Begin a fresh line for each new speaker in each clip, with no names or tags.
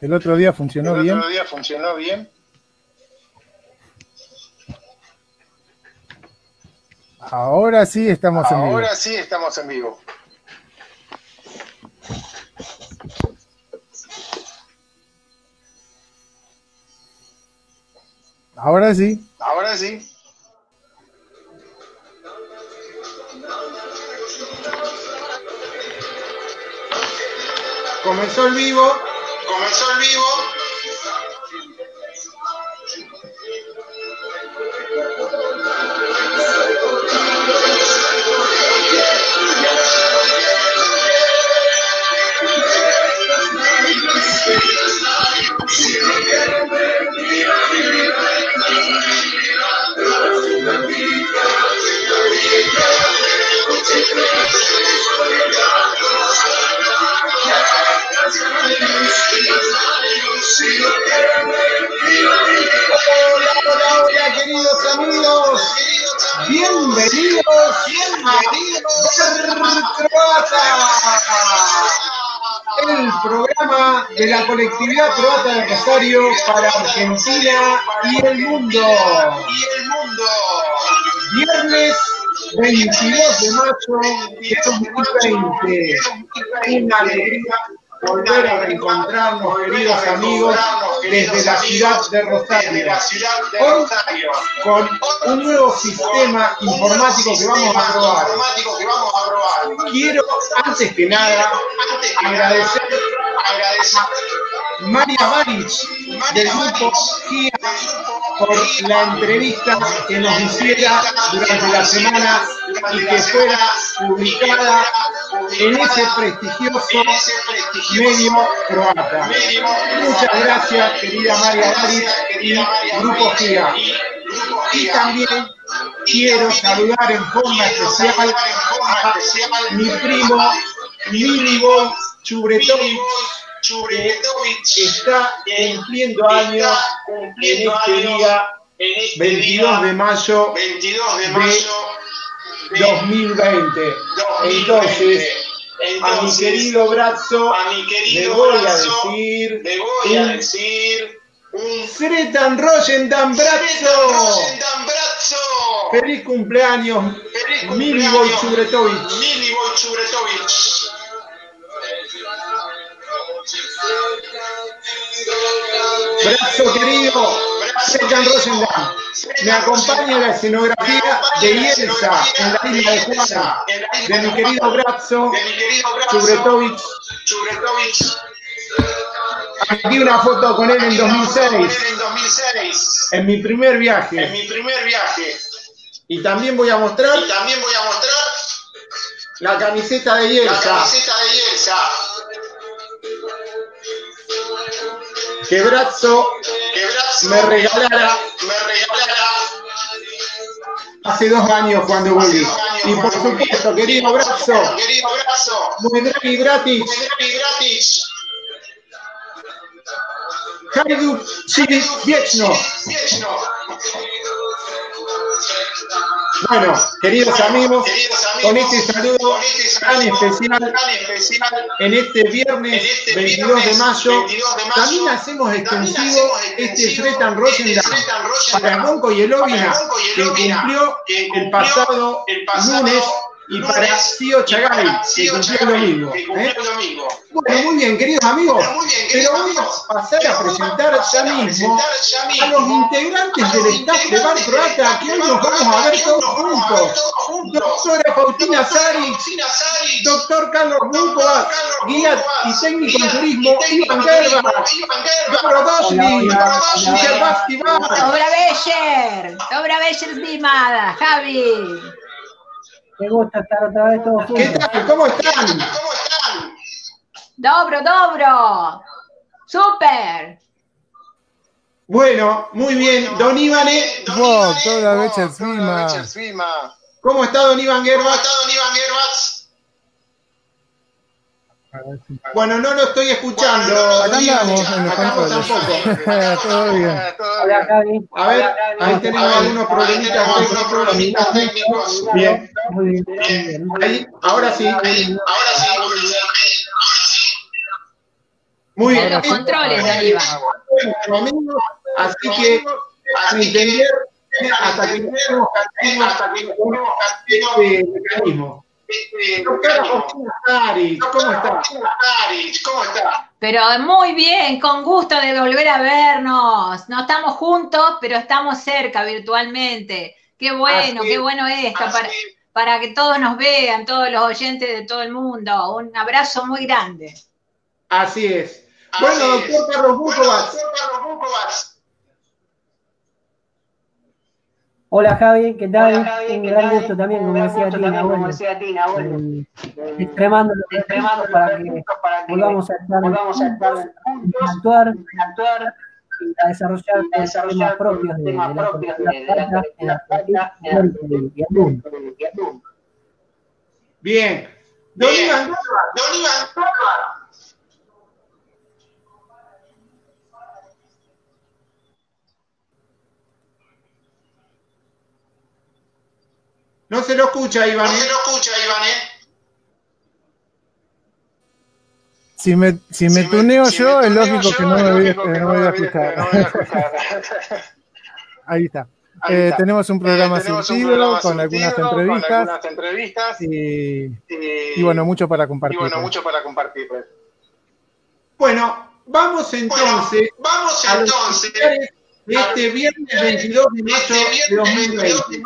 El otro día funcionó bien. Ahora sí estamos en vivo.
Ahora sí estamos en vivo.
Ahora sí.
Ahora sí.
Comenzó el vivo.
Comenzó el vivo.
Hola, queridos amigos. Bienvenidos a Croata, el programa de la colectividad croata de Rosario para Argentina y el mundo. Viernes 22 de mayo de 2020. Una alegría volver a reencontrarnos, queridos amigos, desde la ciudad de Rosario. Hoy, con un nuevo sistema informático que vamos a probar. Quiero, antes que nada, agradecer a María Varich, del grupo GIA, por la entrevista que nos hiciera durante la semana y que fuera publicada en ese prestigioso medio croata. Muchas gracias, querida María Varich y Grupo GIA. Y también quiero saludar en forma especial a mi primo Milivoje Chubretovic, que está cumpliendo años en este día 22 de mayo de 2020. Entonces, a mi querido Bratzo le voy a decir un Sretan Rosendan Bratzo. Feliz cumpleaños, Milivoje Chubretovic. Bratzo querido, Sretan Rosendan. Me acompaña la escenografía de Yelsa en la isla de Juana, de mi querido Bratzo Chubretovic. Aquí una foto con él en 2006, en mi primer viaje. Y también voy a mostrar la camiseta de Yelsa. Que Bratzo me regalara hace 2 años cuando volví. Y por supuesto, querido Bratzo, muy draghi gratis. Hajduk Viečno. Bueno, queridos amigos, con este saludo tan especial en este viernes 22 de mayo, también hacemos extensivo este Sretan Rosendan para Gonko Yelovina, que cumplió el pasado lunes, y para Sio Chagai, que cumplió el domingo. Bueno, muy bien, queridos amigos, pero vamos a pasar a presentar ya mismo a los integrantes del staff de Bar Croata, que hoy nos vamos a ver todos juntos. Doctora Faustina Saric, doctor Carlos Bukovac, guía y técnico en turismo Ivan Gerbac, Dobrodošli, Gerbaski Bar.
Dobra večer, Dimada, Javi.
Me gusta estar otra vez todos juntos.
¿Qué tal? ¿Cómo están?
Dobro. Super.
Bueno, muy bien. Don Ivane.
Toda večer svima.
¿Cómo está don Iván Gerbac? Bueno, no lo estoy escuchando.
Acá andamos en los
Acá
controles.
tampoco.
Todo bien.
Hola, Javi.
A ver, ahí tenemos algunos problemitas técnicos. Bien.
Muy bien.
Ahí, ahora sí. Muy
En
bien.
los controles, don Iván.
Amigos, así que a entender hasta que tenemos este mecanismo. Doctora Josefina Aris, ¿cómo está?
Pero muy bien, con gusto de volver a vernos. No estamos juntos, pero estamos cerca virtualmente. Qué bueno esto para que todos nos vean, todos los oyentes de todo el mundo. Un abrazo muy grande.
Así es. Bueno, doctor Carlos Bukovac.
Hola Javi, ¿qué tal? Un gran gusto también, como decía Tina, bueno, extremando para que volvamos a estar juntos, a actuar y a desarrollar temas propios de la política y el mundo.
Bien. Don Iván. No se lo escucha, Iván.
Si me tuneo yo, es lógico que no me voy a escuchar. Ahí está. Tenemos un programa surtido con algunas entrevistas y bueno, mucho para compartir.
Bueno, vamos entonces a los titulares de este viernes 22 de mayo de 2020.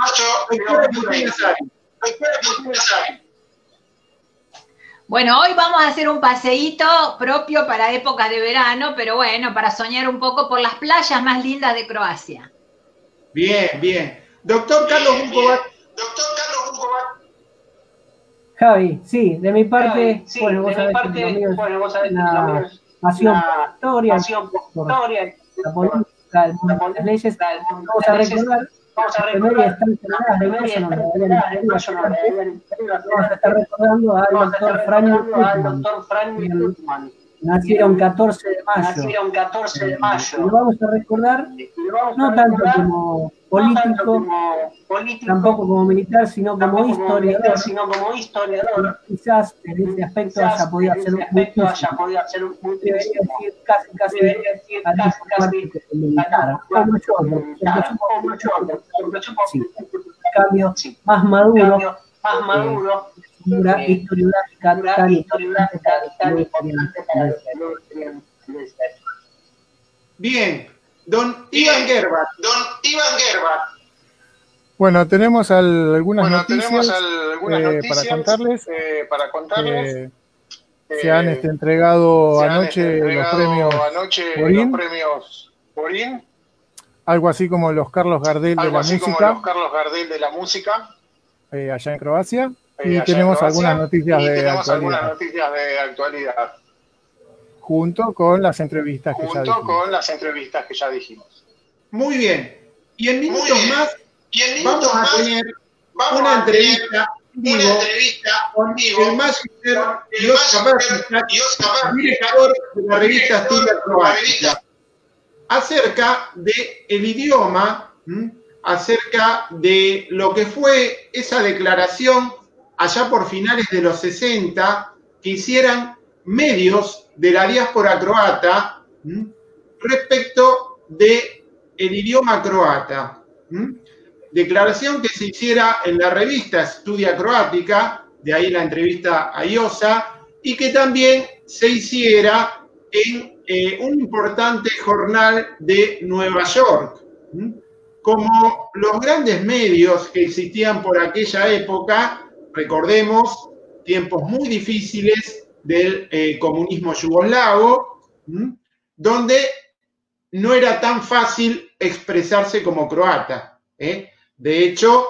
Bueno, hoy vamos a hacer un paseíto propio para épocas de verano, pero bueno, para soñar un poco por las playas más lindas de Croacia.
Bien. Doctor Carlos Bukovac.
Javi, sí, de mi parte, bueno, vos sabés que lo mío es una pasión por la historia, por la política, el mundo de las leyes. Vamos a recordar, Memoria está enterrada, vamos a estar recordando al doctor Franjo Gutmann. Nacieron 14 de mayo. Lo vamos a recordar no tanto como político, tampoco como militar, sino como historiador. Quizás en ese aspecto haya podido hacer un debería decir casi militar, como yo, sí. En cambio, más maduro, figura historiográfica tan importante.
Bien, don Iván Gerbat.
Bueno, tenemos algunas noticias para contarles. Se han entregado anoche los premios Borín, algo así como los Carlos Gardel de la música, allá en Croacia. Y tenemos algunas noticias de actualidad. Junto con las entrevistas que ya dijimos.
Muy bien. Y en minutos más vamos a tener una entrevista con el magíster Joska Verbišak, director de la revista Estudia Croática, acerca del idioma, acerca de lo que fue esa declaración allá por finales de los 60 que hicieran medios de la diáspora croata respecto del idioma croata. Declaración que se hiciera en la revista Estudia Croática, de ahí la entrevista a Josa, y que también se hiciera en un importante jornal de Nueva York. Como los grandes medios que existían por aquella época, recordemos, tiempos muy difíciles del comunismo yugoslavo, donde no era tan fácil expresarse como croata. De hecho,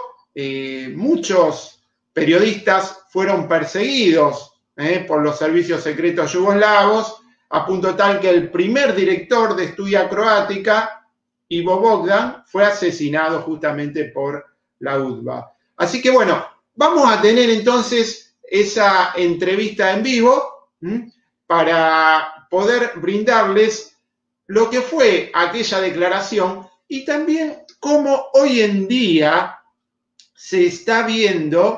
muchos periodistas fueron perseguidos por los servicios secretos yugoslavos, a punto tal que el primer director de Estudia Croática, Ivo Bogdan, fue asesinado justamente por la UDBA. Así que bueno, vamos a tener entonces esa entrevista en vivo para poder brindarles lo que fue aquella declaración y también cómo hoy en día se está viendo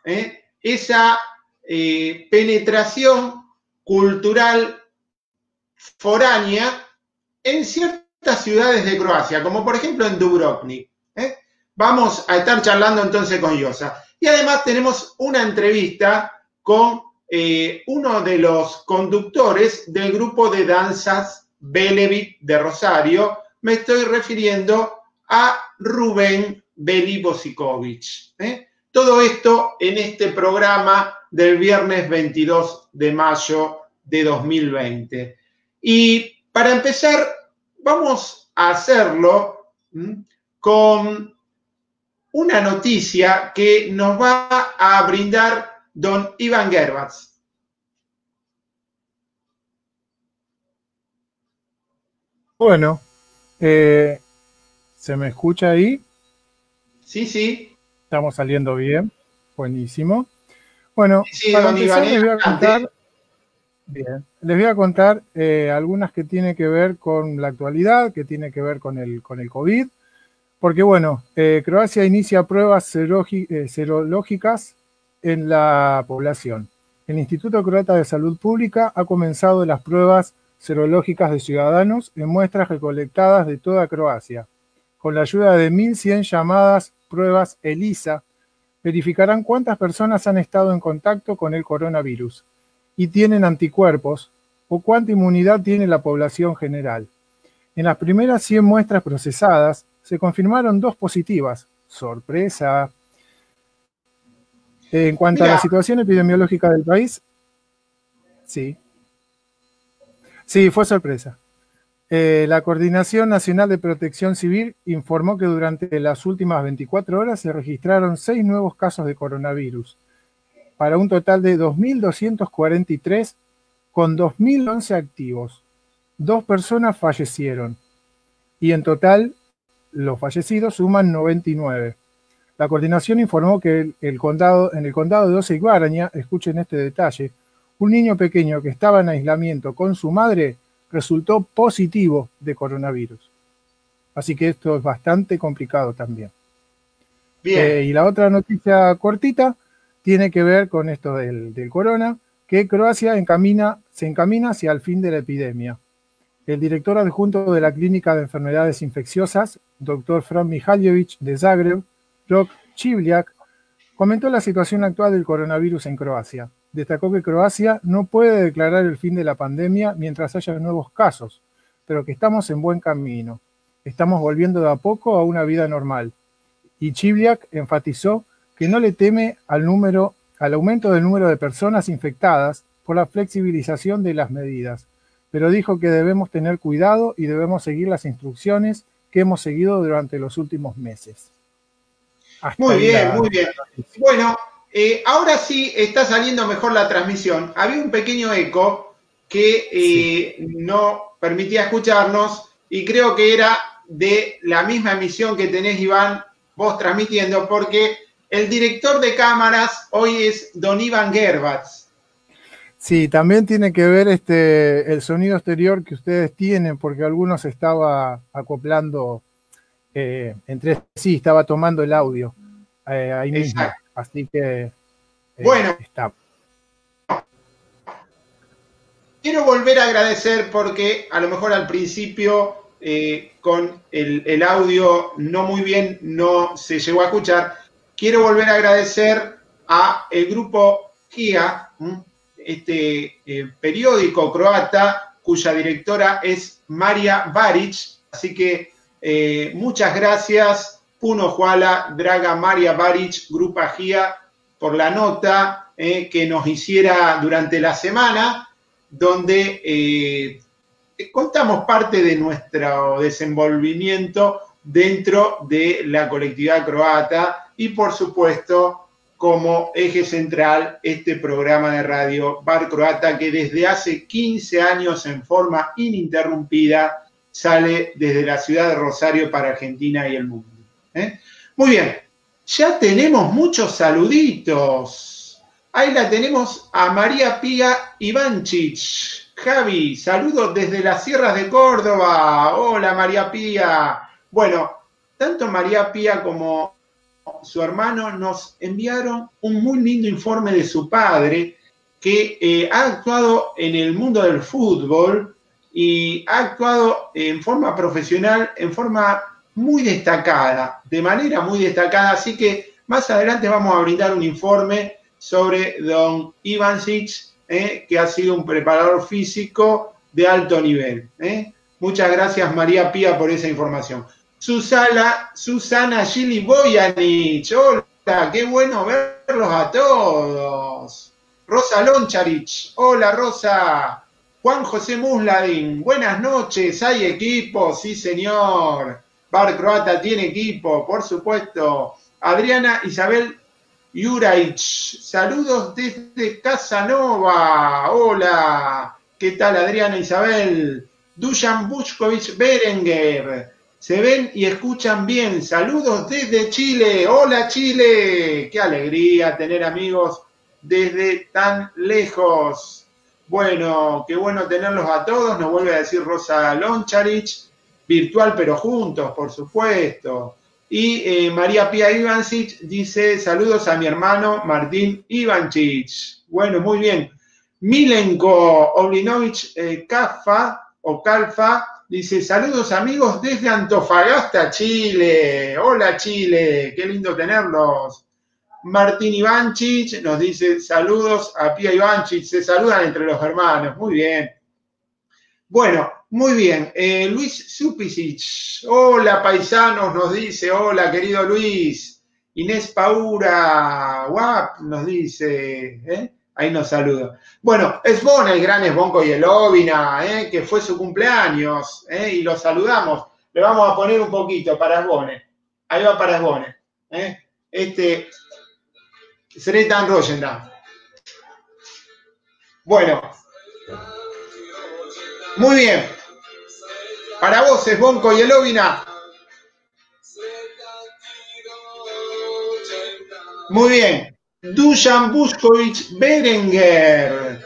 esa penetración cultural foránea en ciertas ciudades de Croacia, como por ejemplo en Dubrovnik. Vamos a estar charlando entonces con Josa. Y además tenemos una entrevista con uno de los conductores del grupo de danzas Velebit de Rosario. Me estoy refiriendo a Rubén Belibosikovic. Todo esto en este programa del viernes 22 de mayo de 2020. Y para empezar, vamos a hacerlo con una noticia que nos va a brindar don Iván Gervats.
Bueno, ¿se me escucha ahí?
Sí, sí.
Estamos saliendo bien, buenísimo. Bueno,
sí,
para
don
empezar
Iván,
les voy a contar algunas que tienen que ver con la actualidad, que tienen que ver con el COVID. Porque bueno, Croacia inicia pruebas serológicas en la población. El Instituto Croata de Salud Pública ha comenzado las pruebas serológicas de ciudadanos en muestras recolectadas de toda Croacia. Con la ayuda de 1.100 llamadas pruebas ELISA, verificarán cuántas personas han estado en contacto con el coronavirus y tienen anticuerpos o cuánta inmunidad tiene la población general. En las primeras 100 muestras procesadas, se confirmaron 2 positivas. ¡Sorpresa! En cuanto a la situación epidemiológica del país, sí, fue sorpresa. La Coordinación Nacional de Protección Civil informó que durante las últimas 24 horas se registraron 6 nuevos casos de coronavirus, para un total de 2.243 con 2.011 activos. 2 personas fallecieron y en total los fallecidos suman 99. La coordinación informó que en el condado de Osijek y Baranja, escuchen este detalle, un niño pequeño que estaba en aislamiento con su madre resultó positivo de coronavirus. Así que esto es bastante complicado también. Bien. Y la otra noticia cortita tiene que ver con esto del corona, que Croacia se encamina hacia el fin de la epidemia. El director adjunto de la Clínica de Enfermedades Infecciosas, Dr. Fran Mihaljević de Zagreb, Rok Čivljak, comentó la situación actual del coronavirus en Croacia. Destacó que Croacia no puede declarar el fin de la pandemia mientras haya nuevos casos, pero que estamos en buen camino. Estamos volviendo de a poco a una vida normal. Y Čivljak enfatizó que no le teme al aumento del número de personas infectadas por la flexibilización de las medidas, pero dijo que debemos tener cuidado y debemos seguir las instrucciones que hemos seguido durante los últimos meses.
Muy bien, muy bien. Bueno, ahora sí está saliendo mejor la transmisión. Había un pequeño eco que no permitía escucharnos y creo que era de la misma emisión que tenés, Iván, vos transmitiendo, porque el director de cámaras hoy es don Iván Gervats.
Sí, también tiene que ver el sonido exterior que ustedes tienen, porque algunos estaba acoplando entre sí, estaba tomando el audio ahí mismo.
Exacto.
Así que
bueno,
está.
Quiero volver a agradecer porque a lo mejor al principio con el audio no muy bien no se llegó a escuchar. Quiero volver a agradecer a el grupo GIA, periódico croata, cuya directora es Maria Baric. Así que muchas gracias, Puno Hvala, Draga Maria Baric, Grupa GIA, por la nota que nos hiciera durante la semana, donde contamos parte de nuestro desenvolvimiento dentro de la colectividad croata y, por supuesto, como eje central este programa de radio Bar Croata, que desde hace 15 años en forma ininterrumpida sale desde la ciudad de Rosario para Argentina y el mundo. Muy bien, ya tenemos muchos saluditos. Ahí la tenemos a María Pía Ivancic. Javi, saludos desde las sierras de Córdoba. Hola María Pía. Bueno, tanto María Pía como su hermano nos enviaron un muy lindo informe de su padre que ha actuado en el mundo del fútbol y ha actuado en forma profesional, en forma muy destacada, de manera muy destacada, así que más adelante vamos a brindar un informe sobre don Ivancic, que ha sido un preparador físico de alto nivel. Muchas gracias, María Pía, por esa información. Susana Gili Bojanic, hola, qué bueno verlos a todos. Rosa Loncharich, hola Rosa. Juan José Musladin, buenas noches, ¿hay equipo? Sí, señor. Bar Croata tiene equipo, por supuesto. Adriana Isabel Juraic, saludos desde Casanova. Hola, ¿qué tal Adriana Isabel? Dusan Buchkovic Berenguer, se ven y escuchan bien. Saludos desde Chile. Hola Chile, qué alegría tener amigos desde tan lejos. Bueno, qué bueno tenerlos a todos. Nos vuelve a decir Rosa Loncharich, virtual pero juntos, por supuesto. Y María Pía Ivancic dice, saludos a mi hermano Martín Ivancic. Bueno, muy bien. Milenko Oblinovich Calfa dice, saludos amigos desde Antofagasta, Chile. Hola Chile, qué lindo tenerlos. Martín Ivancic nos dice, saludos a Pía Ivancic. Se saludan entre los hermanos, muy bien. Bueno, muy bien. Luis Supisic, hola paisanos, nos dice, hola querido Luis. Inés Paura, guap, nos dice, ahí nos saluda. Bueno, Esbon, el gran Esbon Koyelovina, que fue su cumpleaños, y lo saludamos. Le vamos a poner un poquito para Esbone. Ahí va para Esbone. Sretan Rojenda. Bueno. Muy bien. Para vos, Esbon Koyelovina. Muy bien. Dusan Buchkovic Berenguer.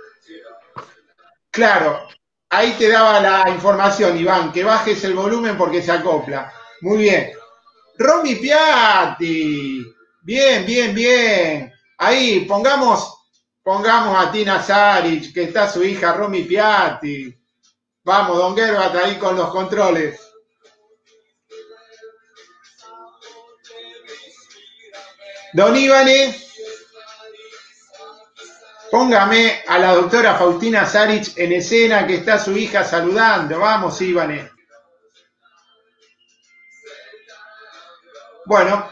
Claro, ahí te daba la información, Iván, que bajes el volumen porque se acopla. Muy bien. Romy Piatti. Bien, bien, bien. Ahí, pongamos a Tina Saric, que está su hija Romy Piatti. Vamos, don Gerbat, ahí con los controles. Don Ivane, póngame a la doctora Faustina Saric en escena, que está su hija saludando. Vamos, Ivane. Bueno,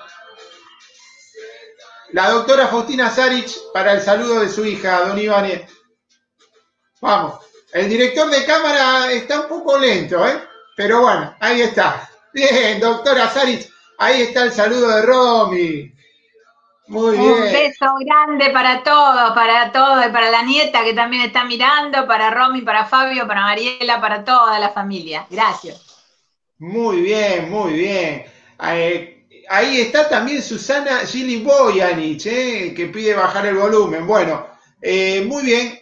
la doctora Faustina Saric para el saludo de su hija, don Ivane. Vamos. El director de cámara está un poco lento, pero bueno, ahí está. Bien, doctora Saric, ahí está el saludo de Romy. Muy bien.
Un beso grande para todos, y para la nieta que también está mirando, para Romy, para Fabio, para Mariela, para toda la familia. Gracias.
Muy bien, muy bien. Ahí está también Susana Gili Bojanic, que pide bajar el volumen. Bueno, muy bien.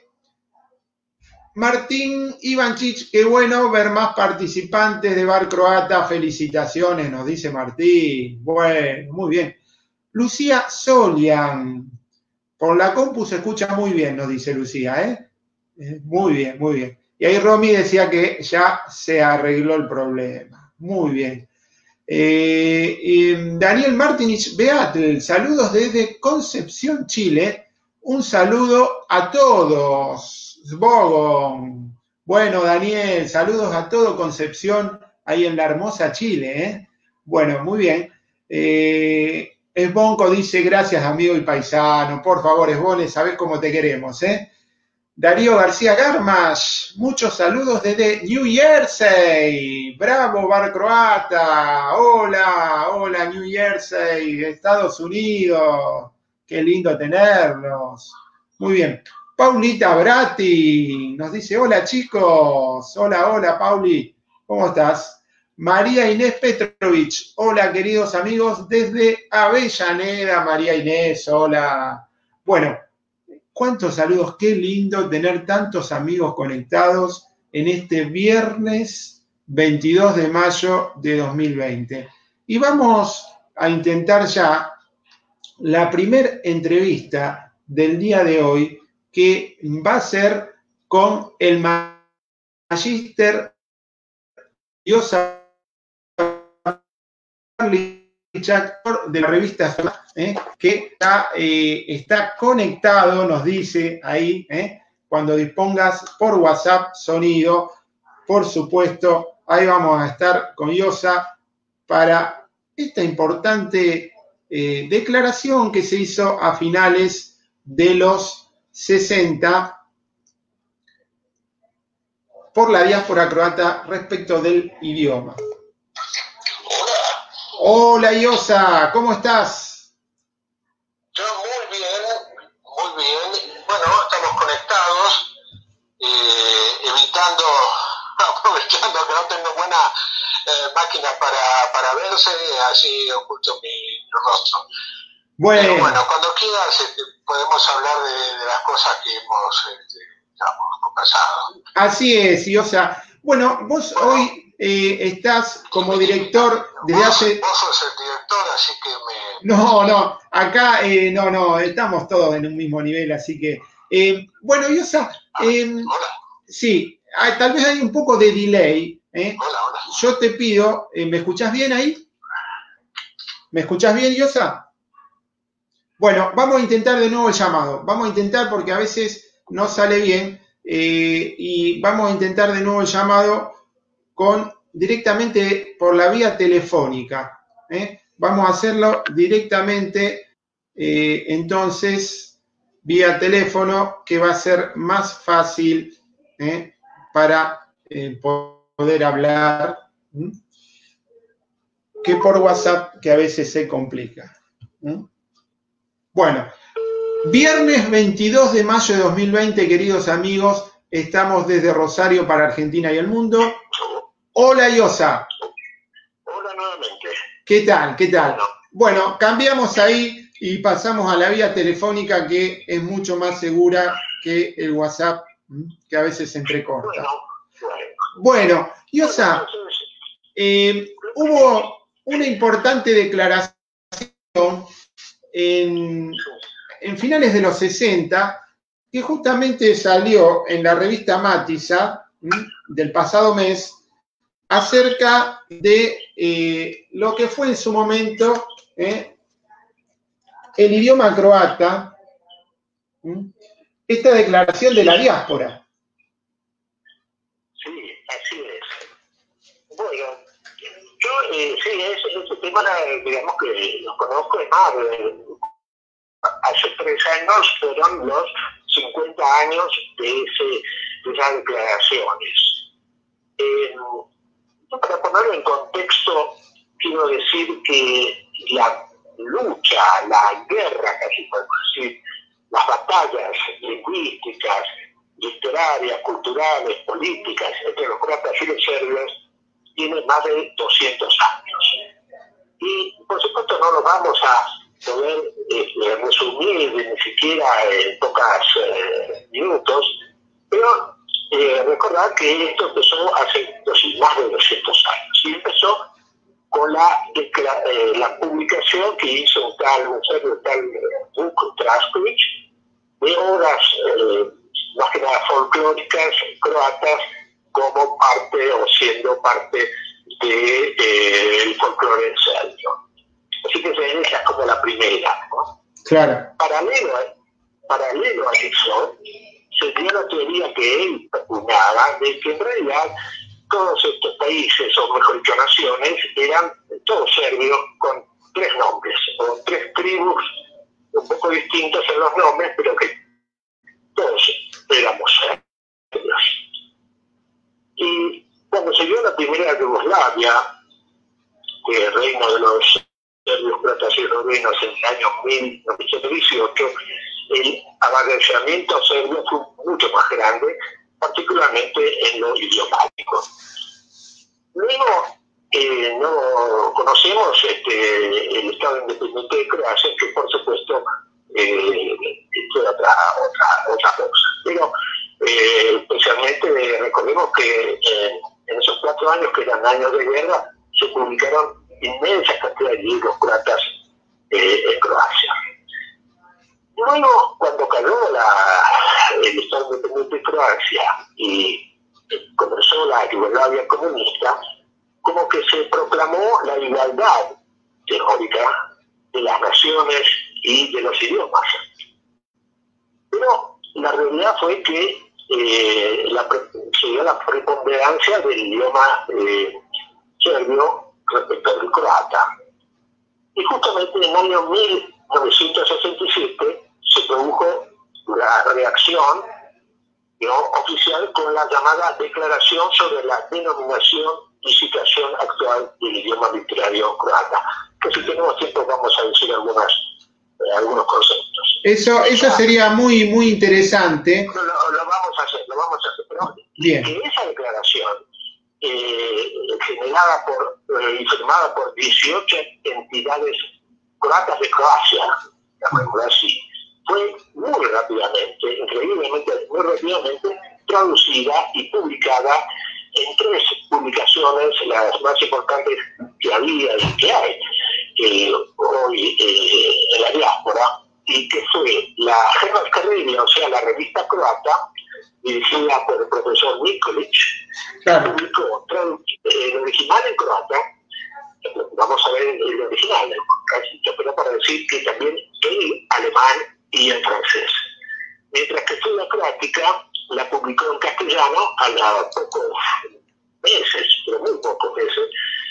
Martín Ivancic, qué bueno ver más participantes de Bar Croata. Felicitaciones, nos dice Martín. Bueno, muy bien. Lucía Solian, por la compu se escucha muy bien, nos dice Lucía, Muy bien, muy bien. Y ahí Romy decía que ya se arregló el problema. Muy bien. Daniel Martinich Beatle, saludos desde Concepción, Chile. Un saludo a todos. Sbogon. Bueno, Daniel, saludos a todo Concepción, ahí en la hermosa Chile, Bueno, muy bien. Esbonco dice, gracias amigo y paisano. Por favor, Esbone, sabés cómo te queremos, Darío García Garmash, muchos saludos desde New Jersey. Bravo, Bar Croata. Hola, hola, New Jersey, Estados Unidos. Qué lindo tenerlos. Muy bien. Paulita Bratti nos dice, hola chicos. Hola, hola, Pauli. ¿Cómo estás? María Inés Petrovich, hola queridos amigos desde Avellaneda. María Inés, hola. Bueno, cuántos saludos, qué lindo tener tantos amigos conectados en este viernes 22 de mayo de 2020. Y vamos a intentar ya la primer entrevista del día de hoy, que va a ser con el Magister Josa de la revista que está conectado, nos dice ahí, cuando dispongas por WhatsApp sonido, por supuesto, ahí vamos a estar con Josa para esta importante declaración que se hizo a finales de los 60 por la diáspora croata respecto del idioma. Hola, Josa, ¿cómo estás?
Yo muy bien, muy bien. Bueno, estamos conectados, aprovechando que no tengo buena máquina para verse, así oculto mi rostro.
Bueno.
Pero bueno, cuando quieras podemos hablar de las cosas que hemos conversado.
Así es, Josa. Bueno, vos hoy estás como director desde hace...
Vos sos el director, así que me...
No, acá no, estamos todos en un mismo nivel, así que... bueno, Josa, sí, tal vez hay un poco de delay.
Hola.
Yo te pido, ¿me escuchás bien ahí? ¿Me escuchás bien, Josa? Bueno, vamos a intentar de nuevo el llamado. Vamos a intentar porque a veces no sale bien y vamos a intentar de nuevo el llamado directamente por la vía telefónica. Vamos a hacerlo directamente, entonces, vía teléfono, que va a ser más fácil para poder hablar que por WhatsApp, que a veces se complica. Bueno, viernes 22 de mayo de 2020, queridos amigos, estamos desde Rosario para Argentina y el mundo. Hola, Josa.
Hola nuevamente.
¿Qué tal? Bueno, cambiamos ahí y pasamos a la vía telefónica, que es mucho más segura que el WhatsApp, que a veces se entrecorta. Bueno, Josa, hubo una importante declaración en finales de los 60 que justamente salió en la revista Matisa del pasado mes, acerca de lo que fue en su momento el idioma croata, esta declaración de la diáspora.
Sí, así es. Bueno, yo sí, ese tema, digamos que lo conozco, es más, hace 3 años fueron los 50 años de esas declaraciones. Para ponerlo en contexto, quiero decir que la lucha, la guerra, casi podemos decir, las batallas lingüísticas, literarias, culturales, políticas entre los croatas y los serbios tiene más de 200 años. Y por supuesto no lo vamos a poder resumir ni siquiera en pocos minutos, pero recordar que esto empezó hace más de 200 años y empezó con la publicación que hizo un tal Vuk Drašković de obras más que nada folclóricas croatas como parte o siendo parte del folclore serbio. Así que esa es como la primera, ¿no?
Claro.
Paralelo a eso, se dio la teoría que él propugnaba de que en realidad todos estos países, o mejor dicho naciones, eran todos serbios con 3 nombres, o 3 tribus un poco distintas en los nombres, pero que todos éramos serbios. Y cuando se dio la primera Yugoslavia, el reino de los serbios, croatas y eslovenos en el año 1918, el avasallamiento serbio fue mucho más grande, particularmente en lo idiomático. Luego, no conocemos el Estado Independiente de Croacia, que por supuesto fue otra cosa. Pero especialmente recordemos que en esos 4 años, que eran años de guerra, se publicaron inmensa cantidad de libros croatas en Croacia. Luego, cuando cayó el Estado Independiente de Croacia y comenzó la Yugoslavia comunista, como que se proclamó la igualdad teórica de las naciones y de los idiomas. Pero la realidad fue que se dio la preponderancia del idioma serbio respecto al croata. Y justamente en el año 1967 se produjo la reacción oficial con la llamada Declaración sobre la denominación y situación actual del idioma literario croata, que si tenemos tiempo vamos a decir algunos conceptos.
Eso sería muy interesante.
Lo vamos a hacer, pero
bien.
Que esa declaración generada y firmada por 18 entidades croatas de Croacia, llamémoslo así, fue muy rápidamente, increíblemente, muy rápidamente traducida y publicada en 3 publicaciones, las más importantes que había y que hay hoy en la diáspora, y que fue la Hrvatska, o sea, la revista croata, dirigida por el profesor Nikolic,
claro.
Publicó el original en croata. Vamos a ver el original, pero para decir que también en alemán y en francés. Mientras que Estudia Croática la publicó en castellano a pocos meses, pero muy pocos meses,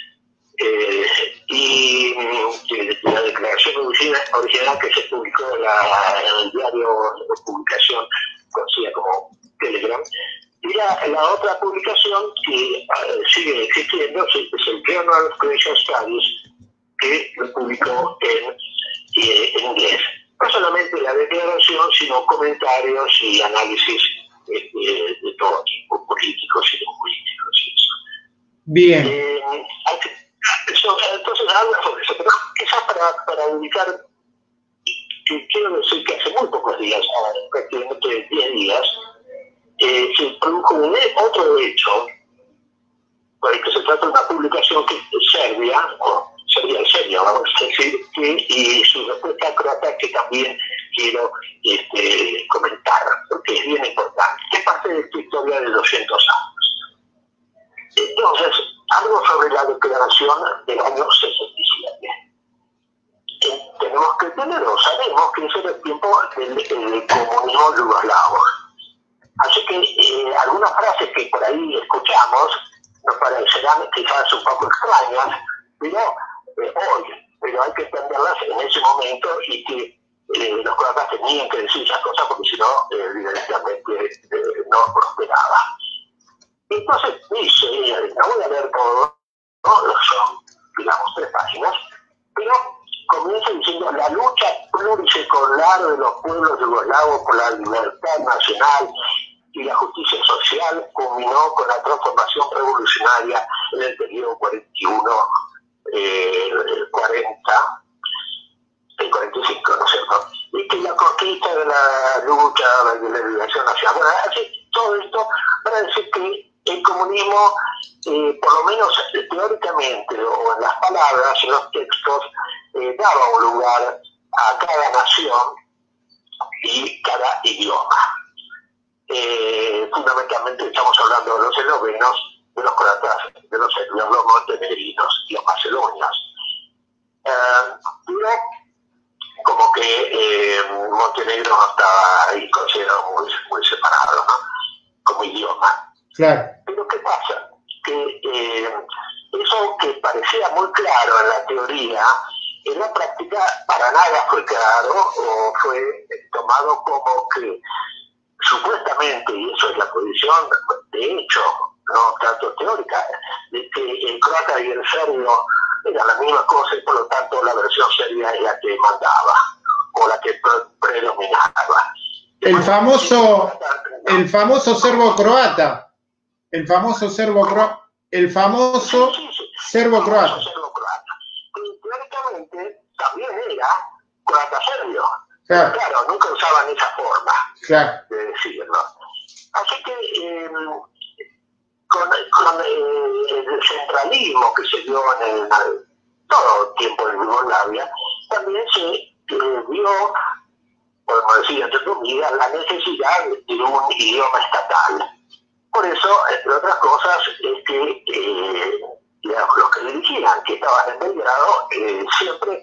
y la declaración original que se publicó en el diario de publicación conocida como Telegram, y la otra publicación que sigue existiendo es el Journal of Croatian Studies, que lo publicó en inglés. No solamente la declaración, sino comentarios y análisis de todo tipo, políticos y lingüísticos.
Bien.
Entonces habla sobre eso, pero quizás para ubicar, quiero decir que hace muy pocos días, prácticamente 10 días, se produjo otro hecho, por el que se trata de una publicación que es Serbia, vamos a decir, y su respuesta croata, que también quiero comentar, porque es bien importante. Es parte de esta historia de 200 años. Entonces, algo sobre la declaración del año 67. Tenemos que tenerlo, sabemos que ese era el tiempo del comunismo yugoslavo. Así que algunas frases que por ahí escuchamos nos parecerán quizás un poco extrañas, pero pero hay que entenderlas en ese momento, y que los croatas tenían que decir esas cosas porque si no, evidentemente no prosperaba. Entonces dice, no voy a leer todo, ¿no? Son, digamos, 3 páginas, pero comienza diciendo: la lucha plurisecular de los pueblos yugoslavos por la libertad nacional y la justicia social culminó con la transformación revolucionaria en el periodo 45, ¿no es cierto? Y que la conquista de la lucha de la liberación nacional. Bueno, así todo esto para decir que el comunismo, por lo menos teóricamente o en las palabras, en los textos, daba un lugar a cada nación y cada idioma. Fundamentalmente estamos hablando de los eslovenos, de los croatas, de los montenegrinos y los macedonios. Pero como que Montenegro no estaba ahí considerado muy separado, ¿no? Como idioma.
Claro.
Pero ¿qué pasa? Que eso que parecía muy claro en la teoría, en la práctica para nada fue claro, o fue tomado como que supuestamente, y eso es la posición de hecho, no tanto teórica, de que el croata y el serbio era la misma cosa, y por lo tanto la versión serbia es la que mandaba o la que predominaba.
El famoso serbo-croata. El famoso serbo-croata.
Teóricamente también era croata-serbio.
Claro.
Claro, nunca usaban esa forma,
claro,
de decirlo. Así que con el centralismo que se dio en todo tiempo en Yugoslavia, también se dio, podemos decir entre comillas, la necesidad de un idioma estatal. Por eso, entre otras cosas, es que los que dirigían, que estaban en Belgrado, siempre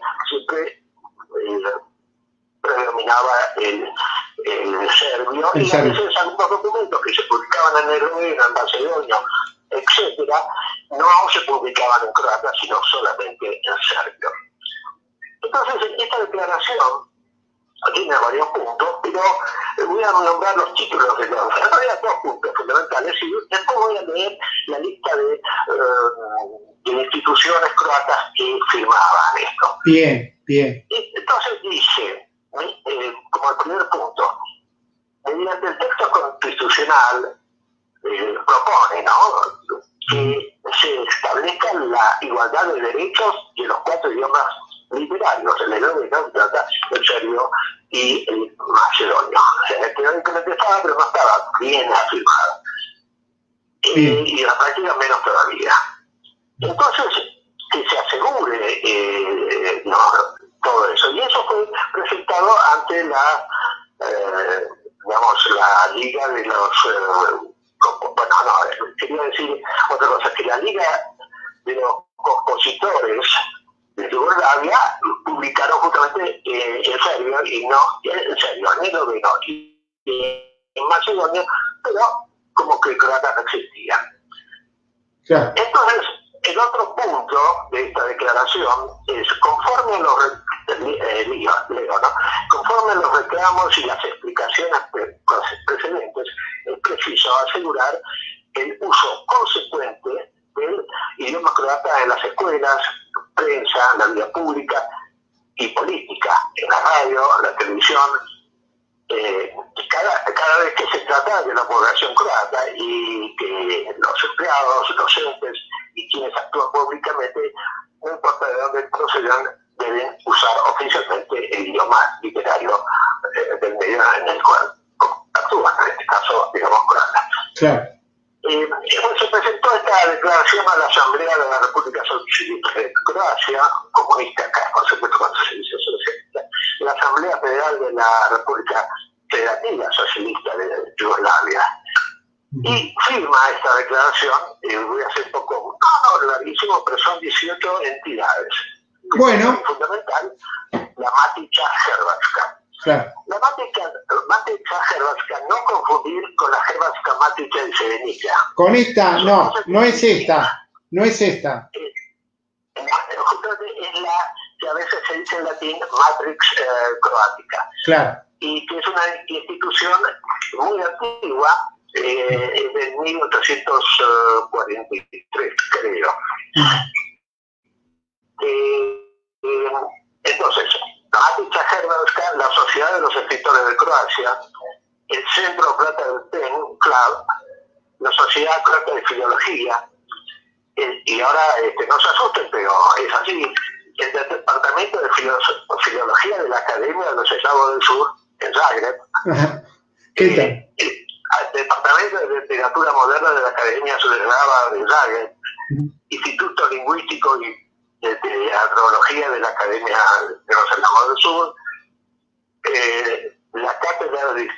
predominaba el serbio, y a veces algunos documentos que se publicaban en Esloveno, en macedonio, etcétera, no se publicaban en croata, sino solamente en serbio. Entonces, esta declaración tiene varios puntos, pero voy a nombrar los títulos de los. En realidad, 2 puntos fundamentales, y después voy a leer la lista de instituciones croatas que firmaban esto.
Bien, bien.
Entonces dice, como el primer punto, mediante el texto constitucional propone, ¿no?, que se establezca la igualdad de derechos de los 4 idiomas literarios, el esloveno, el serbio y el macedonio. Teóricamente estaba, pero no estaba bien afirmado. Y en la práctica menos todavía. Entonces, que se asegure todo eso. Y eso fue presentado ante la Liga de los... quería decir otra cosa, que la Liga de los Compositores de Yugoslavia publicaron justamente en serbio, y no en serbio, en esloveno y en macedonio, pero como que croata no existía.
Claro.
Entonces, el otro punto de esta declaración es, conforme a los reclamos y las explicaciones precedentes, es preciso asegurar el uso consecuente del idioma croata en las escuelas, prensa, la vida pública y política, en la radio, en la televisión, cada vez que se trata de la población croata, y que los empleados, docentes y quienes actúan públicamente, no importa de dónde procedan, deben usar oficialmente el idioma literario del medio en el cual actúan, en este caso, digamos, croata.
Claro.
Se presentó esta declaración a la Asamblea de la República Socialista de Croacia, comunista acá, por supuesto, cuando se dice socialista, la Asamblea Federal de la República Federativa Socialista de Yugoslavia. Y firma esta declaración, voy a hacer un poco, larguísimo, pero son 18 entidades.
Bueno.
Fundamental, la Matica Hrvatska.
Claro.
La Matica Hrvatska, no confundir con la Hrvatska Matica de Srebrenica.
Con esta, no es esta. Justamente
es la que a veces se dice en latín Matrix Croática.
Claro.
Y que es una institución muy antigua, de 1843, creo. Entonces, la Matica Hrvatska, la Sociedad de los Escritores de Croacia, el Centro Croata del PEN Club, la Sociedad Croata de Filología, y ahora no se asusten, pero es así, el Departamento de Filología de la Academia de los Eslavos del Sur, en Zagreb.
¿Qué tal?
El Departamento de Literatura Moderna de la Academia Sudeslava de Zagreb, Instituto Lingüístico y de Antropología de la Academia de los Eslavos del Sur, la Cátedra de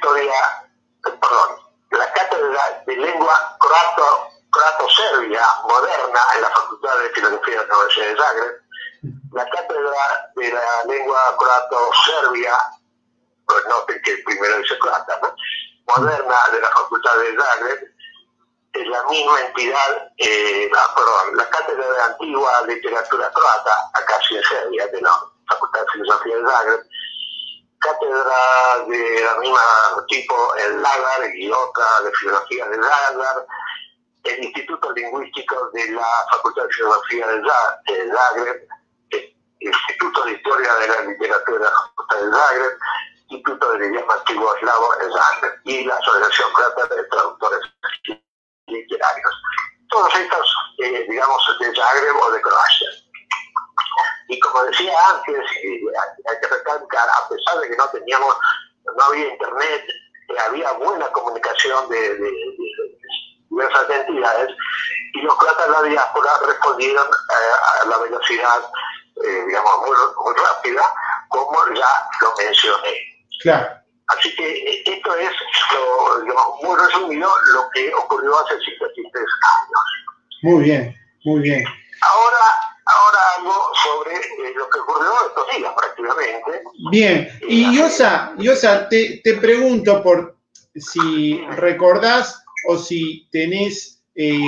la Cátedra de Lengua Croato-Serbia Moderna en la Facultad de Filología de la Universidad de Zagreb, la Cátedra de la Lengua Croato-Serbia, pues noten que primero dice croata, ¿no?, Moderna de la Facultad de Zagreb, es la misma entidad, la Cátedra de Antigua Literatura Croata, acá sí en Serbia, de la Facultad de Filosofía de Zagreb, Cátedra de la misma tipo en Lagar y otra de Filología de Zagreb, el Instituto Lingüístico de la Facultad de Filología de Zagreb, el Instituto de Historia de la Literatura de la Facultad de Zagreb, Instituto del Idioma Antiguo Eslavo en Zagreb, y la Asociación Croata de Traductores Literarios. Todos estos, digamos, de Zagreb o de Croacia. Y como decía antes, hay que recalcar, a pesar de que no había internet, había buena comunicación de diversas entidades, y los croatas de la diáspora respondieron a la velocidad, digamos, muy rápida, como ya lo mencioné.
Claro.
Así que esto es, muy resumido, lo que ocurrió hace 53 años.
Muy bien, muy bien.
Ahora algo sobre lo que ocurrió estos días prácticamente.
Bien, y Yosa, te pregunto por si recordás o si tenés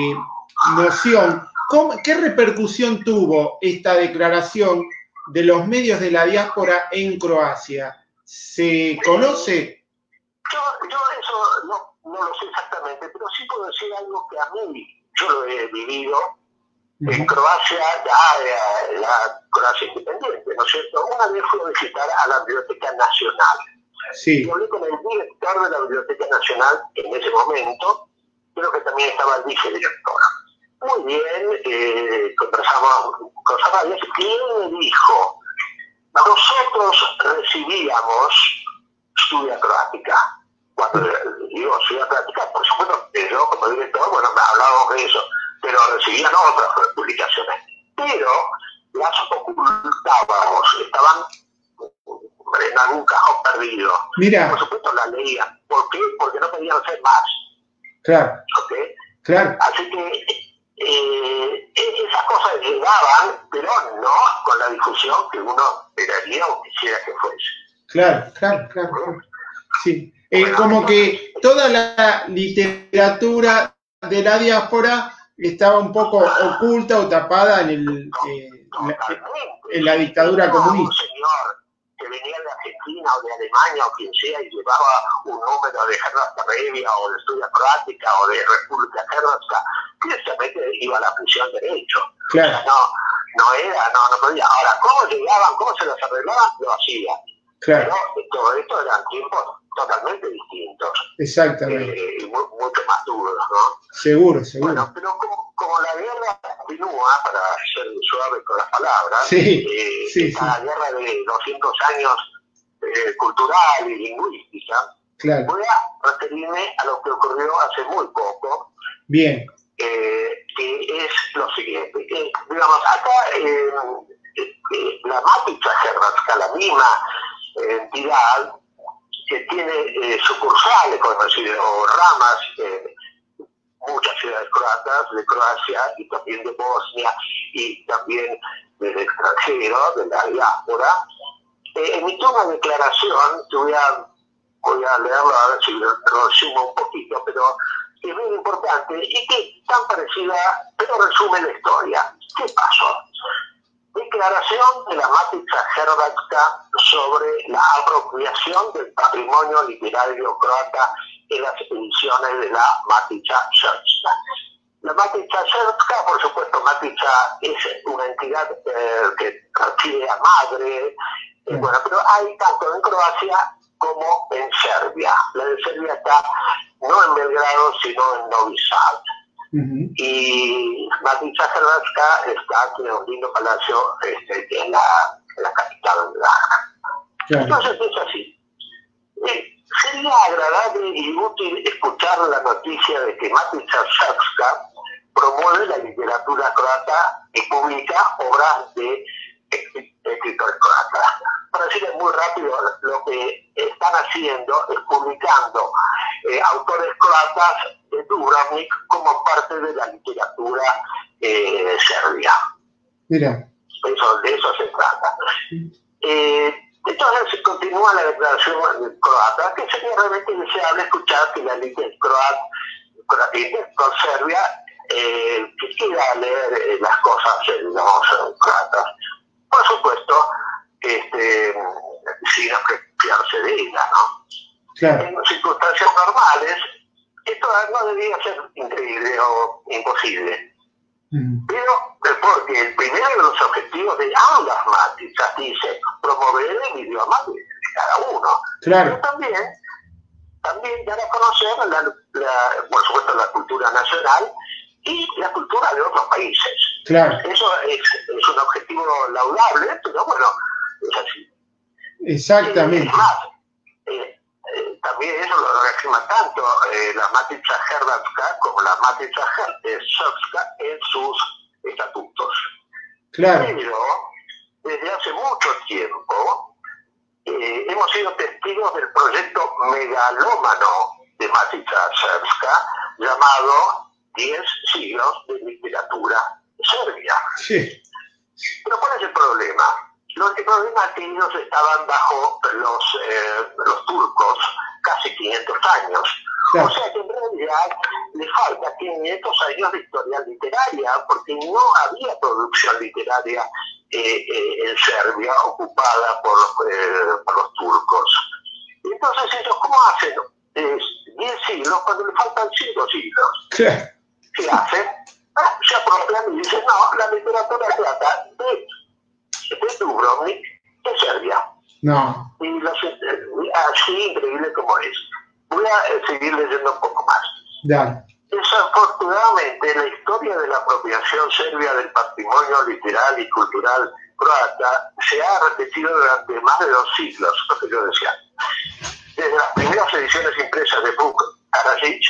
noción, ¿qué repercusión tuvo esta declaración de los medios de la diáspora en Croacia? ¿Se conoce?
Yo eso no lo sé exactamente, pero sí puedo decir algo que a mí, yo lo he vivido en Croacia, la Croacia independiente, ¿no es cierto? Una vez fui a visitar a la Biblioteca Nacional.
Sí.
Y hablé con el director de la Biblioteca Nacional en ese momento, creo que también estaba el vicedirector. Muy bien, conversamos cosas varias, y él me dijo, nosotros recibíamos estudia croática. Cuando digo estudia croática, por supuesto, yo como director, bueno, hablábamos de eso, pero recibían otras publicaciones. Pero las ocultábamos, estaban en algún cajón perdido.
Mira.
Por supuesto las leían. ¿Por qué? Porque no podían hacer más.
Claro.
¿Ok?
Claro.
Así que esas cosas llegaban, pero no con la difusión que uno esperaría o quisiera que fuese.
Claro. Sí. Como que toda la literatura de la diáspora estaba un poco oculta o tapada en la dictadura comunista.
Un señor que venía de Argentina o de Alemania o quien sea y llevaba un número de Hrvatska Revija o de Estudia Croática o de República Hrvatska, directamente iba a la prisión derecho.
Claro.
O sea, no podía. Ahora, ¿cómo llegaban, cómo se los arreglaban? Lo hacían.
Claro.
Pero todo esto eran tiempos totalmente distintos.
Exactamente.
Y mucho más duros, ¿no?
Seguro.
Bueno, pero como la guerra continúa, para ser suave con las palabras, la guerra de 200 años cultural y lingüística,
claro.
Voy a referirme a lo que ocurrió hace muy poco.
Bien.
Que es lo siguiente. Digamos, acá la Matica Hrvatska, la misma entidad que tiene sucursales, podemos decir, o ramas en muchas ciudades croatas de Croacia y también de Bosnia y también del extranjero, de la diáspora, emitió una declaración que voy a leerlo a ver si lo resumo un poquito, pero es muy importante y que es tan parecida, pero resume la historia. ¿Qué pasó? Declaración de la Matica Hrvatska sobre la apropiación del patrimonio literario croata en las ediciones de la Matica Hrvatska. La Matica Hrvatska, por supuesto, Matica es una entidad que refiere a madre, bueno, pero hay tanto en Croacia como en Serbia. La de Serbia está no en Belgrado, sino en Novi Sad. Y Matica Hrvatska está en un lindo palacio en la capital de Zagreb. Entonces es así. Sería agradable y útil escuchar la noticia de que Matica Hrvatska promueve la literatura croata y publica obras de escritores croatas. Para decirles muy rápido, lo que están haciendo es publicando autores croatas de Dubrovnik como parte de la literatura serbia.
Mira.
De eso se trata. Entonces continúa la declaración croata, que sería realmente deseable escuchar que la élite croata con Serbia que quiera leer las cosas, digamos, croatas. Por supuesto, sin apropiarse de ella, ¿no?
Claro.
En circunstancias normales, esto no debería ser increíble o imposible. Pero porque el primero de los objetivos de ambas matricas dice promover el idioma de cada uno.
Claro.
Pero también dar a conocer, por supuesto, la cultura nacional y la cultura de otros países.
Claro.
Eso es un objetivo laudable, pero bueno, es así.
Exactamente.
Es más, también eso lo reafirma tanto la Matica Hrvatska como la Matica Srpska en sus estatutos.
Claro.
Pero desde hace mucho tiempo hemos sido testigos del proyecto megalómano de Matica Srpska llamado 10 siglos de literatura serbia.
Sí.
Pero ¿cuál es el problema? El problema es que ellos estaban bajo los turcos casi 500 años. Claro. O sea que en realidad le falta 500 años de historia literaria, porque no había producción literaria en Serbia ocupada por los turcos. Entonces ellos, ¿cómo hacen 10 siglos cuando le faltan 5 siglos?
Claro.
¿Qué hacen? Se apropian y dicen, no, la literatura trata de Dubrovnik, de Serbia.
No.
Y así increíble como es. Voy a seguir leyendo un poco más.
Dale.
Desafortunadamente, la historia de la apropiación serbia del patrimonio literal y cultural croata se ha repetido durante más de 2 siglos, lo que yo decía. Desde las primeras ediciones impresas de Vuk Karadžić,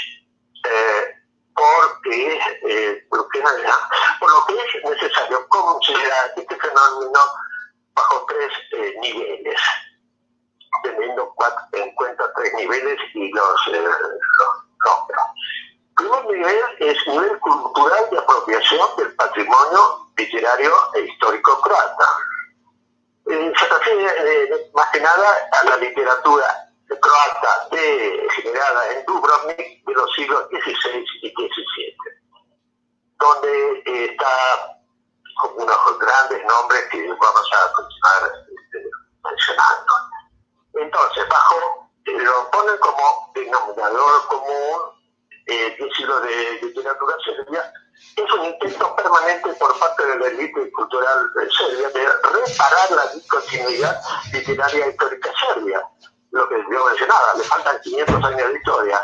por lo que es necesario considerar este fenómeno bajo 3 niveles, teniendo en cuenta 3 niveles y los nombro. El primer nivel es nivel cultural de apropiación del patrimonio literario e histórico croata. Se refiere más que nada a la literatura croata generada en Dubrovnik de los siglos XVI y XVII, donde está unos grandes nombres que vamos a continuar mencionando. Entonces, lo ponen como denominador común 10 siglos de literatura serbia. Es un intento permanente por parte de la élite cultural serbia de reparar la discontinuidad literaria e histórica serbia. Lo que yo mencionaba, le faltan 500 años de historia,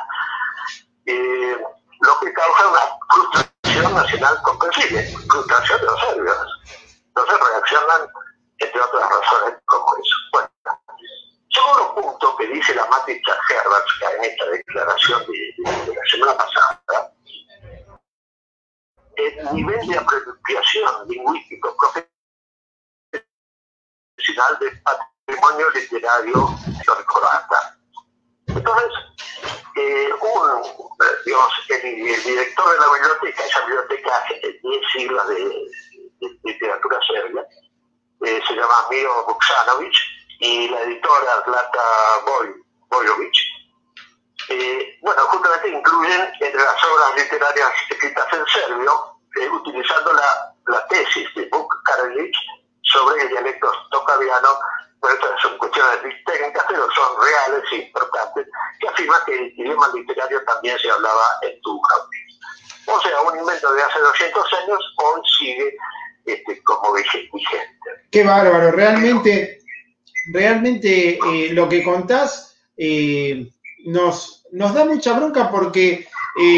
lo que causa una frustración nacional comprensible, frustración de los serbios. Entonces reaccionan, entre otras razones, como eso. Bueno, segundo punto que dice la Matica Srpska en esta declaración de la semana pasada, el nivel de apropiación lingüístico profesional del patrimonio literario croata. Entonces, el director de la biblioteca, esa biblioteca de 10 siglos de literatura serbia, se llama Miro Vuksanović, y la editora Zlata Bojović, justamente incluyen entre las obras literarias escritas en serbio, utilizando la tesis de Vuk Karadžić sobre el dialecto tokaviano. Bueno, estas son cuestiones técnicas, pero son reales e importantes, que afirma que el idioma literario también se hablaba en Dubrovnik. O sea, un invento de hace 200 años hoy sigue como vigente.
Qué bárbaro, realmente lo que contás nos da mucha bronca, porque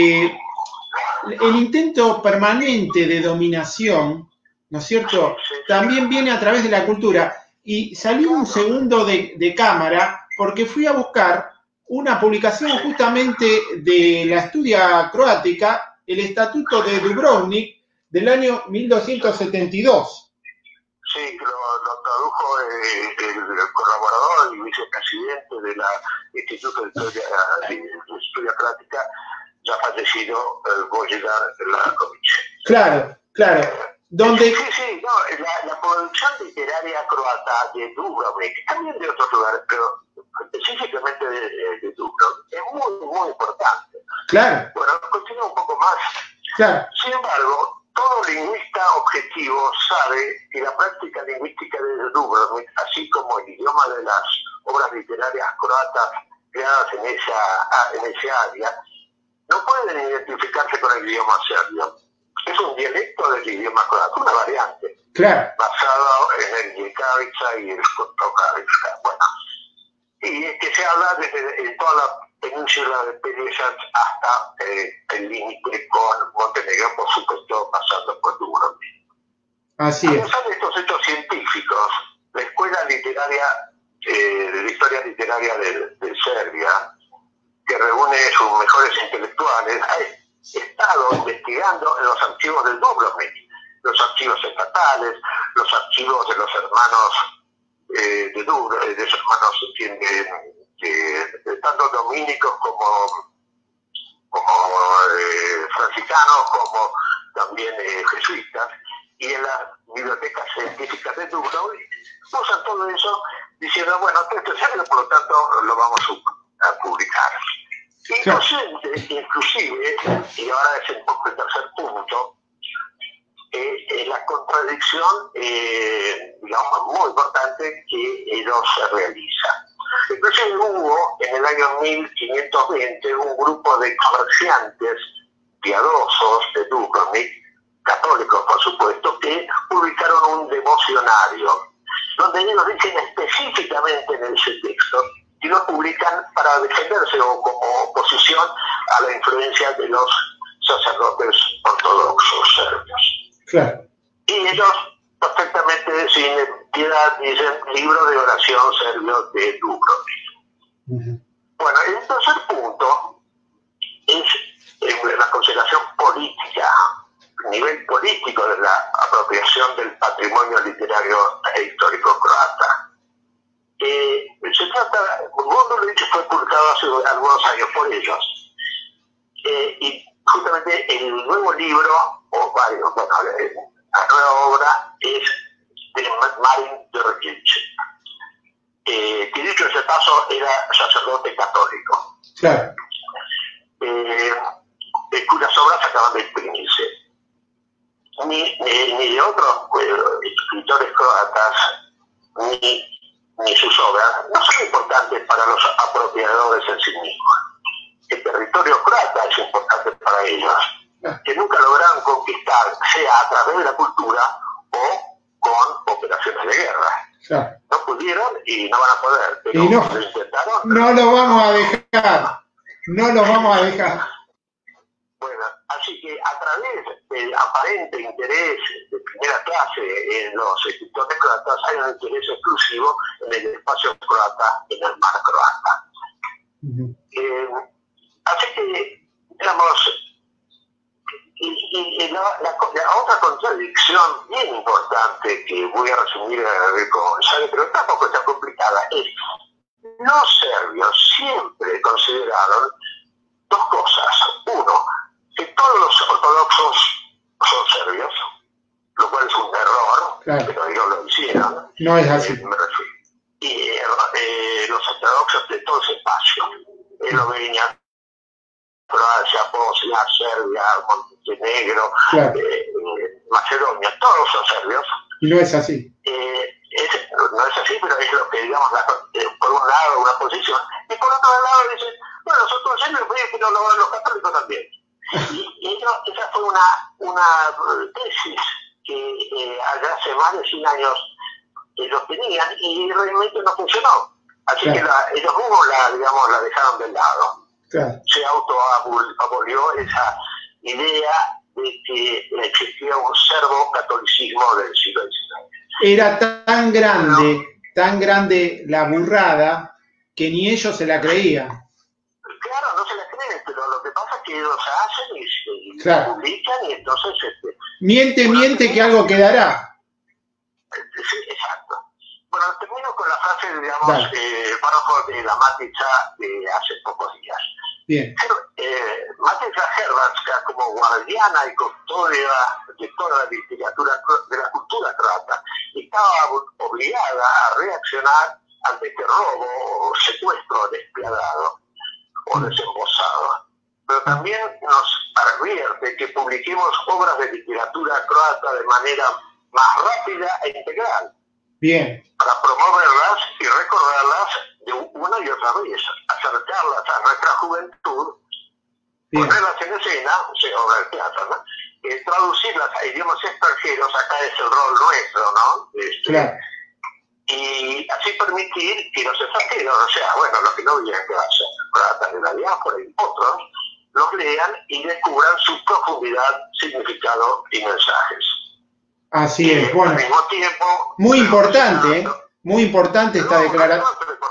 el intento permanente de dominación, ¿no es cierto?, también viene a través de la cultura. Y salí un segundo de cámara porque fui a buscar una publicación justamente de la Estudia Croática, el Estatuto de Dubrovnik, del año 1272.
Sí, lo tradujo el colaborador y vicepresidente del Instituto de Estudia Croática, ya fallecido, Božidar Laković.
Claro. ¿Dónde?
Sí, la producción literaria croata de Dubrovnik, también de otros lugares, pero específicamente de Dubrovnik, es muy, muy importante.
Claro.
Bueno, continúa un poco más.
Claro.
Sin embargo, todo lingüista objetivo sabe que la práctica lingüística de Dubrovnik, así como el idioma de las obras literarias croatas creadas en esa área, no pueden identificarse con el idioma serbio. Es un dialecto del idioma croata, una variante,
claro,
basado en el Jekavica y el Tokavica. Bueno, y es que se habla desde toda la península de Pelješac hasta el límite con Montenegro, por supuesto, pasando por Dubrovnik.
Así es.
A pesar de estos hechos científicos, la Escuela Literaria de la Historia Literaria de Serbia, que reúne sus mejores intelectuales, ha estado investigando en los archivos del Dubrovnik, los archivos estatales, los archivos de los hermanos de esos hermanos tanto dominicos como franciscanos, como también jesuitas, y en las bibliotecas científicas de Dubrovnik usan todo eso diciendo, bueno, esto es serio, por lo tanto lo vamos a publicar. Inclusive, y ahora es el tercer punto, la contradicción, digamos, muy importante que ellos realizan. Inclusive hubo en el año 1520 un grupo de comerciantes piadosos de Dubrovnik, católicos por supuesto, que publicaron un devocionario, donde ellos dicen específicamente en ese texto que lo publican para defenderse o como oposición a la influencia de los sacerdotes ortodoxos serbios.
Claro.
Y ellos perfectamente, sin piedad, dicen libro de oración serbio de Dubrovnik. Bueno, el tercer punto es la consideración política, nivel político de la apropiación del patrimonio literario e histórico croata. Se trata, Mundo lo dicho, fue publicado hace algunos años por ellos. Y justamente el nuevo libro, o varios, bueno, la nueva obra es de Marin Drgić, que dicho ese paso era sacerdote católico.
Claro.
Cuyas obras acaban de imprimirse. Ni de otros escritores croatas, ni sus obras no son importantes para los apropiadores en sí mismos. El territorio croata es importante para ellos, que nunca lograron conquistar, sea a través de la cultura o con operaciones de guerra.
Claro.
No pudieron y no van a poder, pero
y no,
lo intentaron.
No lo vamos a dejar, no lo vamos a dejar.
Bueno, así que a través del aparente interés de primera clase en los escritores croatas hay un interés exclusivo en el espacio croata, en el mar croata. Así que, digamos, la otra contradicción bien importante que voy a resumir con González, pero tampoco está complicada, es los serbios siempre consideraron dos cosas. Uno, que todos los ortodoxos son serbios, lo cual es un error,
claro,
pero ellos lo hicieron.
No es así.
Y los ortodoxos de todo ese espacio, Eslovenia, Croacia, Bosnia, Serbia, Montenegro,
claro,
Macedonia, todos son serbios.
Y no es así.
No es así, pero es lo que, digamos, por un lado una posición, y por otro lado dicen, bueno, son todos serbios, pero los católicos también. Y esa fue una tesis que hace más de 100 años ellos tenían y realmente no funcionó. Así claro, que ellos mismos la dejaron de lado.
Claro.
Se autoabolió esa idea de que existía un serbo-catolicismo del siglo XIX.
Era tan grande la burrada que ni ellos se la creían.
Claro, no se la creen, pero lo que pasa es que ellos hacen y
claro,
publican y entonces...
miente que algo quedará.
Sí, exacto. Bueno, termino con la frase, digamos, párrafo de la Matica de hace pocos días.
Bien.
Matica Hrvatska, como guardiana y custodia de toda la literatura, de la cultura croata, estaba obligada a reaccionar ante este robo o secuestro despiadado o desembosado. Pero también nos advierte que publiquemos obras de literatura croata de manera más rápida e integral.
Bien.
Para promoverlas y recordarlas de una y otra vez, acercarlas a nuestra juventud, ponerlas en escena, o sea, obra de teatro, ¿no? Traducirlas a idiomas extranjeros, acá es el rol nuestro, ¿no?
Claro.
Y así permitir que los extranjeros, o sea, bueno, los que no vienen de hacer croatas de la diáspora y otros, los lean y descubran su profundidad, significado y mensajes.
Así es, bueno,
al mismo tiempo,
muy importante, muy importante esta declaración.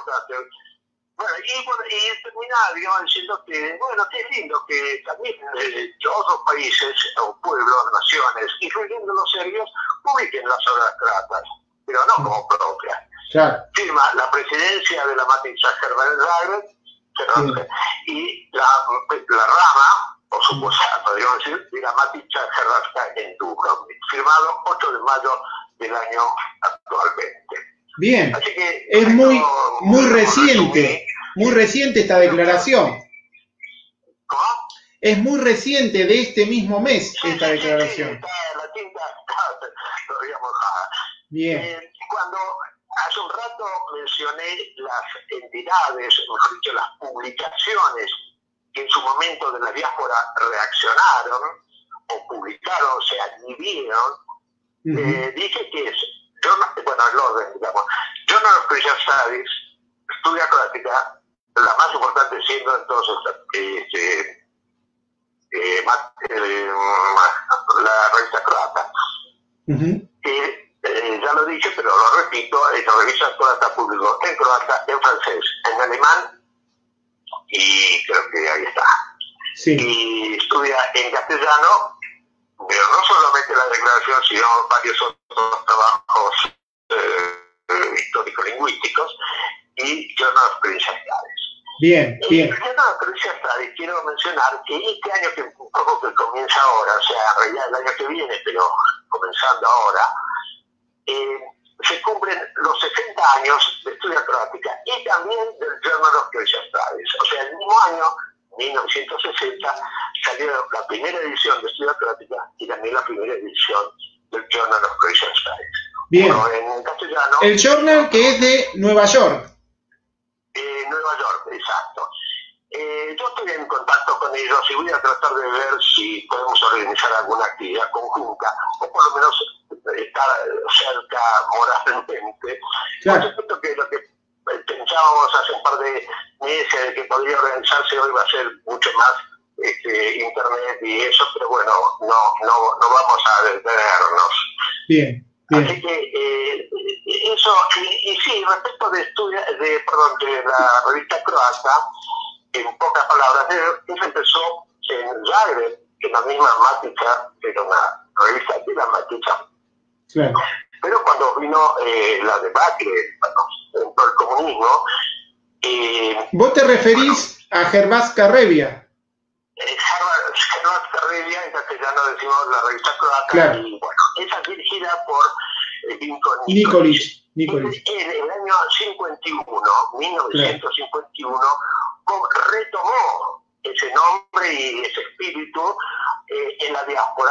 Bueno, y terminar, digamos, diciendo que, bueno, que es lindo que también otros países, o pueblos, naciones, incluyendo los serbios, publiquen las obras croatas. pero no como propia.
Claro.
Firma la presidencia de la Matica Herba en Zagreb, y la rama, o sucursal, podríamos decir, de la Matica Herba en Dubrovnik, firmado 8 de mayo del año actualmente.
Bien,
así que
es muy reciente esta declaración.
¿Cómo?
Es muy reciente, de este mismo mes, esta declaración.
Sí, la tinta está todavía mojada.
Bien.
Cuando hace un rato mencioné las entidades, mejor dicho, las publicaciones que en su momento de la diáspora reaccionaron o publicaron, se adhirieron, dije que es, el orden, digamos, Journal of Christian Studies, Estudia Croática, la más importante siendo entonces la revista croata, ya lo dije, pero lo repito, la revista croata publicó en croata, en francés, en alemán, y creo que ahí está.
Sí.
Y estudia en castellano, pero no solamente la declaración, sino varios otros trabajos histórico-lingüísticos y Journal of Christian Studies.
Bien, bien.
En Journal of Christian Studies quiero mencionar que este año que un poco que comienza ahora, o sea, en realidad el año que viene, pero comenzando ahora, se cumplen los 60 años de Estudia Croática y también del Journal of Christian Studies. O sea, el mismo año, 1960, salió la primera edición de Estudia Croática y también la primera edición del Journal of Christian Studies.
Bien.
Bueno, en castellano.
El journal que es de Nueva York.
Nueva York, exacto. Yo estoy en contacto con ellos y voy a tratar de ver si podemos organizar alguna actividad conjunta o por lo menos estar cerca moralmente.
Claro.
Por supuesto que lo que pensábamos hace un par de meses de que podría organizarse hoy va a ser mucho más internet y eso, pero bueno, no vamos a detenernos.
Bien. Bien.
Así que eso, y sí, respecto de la revista croata, en pocas palabras, eso empezó en Zagreb, que la misma Matica, era una revista de la Matica.
Claro.
Pero cuando vino la debacle, entró el comunismo.
¿Vos te referís a Hervás Carrevia?
Hervás Carrevia, en castellano decimos la revista croata,
claro.
Y bueno, esa dirigida por Vinko
Nikolić.
En el año 1951, retomó ese nombre y ese espíritu en la diáspora.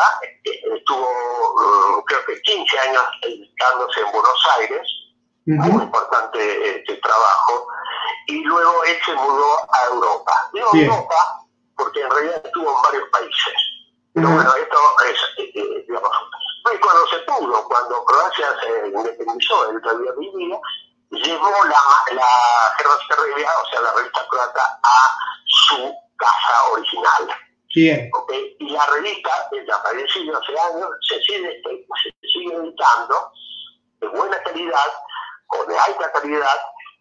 Estuvo, creo que 15 años editándose en Buenos Aires, muy importante este trabajo, y luego él se mudó a Europa. Digo Europa porque en realidad estuvo en varios países. Pero bueno, esto es, digamos, y cuando se pudo, cuando Croacia se independizó, él todavía vivía, llevó la Hervás Carrevia, o sea, la revista croata, a su casa original.
Bien.
¿Okay? Y la revista, ya fallecido hace años, se sigue editando de buena calidad o de alta calidad,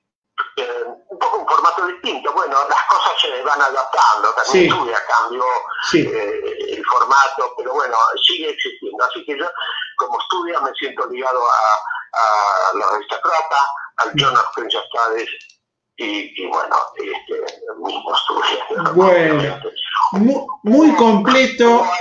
un poco un formato distinto. Bueno, las cosas se van adaptando, también Estudia cambió el formato, pero bueno, sigue existiendo. Así que yo, como Estudia, me siento ligado a la revista croata, al Journal of Christian Studies y bueno, mismo Estudia.
Bueno, muy completo.
Hubo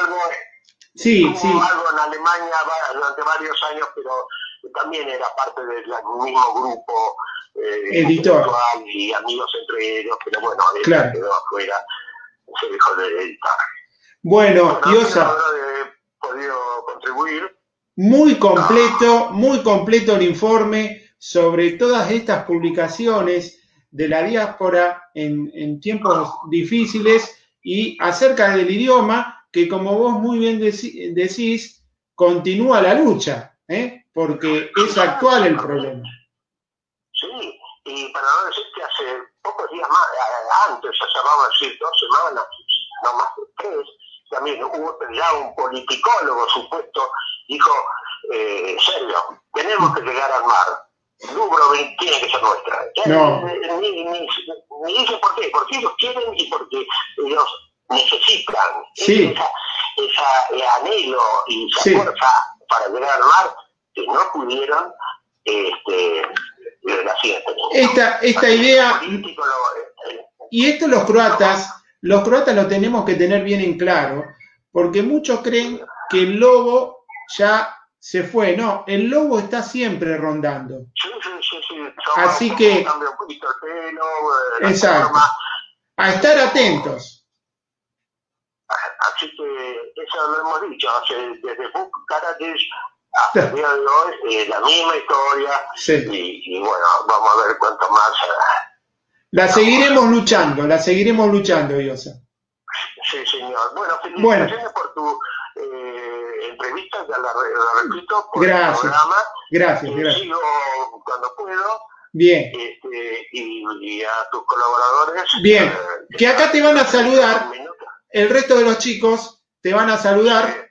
algo en Alemania durante varios años, pero también era parte del mismo grupo
editor
y amigos entre ellos, pero bueno,
claro,
quedó afuera, se dejó de editar.
Bueno, Diosa,
he podido contribuir.
Muy completo el informe sobre todas estas publicaciones de la diáspora en tiempos difíciles y acerca del idioma que, como vos muy bien decís, continúa la lucha, porque es actual el problema.
Sí, y para no decir que hace pocos días más, antes, ya vamos a decir 2 semanas, no más de 3, también hubo ya un politicólogo supuesto, dijo, serio, tenemos que llegar al mar, Dubrovnik tiene que ser nuestra.
No.
Ni dice por qué, porque ellos quieren y porque ellos necesitan ese anhelo y esa fuerza para llegar al mar, que no pudieron, la siguiente.
Esta idea, y esto los croatas lo tenemos que tener bien en claro, porque muchos creen que el lobo ya se fue. No, el lobo está siempre rondando.
Sí.
Así que,
cambia un poquito el pelo,
exacto, a estar atentos.
Así que eso lo hemos dicho, desde Bucarest hasta el día de hoy, la misma historia,
sí.
Y bueno, vamos a ver cuánto más.
La seguiremos luchando, Iosa.
Sí, señor. Bueno, felicitaciones por tu entrevista, ya la repito, por el programa.
Gracias.
Sigo cuando puedo.
Bien.
Y a tus colaboradores.
Bien, que acá te van a saludar, el resto de los chicos te van a saludar,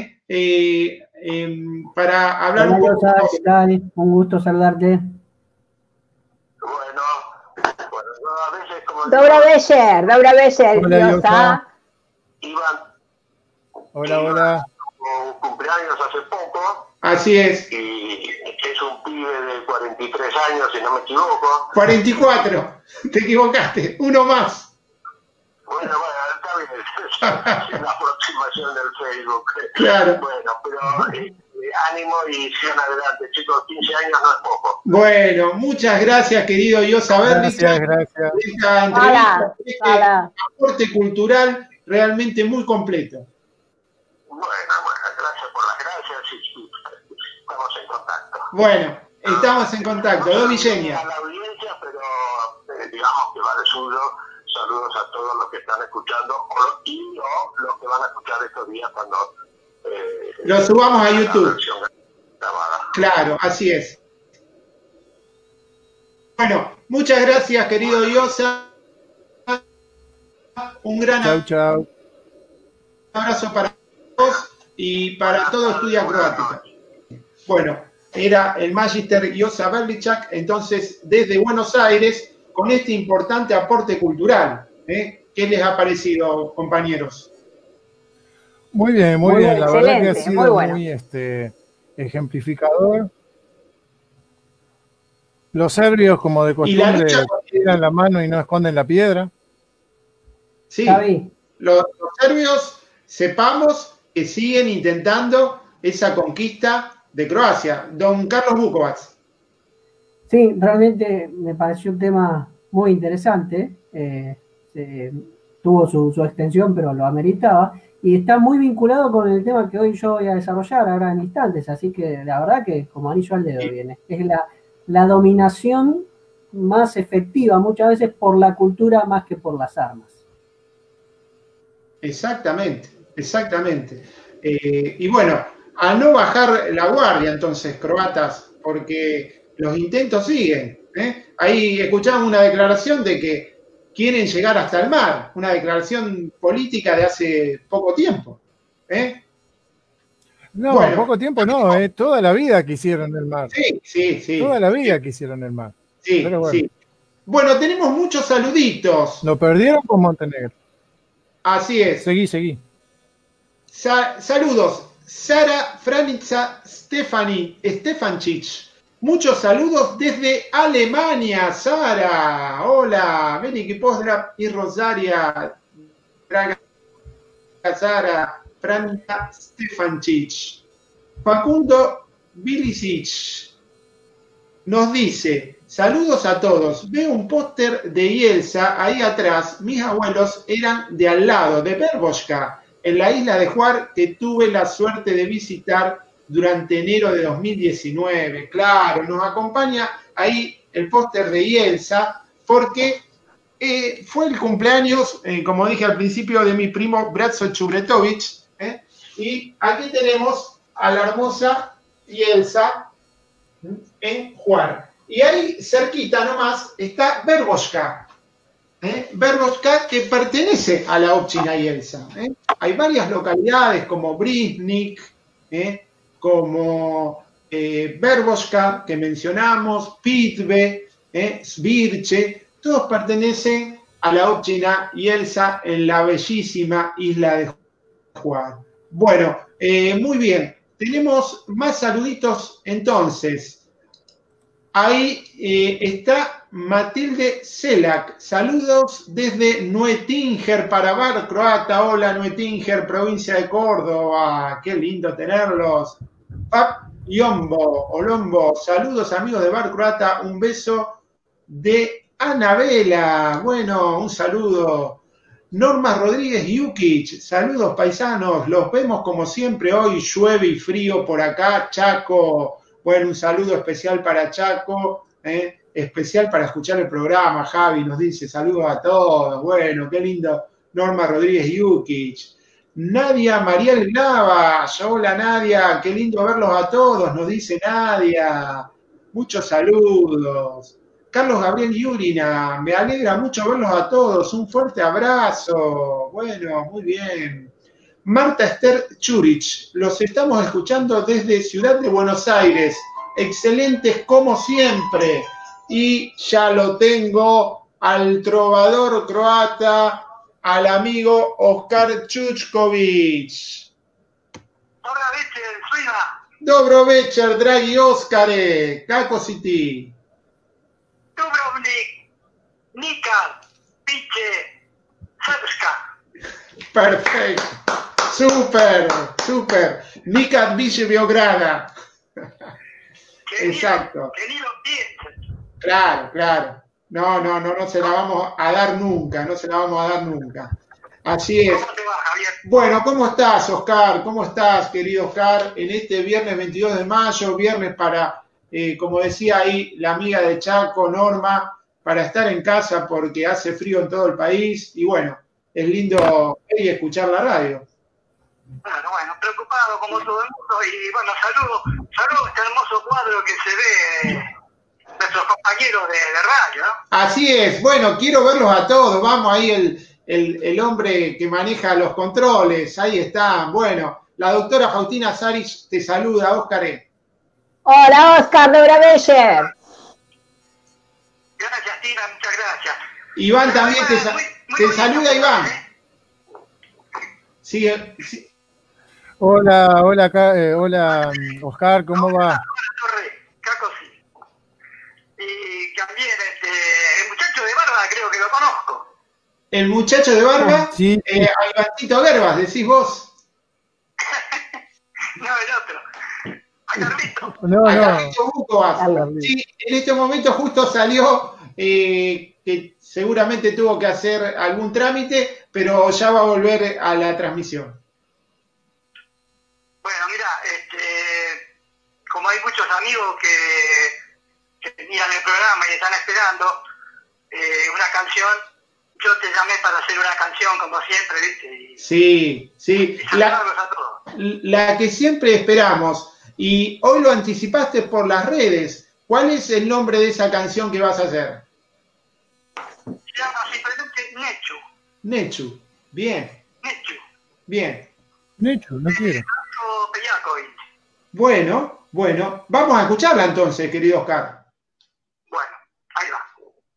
para hablar un poco.
¿Qué tal? Un gusto saludarte.
Bueno, a veces como...
Dobra večer,
Iosa.
Iván.
Hola.
Un cumpleaños hace poco.
Así es.
Y es un pibe de 43 años, si no me equivoco.
44, te equivocaste, uno más.
Bueno, está bien, es la aproximación del Facebook.
Claro.
Bueno, pero ánimo y sigan adelante, chicos, 15 años no es poco.
Bueno, muchas gracias, querido Iosa Berlich.
Gracias.
Esta entrevista, aporte cultural realmente muy completo.
Bueno, gracias por las gracias y estamos en contacto.
Bueno, estamos en contacto. Dovilleña.
A la audiencia, pero digamos que va de suyo. Saludos a todos los que están escuchando y los que van a escuchar estos días cuando
lo subamos a YouTube.
Grabada.
Claro, así es. Bueno, muchas gracias, querido Iosa. Un gran
Chau.
abrazo para todos y para todo Estudia Croática. Bueno, era el Magister Iosa Berlichak, entonces desde Buenos Aires, con este importante aporte cultural. ¿Qué les ha parecido, compañeros?
Muy bien. La verdad que ha sido
muy bueno.
muy ejemplificador. Los serbios, como de costumbre, tiran la mano y no esconden la piedra.
Sí, los serbios, sepamos que siguen intentando esa conquista de Croacia. Don Carlos Bukovac.
Sí, realmente me pareció un tema muy interesante. Tuvo su extensión, pero lo ameritaba. Y está muy vinculado con el tema que hoy yo voy a desarrollar ahora en instantes. Así que la verdad que como anillo al dedo viene. Es la dominación más efectiva muchas veces por la cultura más que por las armas.
Exactamente. Y bueno, a no bajar la guardia entonces, croatas, porque los intentos siguen. Ahí escuchamos una declaración de que quieren llegar hasta el mar, una declaración política de hace poco tiempo.
No, bueno, poco tiempo no, toda la vida quisieron el mar.
Sí.
Toda la vida quisieron el mar.
Sí, pero bueno. Sí. Bueno, tenemos muchos saluditos.
Lo perdieron con Montenegro.
Así es.
Seguí.
Saludos. Sara Franica Stefancic. Muchos saludos desde Alemania, Sara. Hola, Veliki Pozdrav y Rosaria. Draga Sara Franica Stefancic. Facundo Bilicic nos dice: saludos a todos. Veo un póster de Ielsa ahí atrás. Mis abuelos eran de al lado, de Verboška, en la isla de Hvar, que tuve la suerte de visitar durante enero de 2019. Claro, nos acompaña ahí el póster de Ielsa, porque fue el cumpleaños, como dije al principio, de mi primo Bratzo Chubretovic, y aquí tenemos a la hermosa Ielsa en Hvar. Y ahí cerquita nomás está Verboška. Verboška, que pertenece a la Općina Ielsa. Hay varias localidades como Brisnik, como Verboška, que mencionamos, Pitve, Svirche, todos pertenecen a la Općina Ielsa en la bellísima isla de Hvar. Bueno, muy bien. Tenemos más saluditos entonces. Ahí está Matilde Selak. Saludos desde Nuetinger para Bar Croata. Hola Nuetinger, provincia de Córdoba. Qué lindo tenerlos. Pap Yombo, Olombo. Saludos amigos de Bar Croata. Un beso de Anabela. Bueno, un saludo. Norma Rodríguez Jukic. Saludos paisanos. Los vemos como siempre hoy. Llueve y frío por acá. Chaco. Bueno, un saludo especial para Chaco, especial para escuchar el programa. Javi nos dice saludos a todos. Bueno, qué lindo. Norma Rodríguez Jukic. Nadia Mariel Nava. Hola Nadia, qué lindo verlos a todos, nos dice Nadia. Muchos saludos. Carlos Gabriel Yurina, me alegra mucho verlos a todos. Un fuerte abrazo. Bueno, muy bien. Marta Esther Churich, los estamos escuchando desde Ciudad de Buenos Aires. Excelentes como siempre. Y ya lo tengo al trovador croata, al amigo Oscar Chuchkovic.
Dobra večer svima.
Dobro večer, dragi Oskare. Kako si ti?
Dubrovnik, Nika, Piće, Srpska.
Perfecto. Super, super. Nikad Vice Beograda. Exacto.
Querido bien.
Claro, claro. No se la vamos a dar nunca, no se la vamos a dar nunca. Así es.
¿Cómo te va, Javier?
Bueno, ¿cómo estás, Oscar? ¿Cómo estás, querido Oscar? En este viernes 22 de mayo, viernes para, como decía ahí la amiga de Chaco, Norma, para estar en casa porque hace frío en todo el país y bueno, es lindo ver y escuchar la radio.
Bueno, preocupado como todo el mundo y bueno, saludo a este hermoso cuadro que se ve nuestros compañeros de radio, ¿no?
Así es, bueno, quiero verlos a todos, vamos ahí el hombre que maneja los controles, ahí está, bueno, la doctora Faustina Sarich te saluda, Óscar.
Hola Óscar, dobra večer.
Gracias, Tina, muchas gracias.
Iván también te saluda, Iván. Sí.
Hola, hola, Oscar, ¿cómo va?
Hola, Torre, Caco, sí. Y también el muchacho de barba, creo que lo conozco.
El muchacho de barba,
sí.
Albertito Gerbas, decís vos.
No, el otro. A Carlito.
No.
Carlito Bucovas. Sí, en este momento justo salió que seguramente tuvo que hacer algún trámite, pero ya va a volver a la transmisión.
Bueno, mira, como hay muchos amigos que miran el programa y están esperando una canción, yo te llamé para hacer una canción como siempre, ¿viste?
Sí.
Y saludarlos a todos.
La que siempre esperamos. Y hoy lo anticipaste por las redes. ¿Cuál es el nombre de esa canción que vas a hacer?
Se llama simplemente Nechu.
Nechu. Bien.
Nechu.
Bien.
Nechu, no quiero.
Bueno, vamos a escucharla entonces, querido Oscar.
Bueno, ahí va.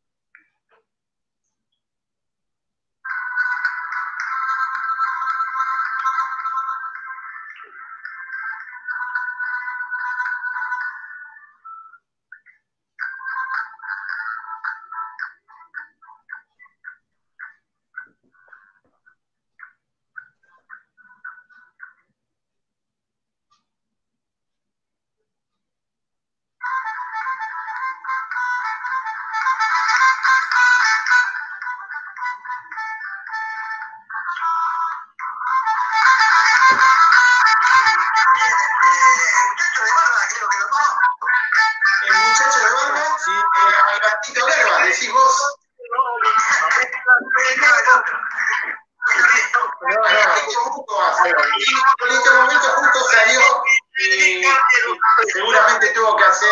En este momento justo salió, seguramente tuvo que hacer...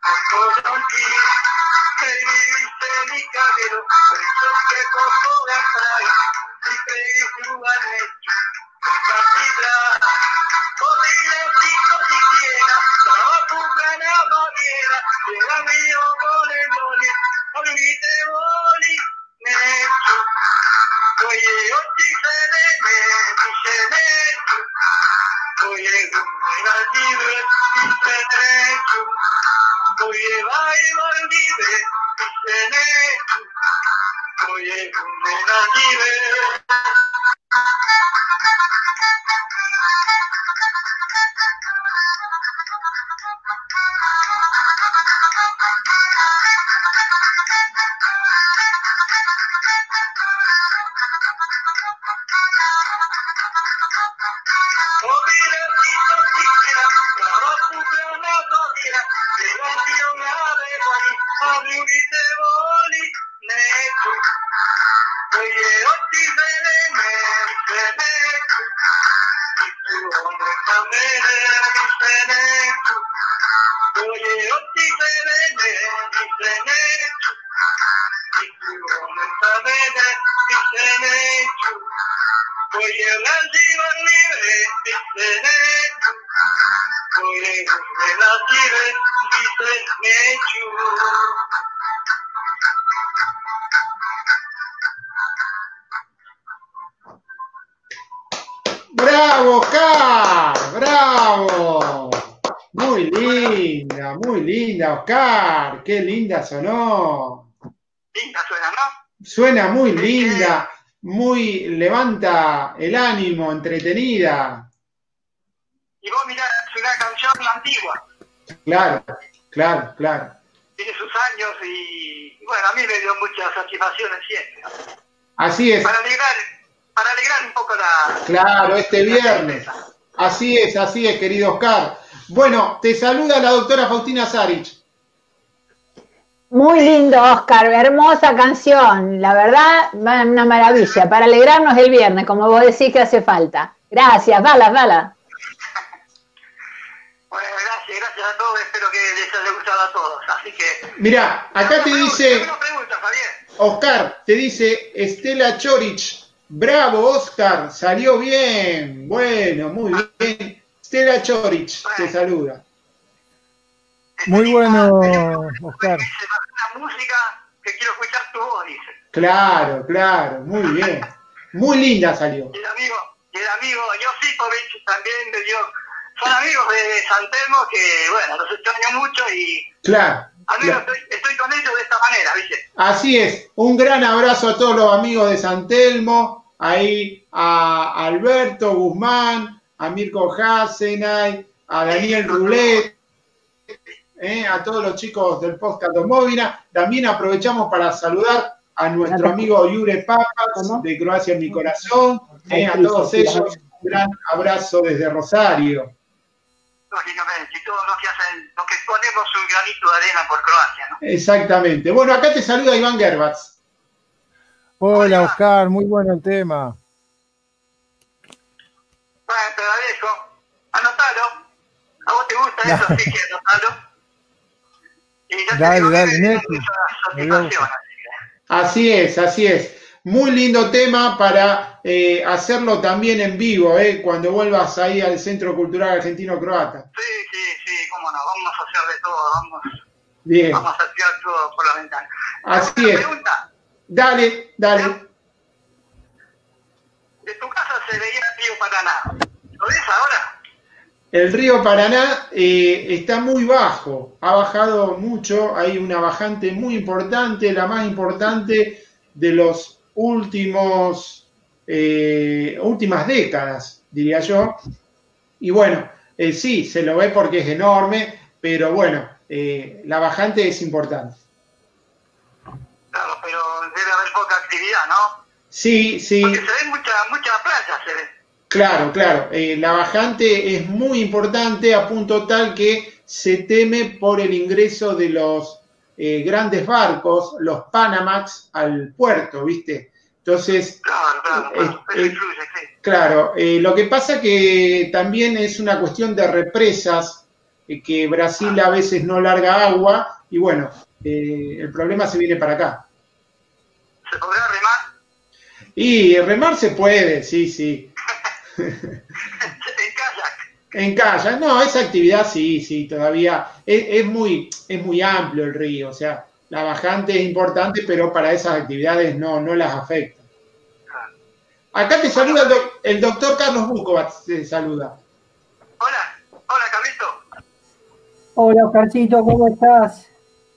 ¡Bravo, Oscar! ¡Bravo! Muy linda, Oscar. Qué linda sonó.
Linda suena, ¿no?
Suena muy linda, muy levanta el ánimo, entretenida.
Y vos mirá, es una canción antigua.
Claro.
Tiene sus años y bueno, a mí me dio muchas satisfacciones siempre.
Así es.
Para alegrar un poco la...
Claro, este viernes. Así es, querido Oscar. Bueno, te saluda la doctora Faustina Sarich.
Muy lindo, Oscar, hermosa canción. La verdad, una maravilla. Para alegrarnos el viernes, como vos decís que hace falta. Gracias, Bala.
Bueno, gracias a todos. Espero que les haya gustado a todos. Así que...
Mirá, acá te dice...
Una pregunta, Javier.
Oscar, te dice Estela Chorich. Bravo, Oscar, salió bien. Bueno, muy bien. Estela Chorich te saluda.
Muy bueno, Oscar.
Una música que quiero escuchar tu voz, dice.
Claro, muy bien. Muy linda salió.
Y el amigo Josipovich también me dio... Son amigos de San Telmo que, bueno, los extraño mucho y...
Claro.
Estoy con ellos de esta manera, ¿viste?
Así es. Un gran abrazo a todos los amigos de San Telmo, ahí a Alberto Guzmán, a Mirko Hasenay, a Daniel Rulet, a todos los chicos del podcast Móvina. También aprovechamos para saludar a nuestro amigo Jure Papas de Croacia en mi corazón, a todos ellos un gran abrazo desde Rosario.
Lógicamente, y todos los que ponemos un granito de arena por Croacia, ¿no?
Exactamente. Bueno, acá te saluda Iván Gerbats.
Hola, Oscar, muy bueno el tema.
Bueno, te agradezco. Anotalo. ¿A vos te gusta eso? Así que anotalo. Y ya
dale,
Así es. Muy lindo tema para hacerlo también en vivo, cuando vuelvas ahí al Centro Cultural Argentino-Croata.
Sí, cómo no, vamos a hacer de todo, vamos a tirar todo por la ventana.
Así es.
Pregunta.
Dale.
De tu casa se veía el río Paraná. ¿Lo ves ahora?
El río Paraná está muy bajo, ha bajado mucho, hay una bajante muy importante, la más importante de los últimas décadas, diría yo. Y bueno, sí, se lo ve porque es enorme, pero bueno, la bajante es importante.
Claro, pero debe haber poca actividad, ¿no?
Sí.
Porque se ve mucha playa, se ve.
Claro. La bajante es muy importante a punto tal que se teme por el ingreso de los grandes barcos, los Panamax, al puerto, ¿viste? Entonces,
Claro, eso influye, sí.
Claro, lo que pasa que también es una cuestión de represas que Brasil a veces no larga agua, y bueno, el problema se viene para acá.
¿Se podrá remar?
Y remar se puede, sí. En kayak, no, esa actividad sí, todavía es muy amplio el río, o sea, la bajante es importante, pero para esas actividades no las afecta. Acá te saluda el doctor Carlos Bukovac, te saluda.
Hola Carlito.
Hola Oscarcito, ¿cómo estás?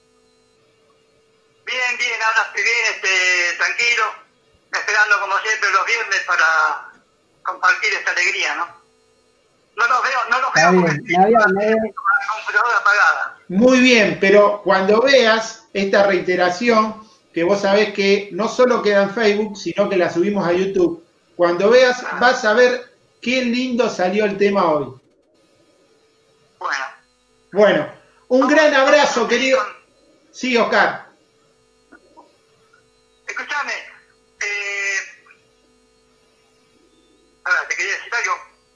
Bien, hablaste bien, tranquilo, esperando como siempre los viernes para compartir esta alegría, ¿no? No los veo porque la computadora apagada.
Muy bien, pero cuando veas esta reiteración, que vos sabés que no solo queda en Facebook, sino que la subimos a YouTube, cuando veas vas a ver qué lindo salió el tema hoy. Bueno, un gran abrazo, querido. Sí, Oscar.
Escúchame, te quería decir algo.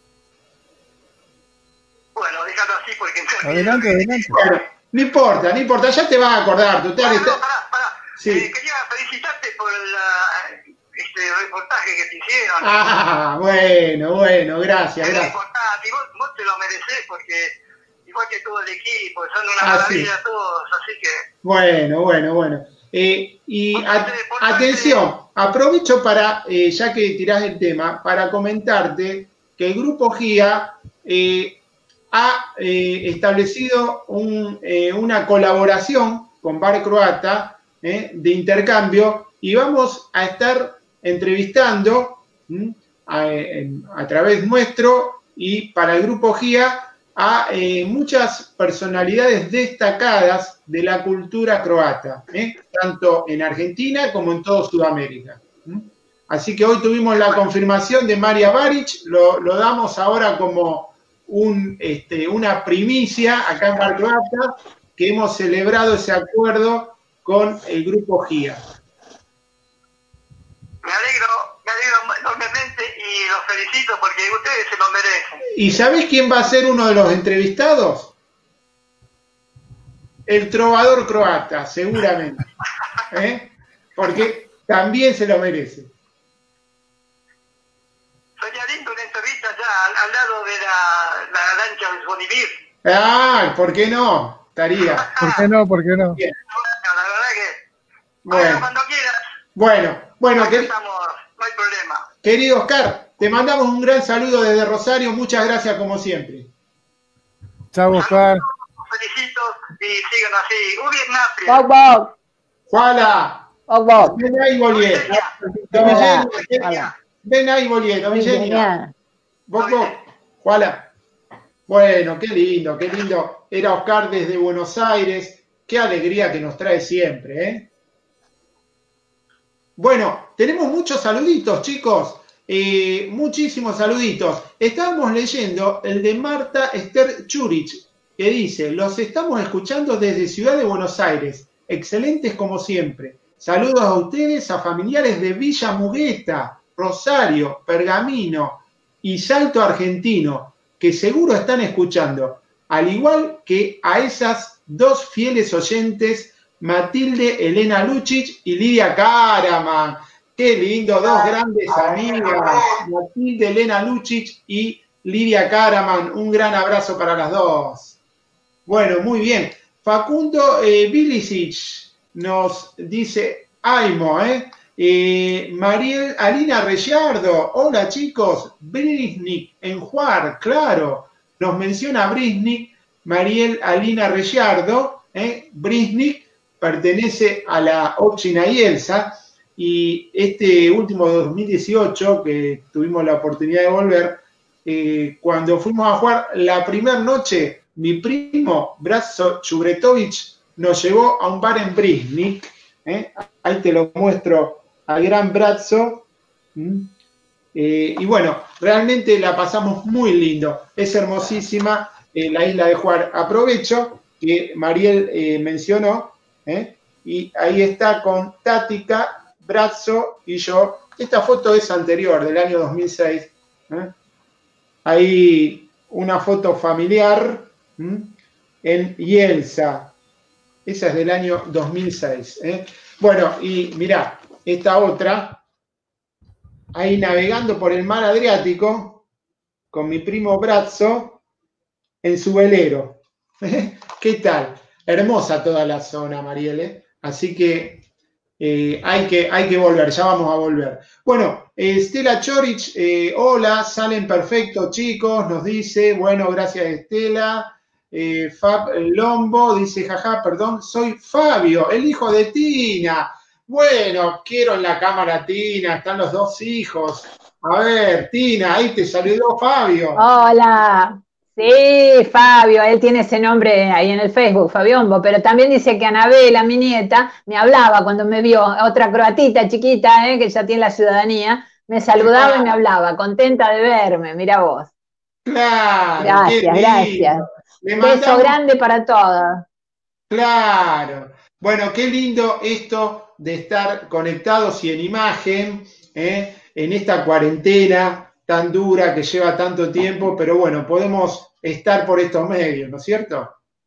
Bueno, déjalo así porque...
Adelante.
Bueno, no importa, ya te vas a acordar. Total,
pará. Sí. Quería felicitarte por este reportaje que te hicieron.
Bueno, gracias.
Es importante, y vos te lo merecés porque, igual que todo el equipo, son una maravilla todos, así que...
Bueno. Atención, aprovecho para, ya que tirás el tema, para comentarte que el Grupo GIA ha establecido una colaboración con Bar Croata de intercambio, y vamos a estar entrevistando a través nuestro y para el Grupo GIA a muchas personalidades destacadas de la cultura croata, tanto en Argentina como en toda Sudamérica. Así que hoy tuvimos la confirmación de Maria Baric, lo damos ahora como una primicia acá en Bar Croata, que hemos celebrado ese acuerdo con el Grupo GIA.
Me alegro enormemente y los felicito porque ustedes se lo merecen.
¿Y sabés quién va a ser uno de los entrevistados? El trovador croata, seguramente. Porque también se lo merece.
Sería lindo una entrevista ya al lado de la lancha de Bonivir.
¿Por qué no? Estaría.
¿Por qué no?
Bien. La verdad que... Bueno, cuando quieras.
Bueno,
no hay problema.
Querido Oscar, te mandamos un gran saludo desde Rosario. Muchas gracias como siempre.
Chao, Oscar.
Felicito y sigan así.
Juala. Ven ahí, Bolier. Ven ahí, Bolier. Vos, Juala. Bueno, qué lindo. Era Oscar desde Buenos Aires. Qué alegría que nos trae siempre, Bueno, tenemos muchos saluditos, chicos. Muchísimos saluditos. Estábamos leyendo el de Marta Esther Churich, que dice: los estamos escuchando desde Ciudad de Buenos Aires. Excelentes como siempre. Saludos a ustedes, a familiares de Villa Mugueta, Rosario, Pergamino y Salto Argentino, que seguro están escuchando. Al igual que a esas dos fieles oyentes, Matilde Elena Lucic y Lidia Caraman. Qué lindo, dos grandes amigas, Matilde Elena Lucic y Lidia Caraman. Un gran abrazo para las dos. Bueno, muy bien. Facundo Bilicic nos dice Aimo, Mariel Alina Reyardo. Hola chicos, Brisnik en Juar, claro. Nos menciona Brisnik, Mariel Alina Reyardo, Brisnik pertenece a la Ochina y Elsa, y este último 2018, que tuvimos la oportunidad de volver, cuando fuimos a jugar la primera noche, mi primo Bratzo Chubretovic nos llevó a un bar en Brisnik, ahí te lo muestro al gran Bratzo, y bueno, realmente la pasamos muy lindo, es hermosísima la isla de Juar. Aprovecho que Mariel mencionó, y ahí está con Tática, Bratzo y yo. Esta foto es anterior, del año 2006. Ahí una foto familiar. en Jelsa. Esa es del año 2006. Bueno, y mirá, esta otra, ahí navegando por el mar Adriático, con mi primo Brazzo, en su velero. ¿Qué tal? Hermosa toda la zona, Marielle. Así que hay que volver, ya vamos a volver. Bueno, Estela Chorich, hola, salen perfecto, chicos, nos dice. Bueno, gracias, Estela. Fab Lombo dice, jaja, perdón, soy Fabio, el hijo de Tina. Bueno, quiero en la cámara Tina, están los dos hijos. A ver, Tina, ahí te saludó Fabio.
Hola. Sí, Fabio, él tiene ese nombre ahí en el Facebook, Fabiombo, pero también dice que Anabela, mi nieta, me hablaba cuando me vio, otra croatita chiquita, que ya tiene la ciudadanía, me saludaba y me hablaba, contenta de verme, mira vos.
Claro.
Gracias, gracias. Beso grande para todos.
Claro. Bueno, qué lindo esto de estar conectados y en imagen, en esta cuarentena tan dura que lleva tanto tiempo, pero bueno, podemos estar por estos medios, ¿no es cierto?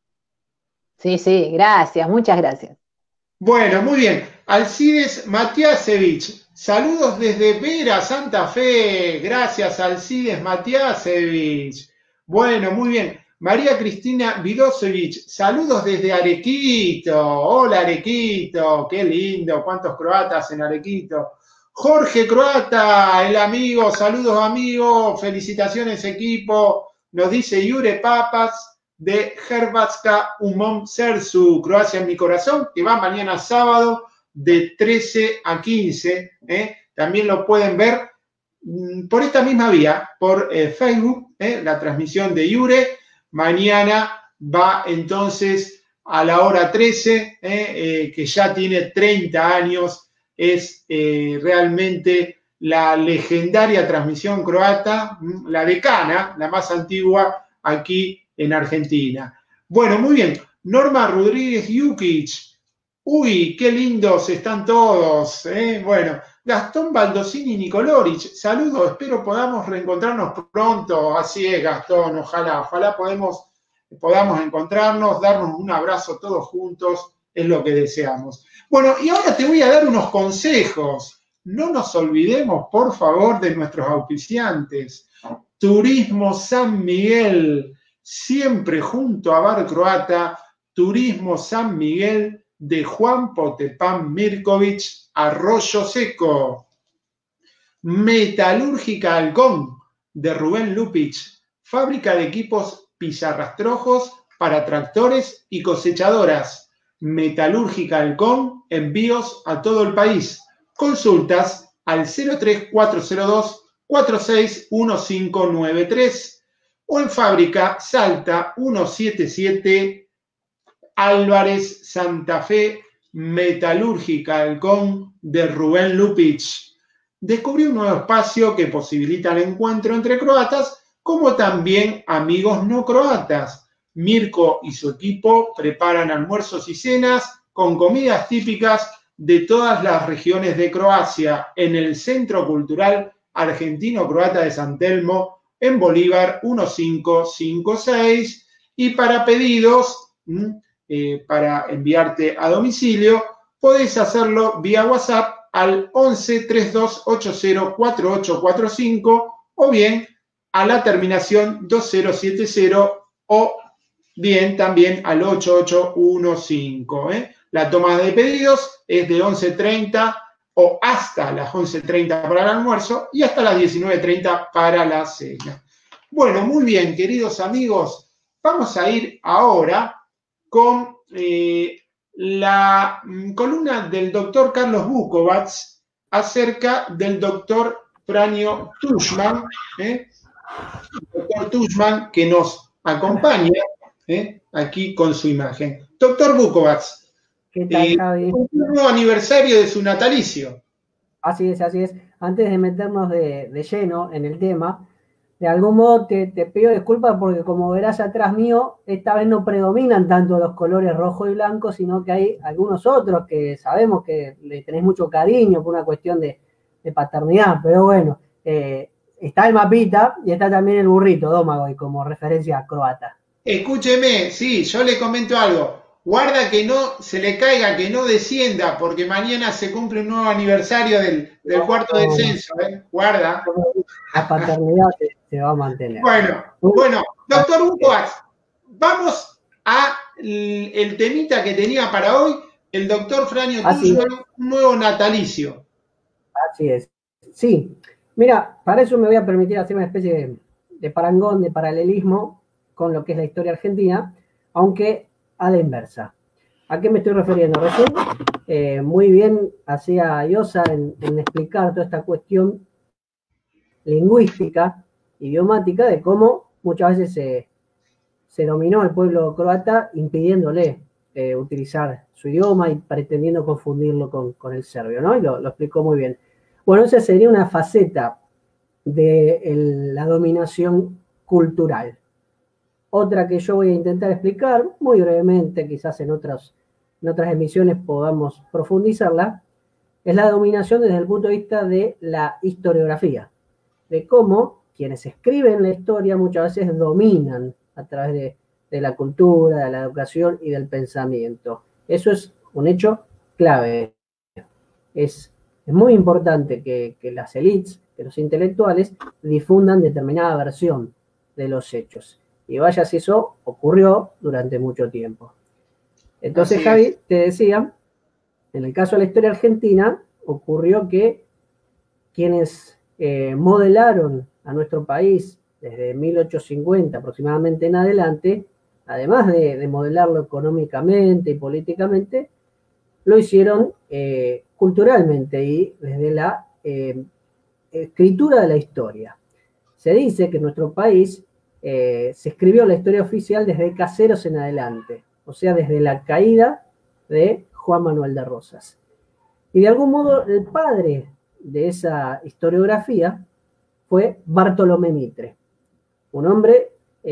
Sí, sí, gracias, muchas gracias.
Bueno, muy bien. Alcides Matiasevich, saludos desde Vera, Santa Fe. Gracias, Alcides Matiasevich. Bueno, muy bien. María Cristina Vidosevich, saludos desde Arequito. Hola, Arequito, qué lindo, cuántos croatas en Arequito. Jorge Croata, el amigo, saludos amigo, felicitaciones equipo, nos dice Jure Papas de Hrvatska Umom Sersu, Croacia en mi corazón, que va mañana sábado de 13 a 15, también lo pueden ver por esta misma vía, por Facebook, la transmisión de Jure, mañana va entonces a la hora 13, que ya tiene 30 años, es realmente la legendaria transmisión croata, la decana, la más antigua aquí en Argentina. Bueno, muy bien. Norma Rodríguez Jukic. Uy, qué lindos están todos. Bueno, Gastón Baldosini Nicoloric. Saludos, espero podamos reencontrarnos pronto. Así es, Gastón, ojalá podamos encontrarnos, darnos un abrazo todos juntos, es lo que deseamos. Bueno, y ahora te voy a dar unos consejos. No nos olvidemos, por favor, de nuestros auspiciantes. Turismo San Miguel, siempre junto a Bar Croata, Turismo San Miguel de Juan Potepán Mirkovic, Arroyo Seco. Metalúrgica Halcón de Rubén Lupich, fábrica de equipos pizarrastrojos para tractores y cosechadoras. Metalúrgica Halcón, envíos a todo el país. Consultas al 03402 461593 o en fábrica Salta 177 Álvarez Santa Fe, Metalúrgica Halcón de Rubén Lupich. Descubrí un nuevo espacio que posibilita el encuentro entre croatas como también amigos no croatas. Mirko y su equipo preparan almuerzos y cenas con comidas típicas de todas las regiones de Croacia en el Centro Cultural Argentino-Croata de San Telmo, en Bolívar 1556. Y para pedidos, para enviarte a domicilio, podés hacerlo vía WhatsApp al 11 3280 4845 o bien a la terminación 2070 o bien también al 8815. La toma de pedidos es de 11:30 o hasta las 11:30 para el almuerzo y hasta las 19:30 para la cena. Bueno, muy bien, queridos amigos, vamos a ir ahora con la columna del doctor Carlos Bukovac acerca del doctor Franjo Tuđman, el doctor Tuđman que nos acompaña aquí con su imagen. Doctor Bukovac,
¿qué tal, Javi?
Un nuevo aniversario de su natalicio.
Así es, así es. Antes de meternos de lleno en el tema, de algún modo te pido disculpas porque como verás atrás mío, esta vez no predominan tanto los colores rojo y blanco, sino que hay algunos otros que sabemos que le tenés mucho cariño por una cuestión de paternidad, pero bueno, está el mapita y está también el burrito Domagoj como referencia croata.
Escúcheme, sí, yo le comento algo. Guarda que no se le caiga, que no descienda, porque mañana se cumple un nuevo aniversario del cuarto descenso, ¿eh? Guarda.
La paternidad se va a mantener.
Bueno, doctor Hugo, vamos a el temita que tenía para hoy, el doctor Franio Tuchman, un nuevo natalicio.
Así es. Sí, mira, para eso me voy a permitir hacer una especie de parangón, de paralelismo con lo que es la historia argentina, aunque a la inversa. ¿A qué me estoy refiriendo? Recién, muy bien hacía Iosa en explicar toda esta cuestión lingüística, idiomática, de cómo muchas veces se dominó al pueblo croata impidiéndole utilizar su idioma y pretendiendo confundirlo con el serbio, ¿no? Y lo explicó muy bien. Bueno, esa sería una faceta de la dominación cultural. Otra que yo voy a intentar explicar muy brevemente, quizás en otras emisiones podamos profundizarla, es la dominación desde el punto de vista de la historiografía, de cómo quienes escriben la historia muchas veces dominan a través de la cultura, de la educación y del pensamiento. Eso es un hecho clave. Es muy importante que las élites, que los intelectuales, difundan determinada versión de los hechos. Y vaya si eso ocurrió durante mucho tiempo. Entonces, Javi, te decía, en el caso de la historia argentina, ocurrió que quienes modelaron a nuestro país desde 1850 aproximadamente en adelante, además de modelarlo económicamente y políticamente, lo hicieron culturalmente y desde la escritura de la historia. Se dice que en nuestro país se escribió la historia oficial desde Caseros en adelante, o sea, desde la caída de Juan Manuel de Rosas. Y de algún modo el padre de esa historiografía fue Bartolomé Mitre, un hombre,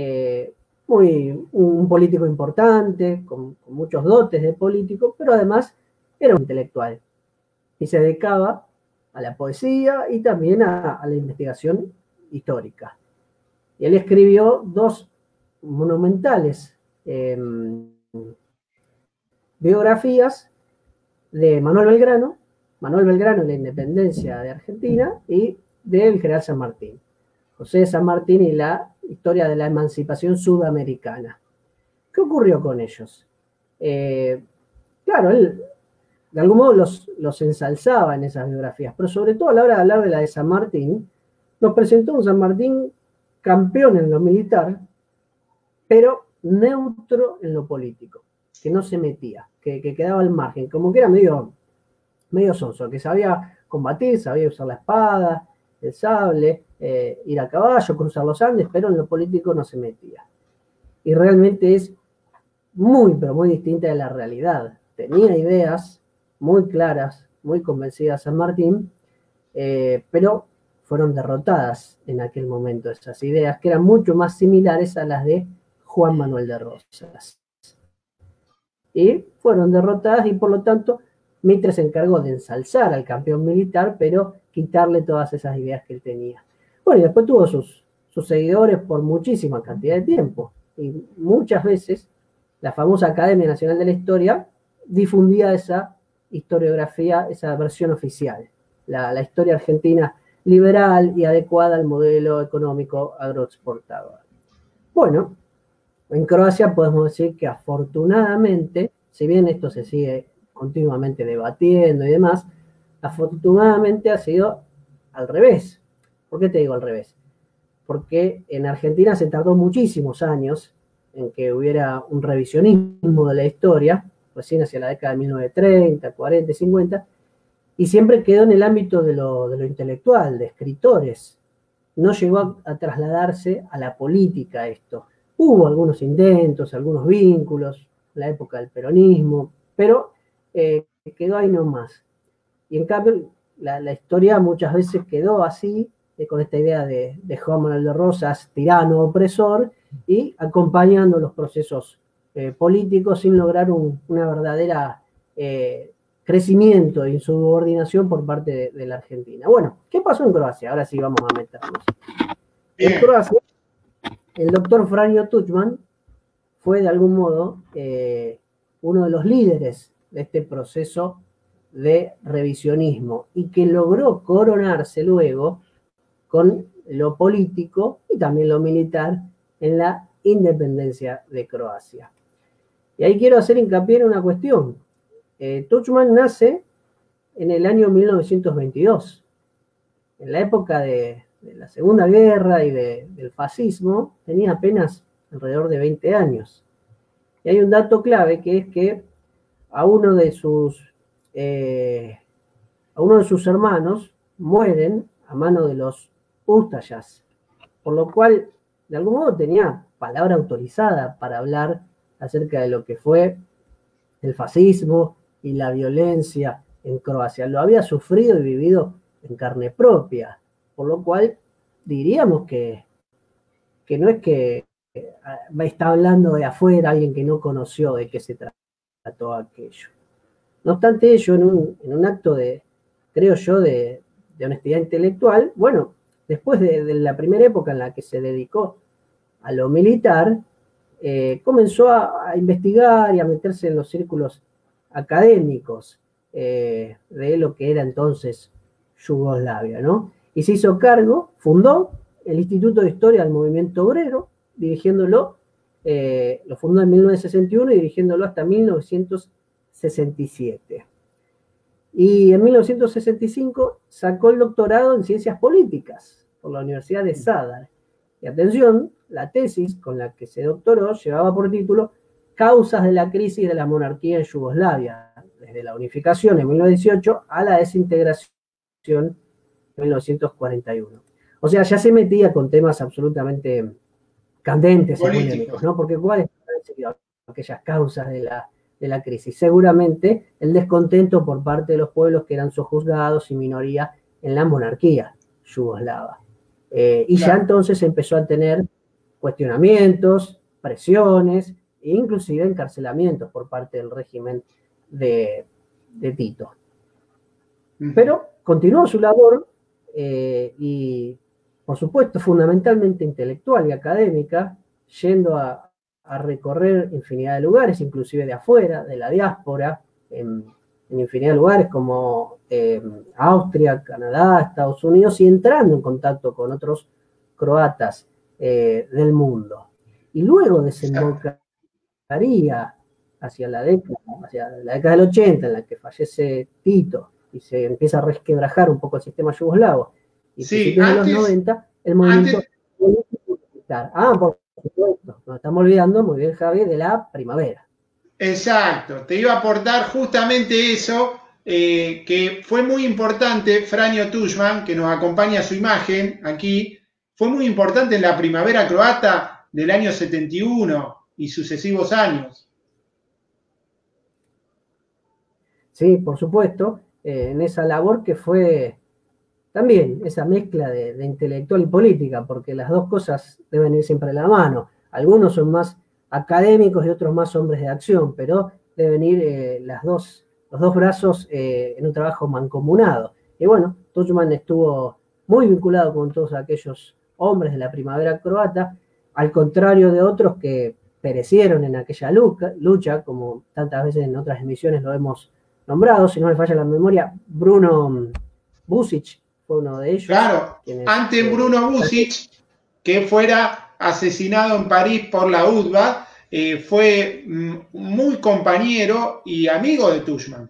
un político importante, con muchos dotes de político, pero además era un intelectual y se dedicaba a la poesía y también a la investigación histórica. Y él escribió dos monumentales biografías de Manuel Belgrano en la independencia de Argentina y del general San Martín, José de San Martín y la historia de la emancipación sudamericana. ¿Qué ocurrió con ellos? Claro, él de algún modo los ensalzaba en esas biografías, pero sobre todo a la hora de hablar de la de San Martín, nos presentó un San Martín campeón en lo militar, pero neutro en lo político, que no se metía, que quedaba al margen, como que era medio sonso, que sabía combatir, sabía usar la espada, el sable, ir a caballo, cruzar los Andes, pero en lo político no se metía. Y realmente es muy, pero muy distinta de la realidad. Tenía ideas muy claras, muy convencidas San Martín, pero fueron derrotadas en aquel momento esas ideas, que eran mucho más similares a las de Juan Manuel de Rosas. Y fueron derrotadas y por lo tanto Mitre se encargó de ensalzar al campeón militar, pero quitarle todas esas ideas que él tenía. Bueno, y después tuvo sus seguidores por muchísima cantidad de tiempo. Y muchas veces la famosa Academia Nacional de la Historia difundía esa historiografía, esa versión oficial, la historia argentina liberal y adecuada al modelo económico agroexportador. Bueno, en Croacia podemos decir que afortunadamente, si bien esto se sigue continuamente debatiendo y demás, afortunadamente ha sido al revés. ¿Por qué te digo al revés? Porque en Argentina se tardó muchísimos años en que hubiera un revisionismo de la historia, recién hacia la década de 1930, 40 y 50, y siempre quedó en el ámbito de lo intelectual, de escritores. No llegó a trasladarse a la política esto. Hubo algunos intentos, algunos vínculos, en la época del peronismo, pero quedó ahí nomás. Y en cambio, la historia muchas veces quedó así, con esta idea de Juan Manuel de Rosas, tirano, opresor, y acompañando los procesos políticos sin lograr una verdadera crecimiento y subordinación por parte de la Argentina. Bueno, ¿qué pasó en Croacia? Ahora sí vamos a meternos. En Croacia, el doctor Franjo Tuđman fue de algún modo uno de los líderes de este proceso de revisionismo y que logró coronarse luego con lo político y también lo militar en la independencia de Croacia. Y ahí quiero hacer hincapié en una cuestión. Tuđman nace en el año 1922. En la época de la Segunda Guerra y del fascismo, tenía apenas alrededor de 20 años. Y hay un dato clave que es que a uno de sus hermanos mueren a mano de los Ustayas, por lo cual de algún modo tenía palabra autorizada para hablar acerca de lo que fue el fascismo y la violencia en Croacia. Lo había sufrido y vivido en carne propia, por lo cual diríamos que no es que está hablando de afuera alguien que no conoció de qué se trató aquello. No obstante ello, en un acto creo yo, de honestidad intelectual, bueno, después de la primera época en la que se dedicó a lo militar, comenzó a investigar y a meterse en los círculos académicos de lo que era entonces Yugoslavia, ¿no? Y se hizo cargo, fundó el Instituto de Historia del Movimiento Obrero, dirigiéndolo, lo fundó en 1961 y dirigiéndolo hasta 1967. Y en 1965 sacó el doctorado en Ciencias Políticas por la Universidad de Zadar. Y atención, la tesis con la que se doctoró llevaba por título Causas de la crisis de la monarquía en Yugoslavia, desde la unificación en 1918 a la desintegración en 1941. O sea, ya se metía con temas absolutamente candentes y polémicos, ¿no? Porque ¿cuáles eran aquellas causas de la crisis? Seguramente el descontento por parte de los pueblos que eran sojuzgados y minoría en la monarquía yugoslava. Y ya entonces empezó a tener cuestionamientos, presiones e inclusive encarcelamientos por parte del régimen de Tito. Pero continuó su labor y, por supuesto, fundamentalmente intelectual y académica, yendo a recorrer infinidad de lugares, inclusive de afuera, de la diáspora, en infinidad de lugares como Austria, Canadá, Estados Unidos, y entrando en contacto con otros croatas del mundo. Y luego desembocaría hacia la década del 80, en la que fallece Tito, y se empieza a resquebrajar un poco el sistema yugoslavo. Y
sí,
de los 90, el movimiento militar. Por supuesto, nos estamos olvidando, muy bien, Javi, de la primavera.
Exacto, te iba a aportar justamente eso, que fue muy importante. Franjo Tuđman, que nos acompaña su imagen aquí, fue muy importante en la primavera croata del año 71 y sucesivos años.
Sí, por supuesto, en esa labor que fue también esa mezcla de intelectual y política, porque las dos cosas deben ir siempre de la mano. Algunos son más académicos y otros más hombres de acción, pero deben ir los dos brazos en un trabajo mancomunado. Y bueno, Tuđman estuvo muy vinculado con todos aquellos hombres de la primavera croata, al contrario de otros que perecieron en aquella lucha, como tantas veces en otras emisiones lo hemos nombrado, si no me falla la memoria, Bruno Bušić fue uno de ellos.
Claro, ante Bruno Bušić, que fuera asesinado en París por la UDBA, fue muy compañero y amigo de Tuđman.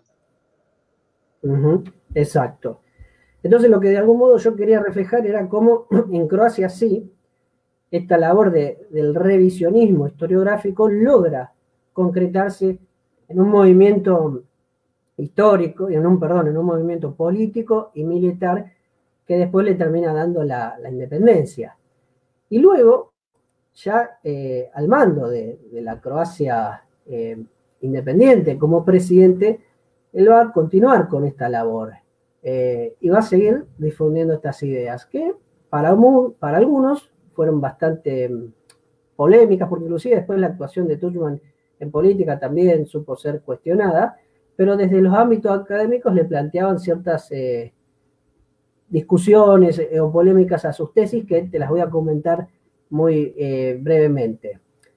Exacto. Entonces lo que de algún modo yo quería reflejar era cómo en Croacia sí, esta labor del revisionismo historiográfico logra concretarse en un movimiento histórico, en un movimiento político y militar que después le termina dando la independencia. Y luego, ya al mando de la Croacia independiente como presidente, él va a continuar con esta labor y va a seguir difundiendo estas ideas que para algunos fueron bastante polémicas, porque inclusive después la actuación de Tuđman en política también supo ser cuestionada, pero desde los ámbitos académicos le planteaban ciertas discusiones o polémicas a sus tesis que te las voy a comentar muy brevemente.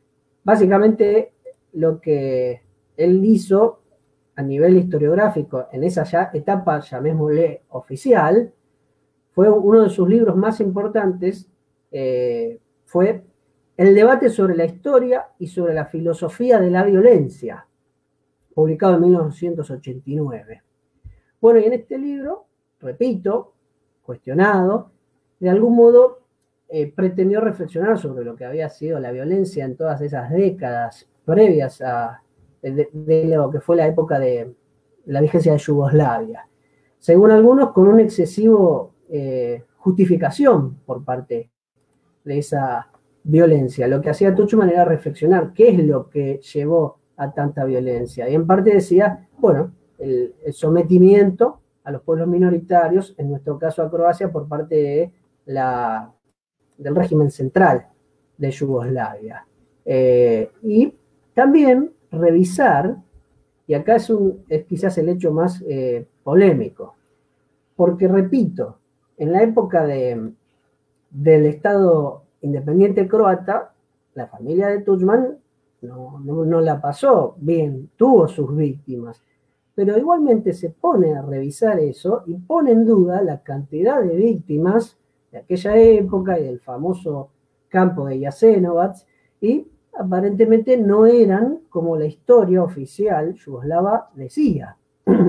básicamente lo que él hizo a nivel historiográfico en esa etapa, llamémosle oficial, fue uno de sus libros más importantes, fue El debate sobre la historia y sobre la filosofía de la violencia, publicado en 1989. Bueno, y en este libro, repito, cuestionado, de algún modo pretendió reflexionar sobre lo que había sido la violencia en todas esas décadas previas a de lo que fue la época de la vigencia de Yugoslavia. Según algunos, con un excesivo justificación por parte de esa violencia. Lo que hacía Tuchman era reflexionar qué es lo que llevó a tanta violencia. Y en parte decía, bueno, el sometimiento a los pueblos minoritarios, en nuestro caso a Croacia, por parte del régimen central de Yugoslavia. Y también revisar, y acá es quizás el hecho más polémico, porque repito, en la época del Estado independiente croata, la familia de Tuđman no la pasó bien, tuvo sus víctimas, pero igualmente se pone a revisar eso y pone en duda la cantidad de víctimas de aquella época y del famoso campo de Jasenovac, y aparentemente no eran como la historia oficial yugoslava decía.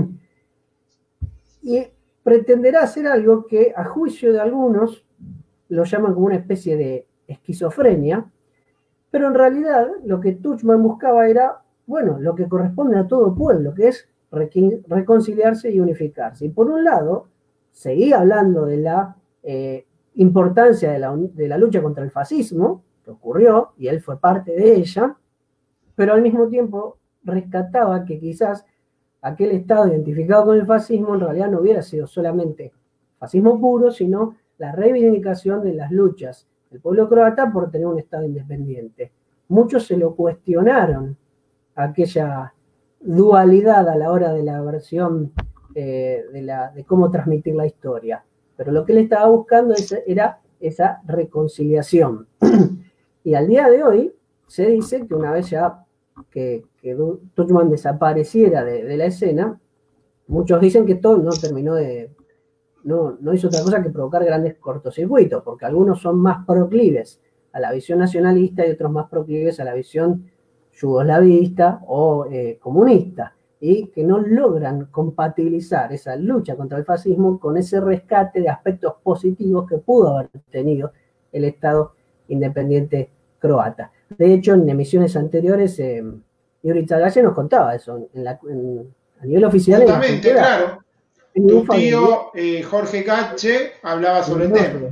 Y pretenderá hacer algo que, a juicio de algunos, lo llaman como una especie de esquizofrenia, pero en realidad lo que Tuđman buscaba era, bueno, lo que corresponde a todo pueblo, que es reconciliarse y unificarse. Y por un lado, seguía hablando de la importancia de la lucha contra el fascismo, que ocurrió, y él fue parte de ella, pero al mismo tiempo rescataba que quizás aquel Estado identificado con el fascismo en realidad no hubiera sido solamente fascismo puro, sino la reivindicación de las luchas del pueblo croata por tener un Estado independiente. Muchos se lo cuestionaron, aquella dualidad a la hora de la versión de cómo transmitir la historia, pero lo que él estaba buscando era esa reconciliación. Y al día de hoy se dice que una vez ya que Tuđman desapareciera de la escena, muchos dicen que todo no terminó no hizo otra cosa que provocar grandes cortocircuitos, porque algunos son más proclives a la visión nacionalista y otros más proclives a la visión yugoslavista o comunista, y que no logran compatibilizar esa lucha contra el fascismo con ese rescate de aspectos positivos que pudo haber tenido el Estado independiente croata. De hecho, en emisiones anteriores, Jurica Galle nos contaba eso, a nivel oficial.
Justamente, claro. Tu tío Jorge Gache hablaba sobre el tema.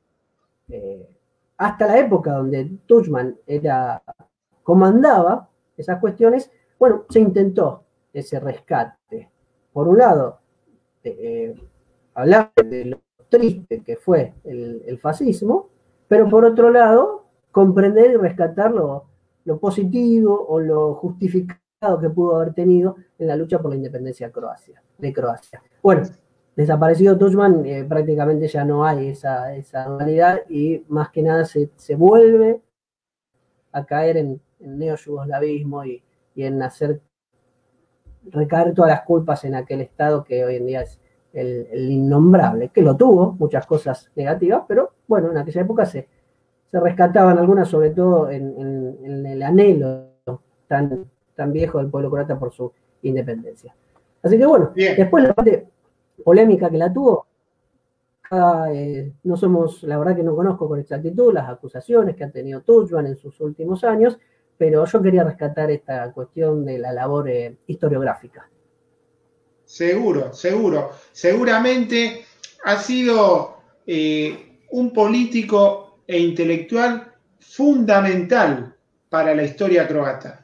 Hasta la época donde Tuđman comandaba esas cuestiones, bueno, se intentó ese rescate. Por un lado, hablar de lo triste que fue el fascismo, pero por otro lado, comprender y rescatar lo positivo o lo justificado que pudo haber tenido en la lucha por la independencia de Croacia. Bueno, desaparecido Tuđman, prácticamente ya no hay esa dualidad, y más que nada se vuelve a caer en neo-yugoslavismo y en recaer todas las culpas en aquel Estado que hoy en día es el innombrable, que lo tuvo, muchas cosas negativas, pero bueno, en aquella época se rescataban algunas, sobre todo en el anhelo tan viejo del pueblo croata por su independencia. Así que bueno, bien. Después la parte polémica que la tuvo, no somos, la verdad que no conozco con exactitud las acusaciones que ha tenido Tuđman en sus últimos años, pero yo quería rescatar esta cuestión de la labor historiográfica.
Seguro. Seguramente ha sido un político e intelectual fundamental para la historia croata.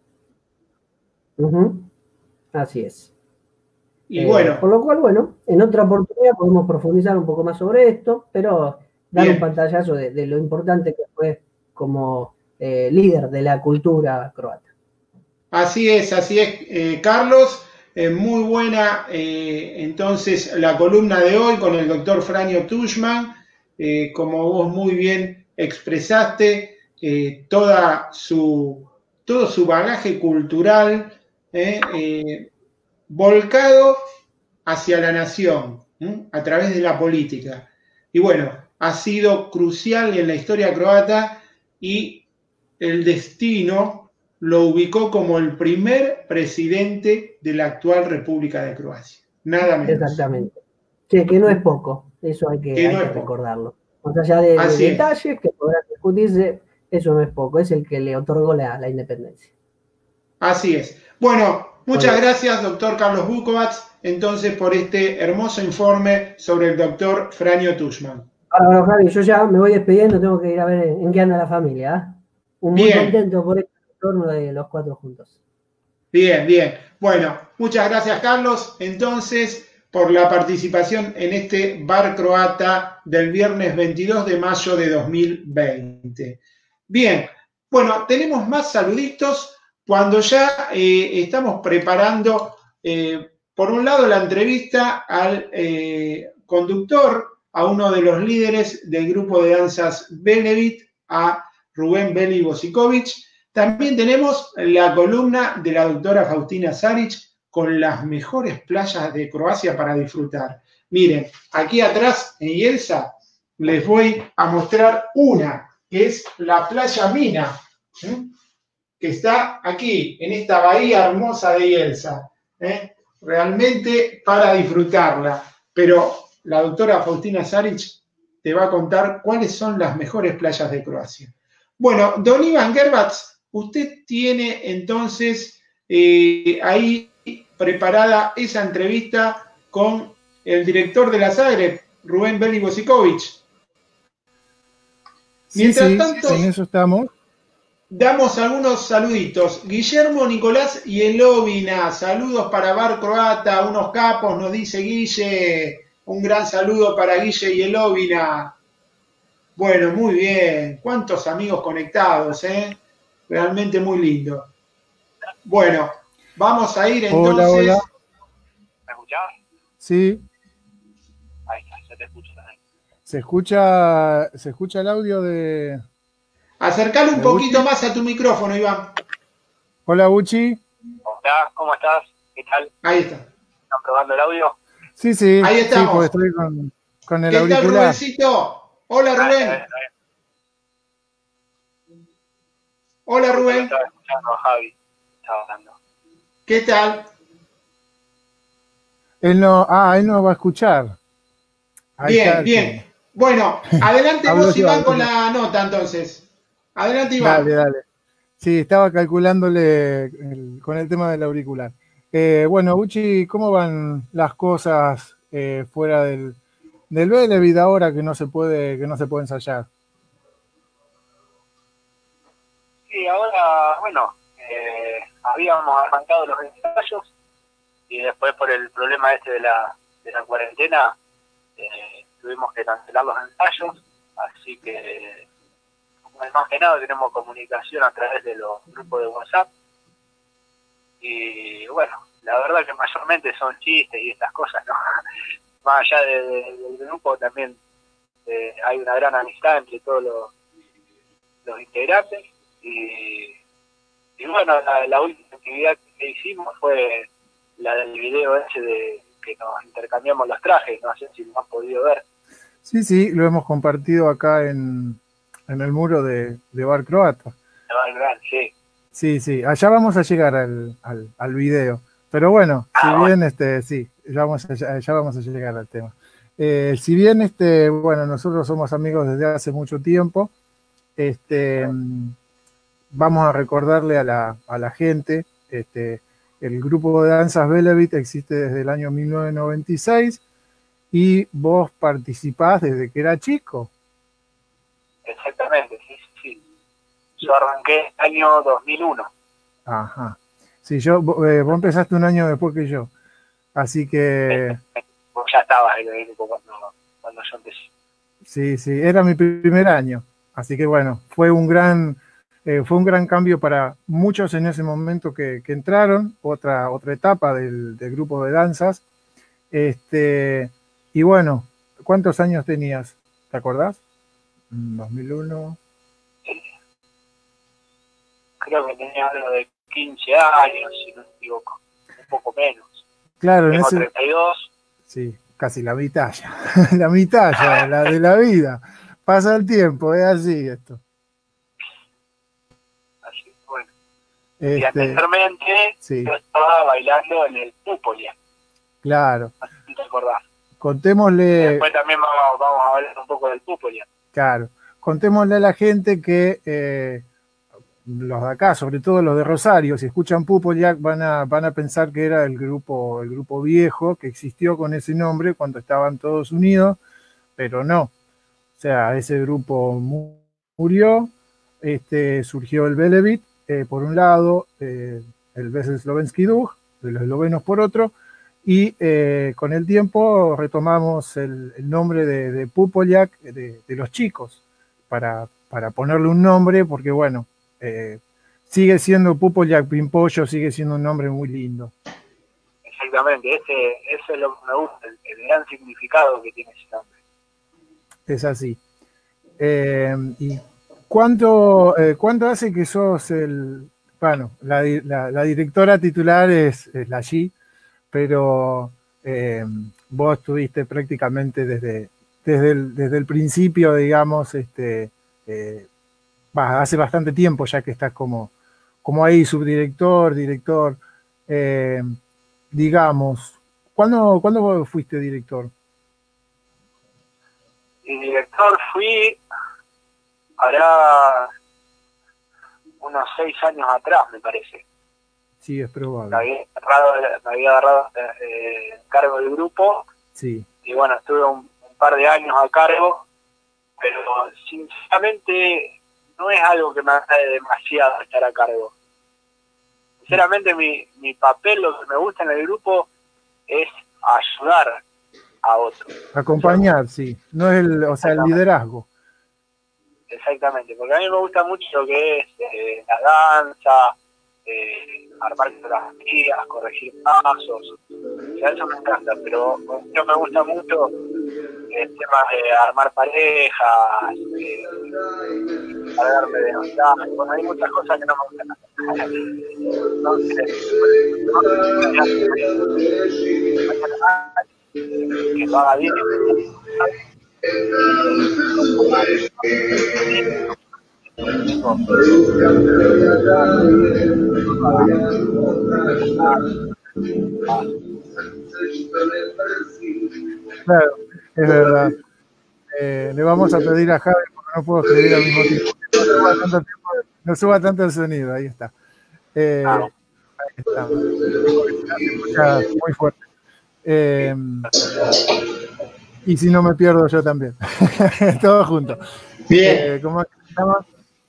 Así es.
Y bueno.
Por lo cual, bueno, en otra oportunidad podemos profundizar un poco más sobre esto, pero dar un pantallazo de lo importante que fue como líder de la cultura croata.
Así es, Carlos. Muy buena entonces la columna de hoy con el doctor Franjo Tuđman. Como vos muy bien expresaste, todo su bagaje cultural volcado hacia la nación, a través de la política. Y bueno, ha sido crucial en la historia croata y el destino lo ubicó como el primer presidente de la actual República de Croacia. Nada menos.
Exactamente. Sí, que no es poco, eso hay que recordarlo. Más allá de detalles que podrán discutirse, eso no es poco, es el que le otorgó la independencia.
Así es. Bueno, muchas gracias, doctor Carlos Bukovac, entonces, por este hermoso informe sobre el doctor Franjo Tuđman.
Bueno, Javi, yo ya me voy despidiendo, tengo que ir a ver en qué anda la familia. Muy contento por este retorno de los 4 juntos.
Bien, bien. Bueno, muchas gracias, Carlos, entonces, por la participación en este bar croata del viernes 22 de mayo de 2020. Bien, bueno, tenemos más saluditos cuando ya estamos preparando, por un lado, la entrevista al conductor, a uno de los líderes del grupo de danzas Velebit, a Rubén Beli Bosikovic. También tenemos la columna de la doctora Faustina Saric con las mejores playas de Croacia para disfrutar. Miren, aquí atrás en Jelsa les voy a mostrar una, que es la playa Mina, que está aquí, en esta bahía hermosa de Jelsa. Realmente para disfrutarla. Pero la doctora Faustina Saric te va a contar cuáles son las mejores playas de Croacia. Bueno, don Iván Gerbac, usted tiene entonces ahí preparada esa entrevista con el director de la Zagreb, Rubén Beli Bosikovic.
Mientras tanto, en eso estamos.
Damos algunos saluditos. Guillermo Nicolás Yelovina, saludos para Bar Croata, unos capos, nos dice Guille. Un gran saludo para Guille Yelovina. Bueno, muy bien. Cuántos amigos conectados, Realmente muy lindo. Bueno, vamos a ir entonces.
Hola.
¿Me escuchás?
Sí.
Ahí está, ya te escucho también.
Se escucha el audio de...
Acercale un poquito más a tu micrófono, Iván.
Hola, Uchi.
Hola, ¿cómo estás? ¿Qué tal?
Ahí está.
¿Están probando el audio?
Sí.
Ahí estamos.
Sí, porque estoy con el auricular.
¿Qué tal, Rubencito? Hola, Rubén. Hola, Rubén.
Estaba escuchando a Javi. Estaba hablando.
¿Qué tal?
Él no va a escuchar.
Ahí bien. Bueno, adelante vos, Iván, con la nota, entonces. Adelante, Iván.
Dale. Sí, estaba calculándole con el tema del auricular. Bueno, Uchi, ¿cómo van las cosas fuera del Velebit ahora que no se puede ensayar?
Sí, ahora, bueno, habíamos arrancado los ensayos y después por el problema de la cuarentena tuvimos que cancelar los ensayos, así que más que nada tenemos comunicación a través de los grupos de WhatsApp y bueno, la verdad que mayormente son chistes y estas cosas, ¿no? Más allá del grupo también hay una gran amistad entre todos los integrantes y bueno, la última actividad que hicimos fue la del video ese de que nos intercambiamos los trajes, no sé si lo han podido ver.
Sí, lo hemos compartido acá en el muro de Bar Croata.
De Bar Croata, sí.
Sí, allá vamos a llegar al video. Pero bueno, sí, ya vamos a llegar al tema. Si bien, bueno, nosotros somos amigos desde hace mucho tiempo, vamos a recordarle a la gente, el grupo de danzas Velebit existe desde el año 1996 y vos participás desde que era chico.
Exactamente, sí. Yo arranqué el año 2001.
Ajá. Sí, vos empezaste un año después que yo, así que...
Vos ya estabas en el grupo cuando yo empecé.
Sí, era mi primer año, así que bueno, fue un gran cambio para muchos en ese momento que entraron, otra etapa del grupo de danzas. Y bueno, ¿cuántos años tenías? ¿Te acordás? 2001.
creo que tenía algo de 15 años, si no me equivoco, un poco menos.
Claro,
tengo 32.
Sí, casi la mitad ya, la mitad ya, la de la vida. Pasa el tiempo, es así esto.
Así, bueno. Y anteriormente
sí.
Yo estaba bailando en el Pupolia.
Claro.
Así te acordás.
Contémosle...
Después también vamos a hablar un poco del Pupolia.
Claro. Contémosle a la gente que los de acá, sobre todo los de Rosario, si escuchan Pupolia van a pensar que era el grupo viejo que existió con ese nombre cuando estaban todos unidos, pero no. O sea, ese grupo murió, surgió el Velebit, por un lado, el Vesel Slovenský duch, de los eslovenos por otro, y con el tiempo retomamos el nombre de Pupolia, de los chicos, para ponerle un nombre, porque bueno, sigue siendo Pupolia Pimpollo, sigue siendo un nombre muy lindo.
Exactamente, eso es lo que me gusta, el gran significado que tiene ese nombre.
Es así. ¿Y cuánto hace que sos bueno, la directora titular es la G, pero vos estuviste prácticamente desde el principio, digamos, hace bastante tiempo ya que estás como ahí, subdirector, director, digamos, ¿cuándo vos fuiste director?
Y director fui, hará unos 6 años atrás, me parece.
Sí, es probable.
Me había agarrado cargo del grupo.
Sí.
Y bueno, estuve un par de años a cargo, pero sinceramente no es algo que me agrade demasiado estar a cargo. Sinceramente mi papel, lo que me gusta en el grupo es ayudar a otros.
Acompañar, sí. No es el liderazgo.
Exactamente, porque a mí me gusta mucho lo que es la danza, armar coreografías, corregir pasos. O sea, eso me encanta, pero yo me gusta mucho el tema de armar parejas, cargarme de novedades. Bueno, hay muchas cosas que no me gustan. Que lo haga bien.
Claro, es verdad. Le vamos a pedir a Javi porque no puedo escribir al mismo tiempo. No suba tanto el sonido, ahí está. Ahí está. Se escucha muy fuerte. Y si no me pierdo yo también. Todo junto.
Bien.
¿Cómo se llama?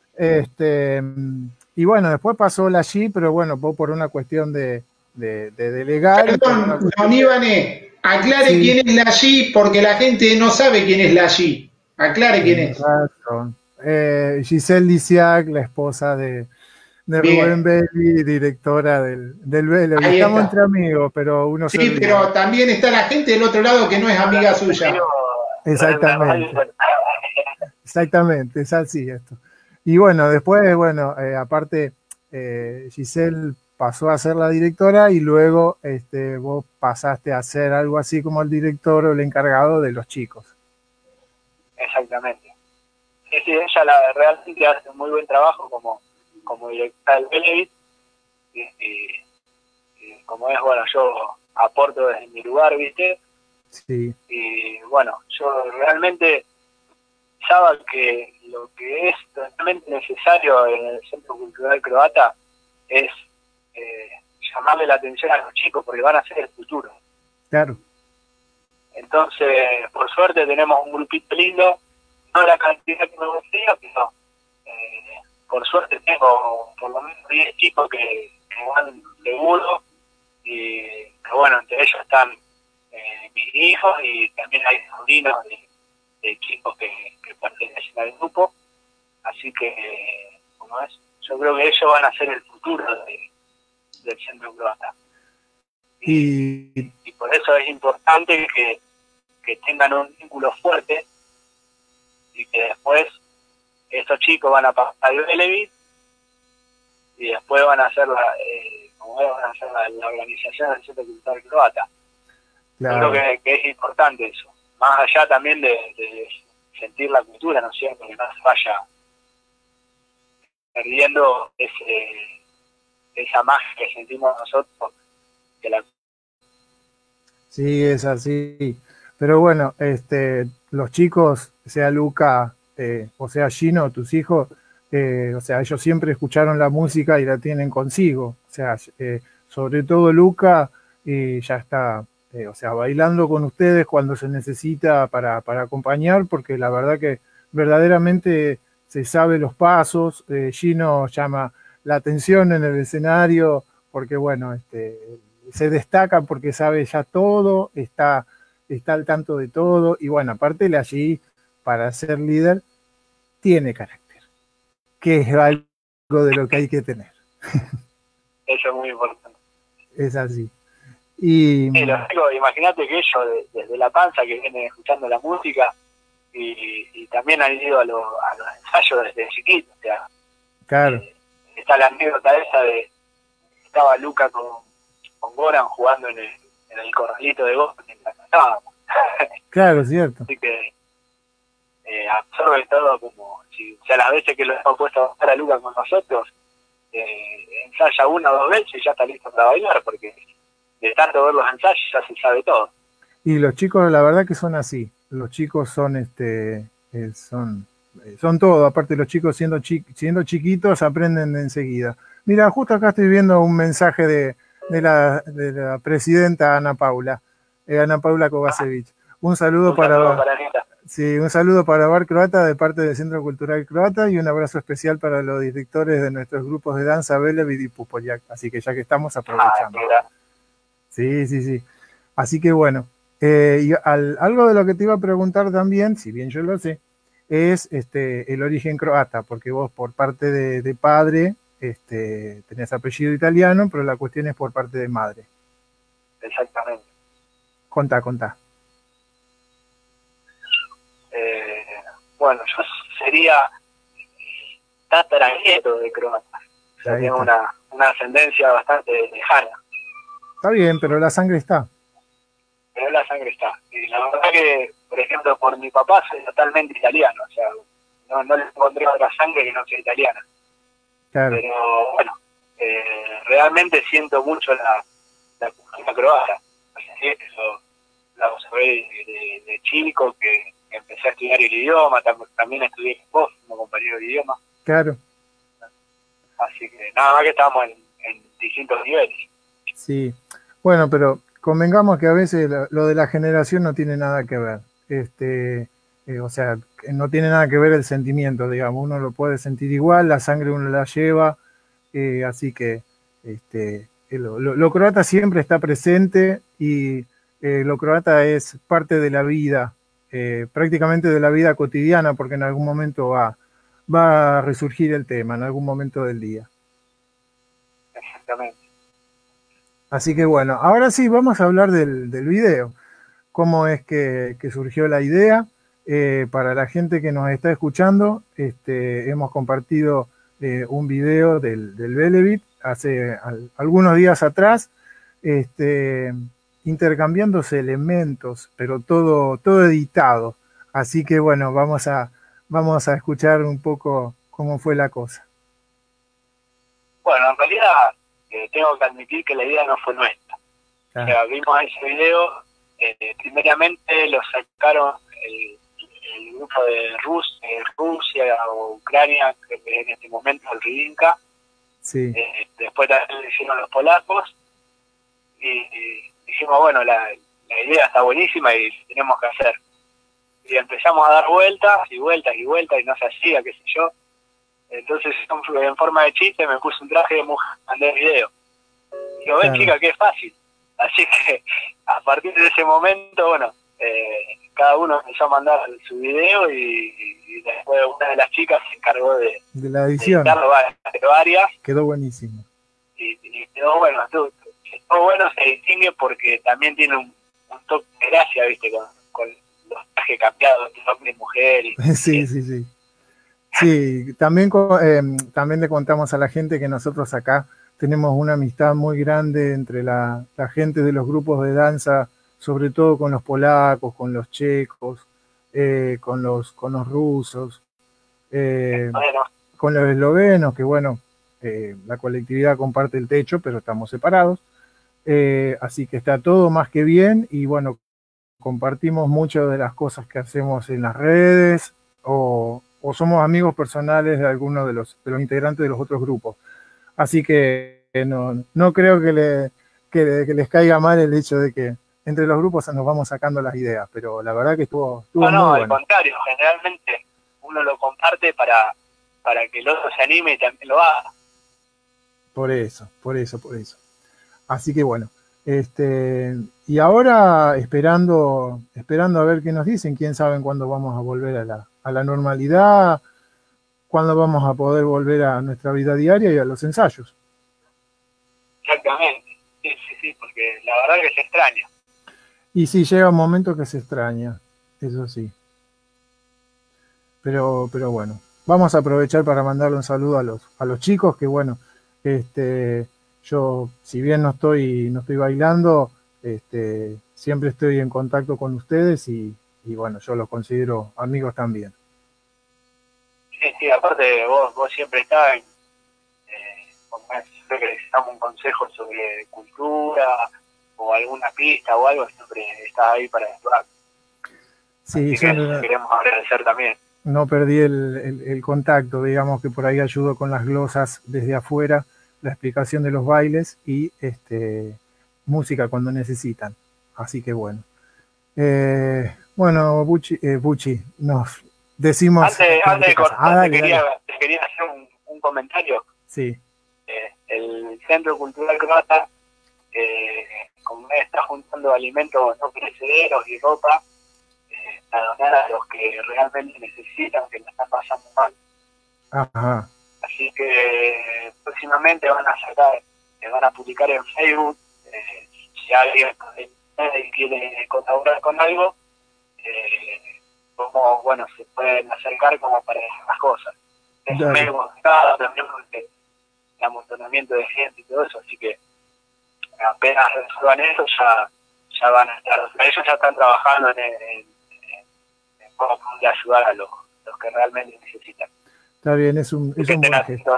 Y bueno, después pasó la G, pero bueno, por una cuestión de delegar.
Perdón, don Ivane, aclare sí. Quién es la G, porque la gente no sabe quién es la G. Aclare quién es.
Giselle Lisiac, la esposa de Rubén Belli, directora del Velo. Estamos entre amigos, pero uno se
sí, pero también está la gente del otro lado que no es amiga suya.
Exactamente. Exactamente, es así esto. Y bueno, después, bueno, aparte, Giselle pasó a ser la directora y luego vos pasaste a ser algo así como el director o el encargado de los chicos.
Exactamente. Sí, ella realmente hace un muy buen trabajo como directora del Velebit y como es, bueno, yo aporto desde mi lugar, ¿viste?
Sí.
Y bueno, yo realmente pensaba que lo que es totalmente necesario en el Centro Cultural Croata es llamarle la atención a los chicos porque van a ser el futuro.
Claro.
Entonces, por suerte tenemos un grupito lindo, no la cantidad que me gustaría, pero por suerte tengo por lo menos 10 chicos que van seguros y que bueno, entre ellos están mis hijos y también hay sobrinos de chicos que pertenecen al grupo, así que como es, yo creo que ellos van a ser el futuro del Centro Croata y por eso es importante que tengan un vínculo fuerte y que después estos chicos van a pasar al Velebit y después van a hacer la organización del Centro Cultural Croata.
Claro.
Creo que es importante eso, más allá también de sentir la cultura, ¿no es cierto? Que no se vaya perdiendo esa magia que sentimos nosotros.
Sí, es así. Pero bueno, los chicos, sea Luca o sea Gino, tus hijos, o sea, ellos siempre escucharon la música y la tienen consigo. O sea, sobre todo Luca ya está, o sea, bailando con ustedes cuando se necesita para acompañar, porque la verdad que verdaderamente se sabe los pasos. Gino llama la atención en el escenario porque, bueno, se destaca porque sabe ya todo, está al tanto de todo, y bueno, aparte allí, para ser líder, tiene carácter, que es algo de lo que hay que tener.
Eso es muy importante.
Es así. Y
sí, imagínate que ellos desde la panza que vienen escuchando la música y también han ido a los ensayos desde chiquitos, o sea,
claro.
Está la anécdota esa de estaba Luca con Goran jugando en el corralito de Goran mientras cantábamos.
Claro, cierto.
Así que absorbe todo como si, o sea, las veces que lo hemos puesto a bailar a Luca con nosotros, ensaya 1 o 2 veces y ya está listo para bailar, porque de tanto ver los ensayos ya se sabe todo.
Y los chicos, la verdad que son así. Los chicos son son todo. Aparte, los chicos siendo chiquitos aprenden enseguida. Mira, justo acá estoy viendo un mensaje de la presidenta Ana Paula Kovacevic. Un saludo para
Anita.
Sí, un saludo para Bar Croata de parte del Centro Cultural Croata y un abrazo especial para los directores de nuestros grupos de danza Belevid y Pupoyak. Así que ya que estamos aprovechando. Sí. Así que bueno, y algo de lo que te iba a preguntar también, si bien yo lo sé, es el origen croata, porque vos por parte de padre tenés apellido italiano, pero la cuestión es por parte de madre.
Exactamente.
Contá.
Bueno, yo sería tataranieto de croata. O sea, tengo una ascendencia bastante lejana.
Está bien, pero la sangre está.
Pero la sangre está. Y la verdad que, por ejemplo, por mi papá soy totalmente italiano. O sea, no le encontré otra sangre que no sea italiana.
Claro.
Pero bueno, realmente siento mucho la cultura croata. Así es, eso la observé de chico, que empecé a estudiar el idioma, también estudié con vos como compañero de idioma.
Claro.
Así que nada más que estamos en distintos niveles.
Sí, bueno, pero convengamos que a veces lo de la generación no tiene nada que ver. O sea, no tiene nada que ver el sentimiento, digamos, uno lo puede sentir igual, la sangre uno la lleva, así que lo croata siempre está presente y lo croata es parte de la vida, prácticamente de la vida cotidiana, porque en algún momento va a resurgir el tema, en algún momento del día.
Exactamente.
Así que bueno, ahora sí, vamos a hablar del video. Cómo es que surgió la idea. Para la gente que nos está escuchando, hemos compartido un video del Belevid hace algunos días atrás, intercambiándose elementos, pero todo editado. Así que bueno, vamos a escuchar un poco cómo fue la cosa.
Bueno, en realidad tengo que admitir que la idea no fue nuestra. O sea, vimos ese video, primeramente lo sacaron el grupo de Rusia o Ucrania, que en este momento el Ridinka.
Sí.
Después también lo hicieron los polacos y dijimos, bueno, la idea está buenísima y tenemos que hacer. Y empezamos a dar vueltas y no se hacía, qué sé yo. Entonces, en forma de chiste, me puse un traje de mujer, mandé el video. Digo, ven, chica, que es fácil. Así que a partir de ese momento, bueno, cada uno empezó a mandar su video y después una de las chicas se encargó de
la edición.
De varias.
Quedó buenísimo.
Y quedó bueno, todo bueno, se distingue porque también tiene un toque de gracia, viste, con los trajes cambiados, hombre y mujer.
Sí. Sí, también le contamos a la gente que nosotros acá tenemos una amistad muy grande entre la gente de los grupos de danza, sobre todo con los polacos, con los checos, con los rusos, con los eslovenos, que bueno, la colectividad comparte el techo, pero estamos separados. Así que está todo más que bien y bueno, compartimos muchas de las cosas que hacemos en las redes o somos amigos personales de algunos de los integrantes de los otros grupos. Así que no creo que les caiga mal el hecho de que entre los grupos nos vamos sacando las ideas, pero la verdad que estuvo muy bueno.
Al contrario, generalmente uno lo comparte para que el otro se anime y también lo haga.
Por eso. Así que bueno, y ahora esperando a ver qué nos dicen, quién sabe cuándo vamos a volver a la normalidad, cuándo vamos a poder volver a nuestra vida diaria y a los ensayos.
Exactamente, sí, porque la verdad que se extraña.
Y sí, llega un momento que se extraña, eso sí. Pero bueno, vamos a aprovechar para mandarle un saludo a los chicos, que bueno, yo, si bien no estoy bailando, siempre estoy en contacto con ustedes y bueno, yo los considero amigos también.
Sí, aparte vos siempre estás siempre que necesitamos un consejo sobre cultura o alguna pista o algo, siempre estás ahí para ayudar.
Sí,
queremos agradecer también.
No perdí el contacto, digamos que por ahí ayudo con las glosas desde afuera, la explicación de los bailes y música cuando necesitan. Así que bueno. Bueno, Bucci, nos decimos...
Antes de cortar, te quería hacer un comentario.
Sí.
El Centro Cultural Croata, como está juntando alimentos no perecederos y ropa, a donar a los que realmente necesitan, que la están pasando mal.
Ajá.
Así que próximamente van a publicar en Facebook, si alguien quiere colaborar con algo, como bueno, se pueden acercar como para esas cosas. Es medio complicado también porque el amontonamiento de gente y todo eso, así que apenas resuelvan eso ya van a estar, ellos ya están trabajando en cómo poder ayudar a los que realmente necesitan.
Está bien, es un buen gesto.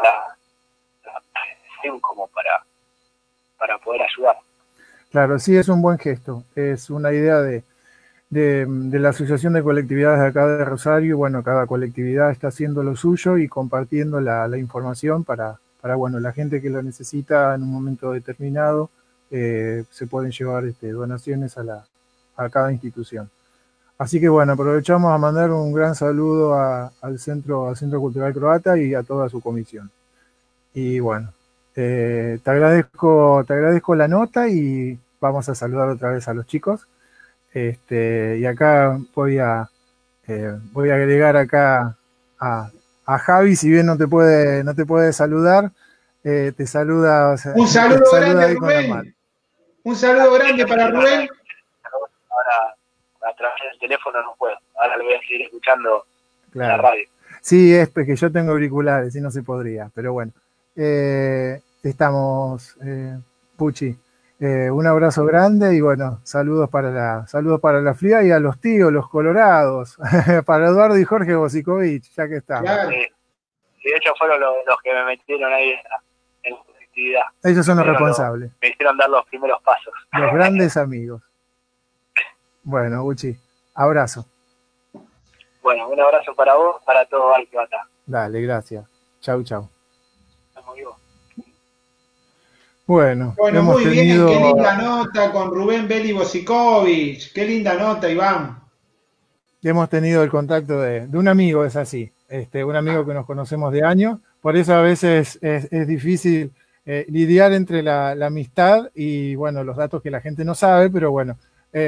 Como para poder ayudar.
Claro, sí, es un buen gesto. Es una idea de la Asociación de Colectividades de acá de Rosario. Y bueno, cada colectividad está haciendo lo suyo y compartiendo la información para bueno, la gente que lo necesita en un momento determinado, se pueden llevar donaciones a cada institución. Así que bueno, aprovechamos a mandar un gran saludo al Centro Cultural Croata y a toda su comisión. Y bueno, te agradezco la nota y vamos a saludar otra vez a los chicos. Y acá voy a agregar acá a Javi, si bien no te puede saludar, te saluda.
Un saludo grande, Rubén. Un saludo grande para Rubén.
Ahora a través del teléfono no puedo. Ahora lo voy a seguir escuchando en la radio.
Sí, es que yo tengo auriculares y no se podría, pero bueno. Estamos, Puchi. Un abrazo grande y bueno, saludos para la FLIA y a los tíos, los colorados, para Eduardo y Jorge Bosikovich, ya que estamos.
Claro. Sí, ellos fueron los que me metieron ahí en la colectividad.
Ellos son los responsables.
Me hicieron dar los primeros pasos.
Los grandes amigos. Bueno, Uchi, abrazo.
Bueno, un abrazo para vos, para todo Alcata.
Dale, gracias. Chau.
Estamos vivos.
Bueno,
muy bien, qué linda nota con Rubén Beli Bosikovich. Qué linda nota, Iván.
Hemos tenido el contacto de un amigo, es así. Un amigo que nos conocemos de años. Por eso a veces es difícil lidiar entre la amistad y, bueno, los datos que la gente no sabe, pero bueno,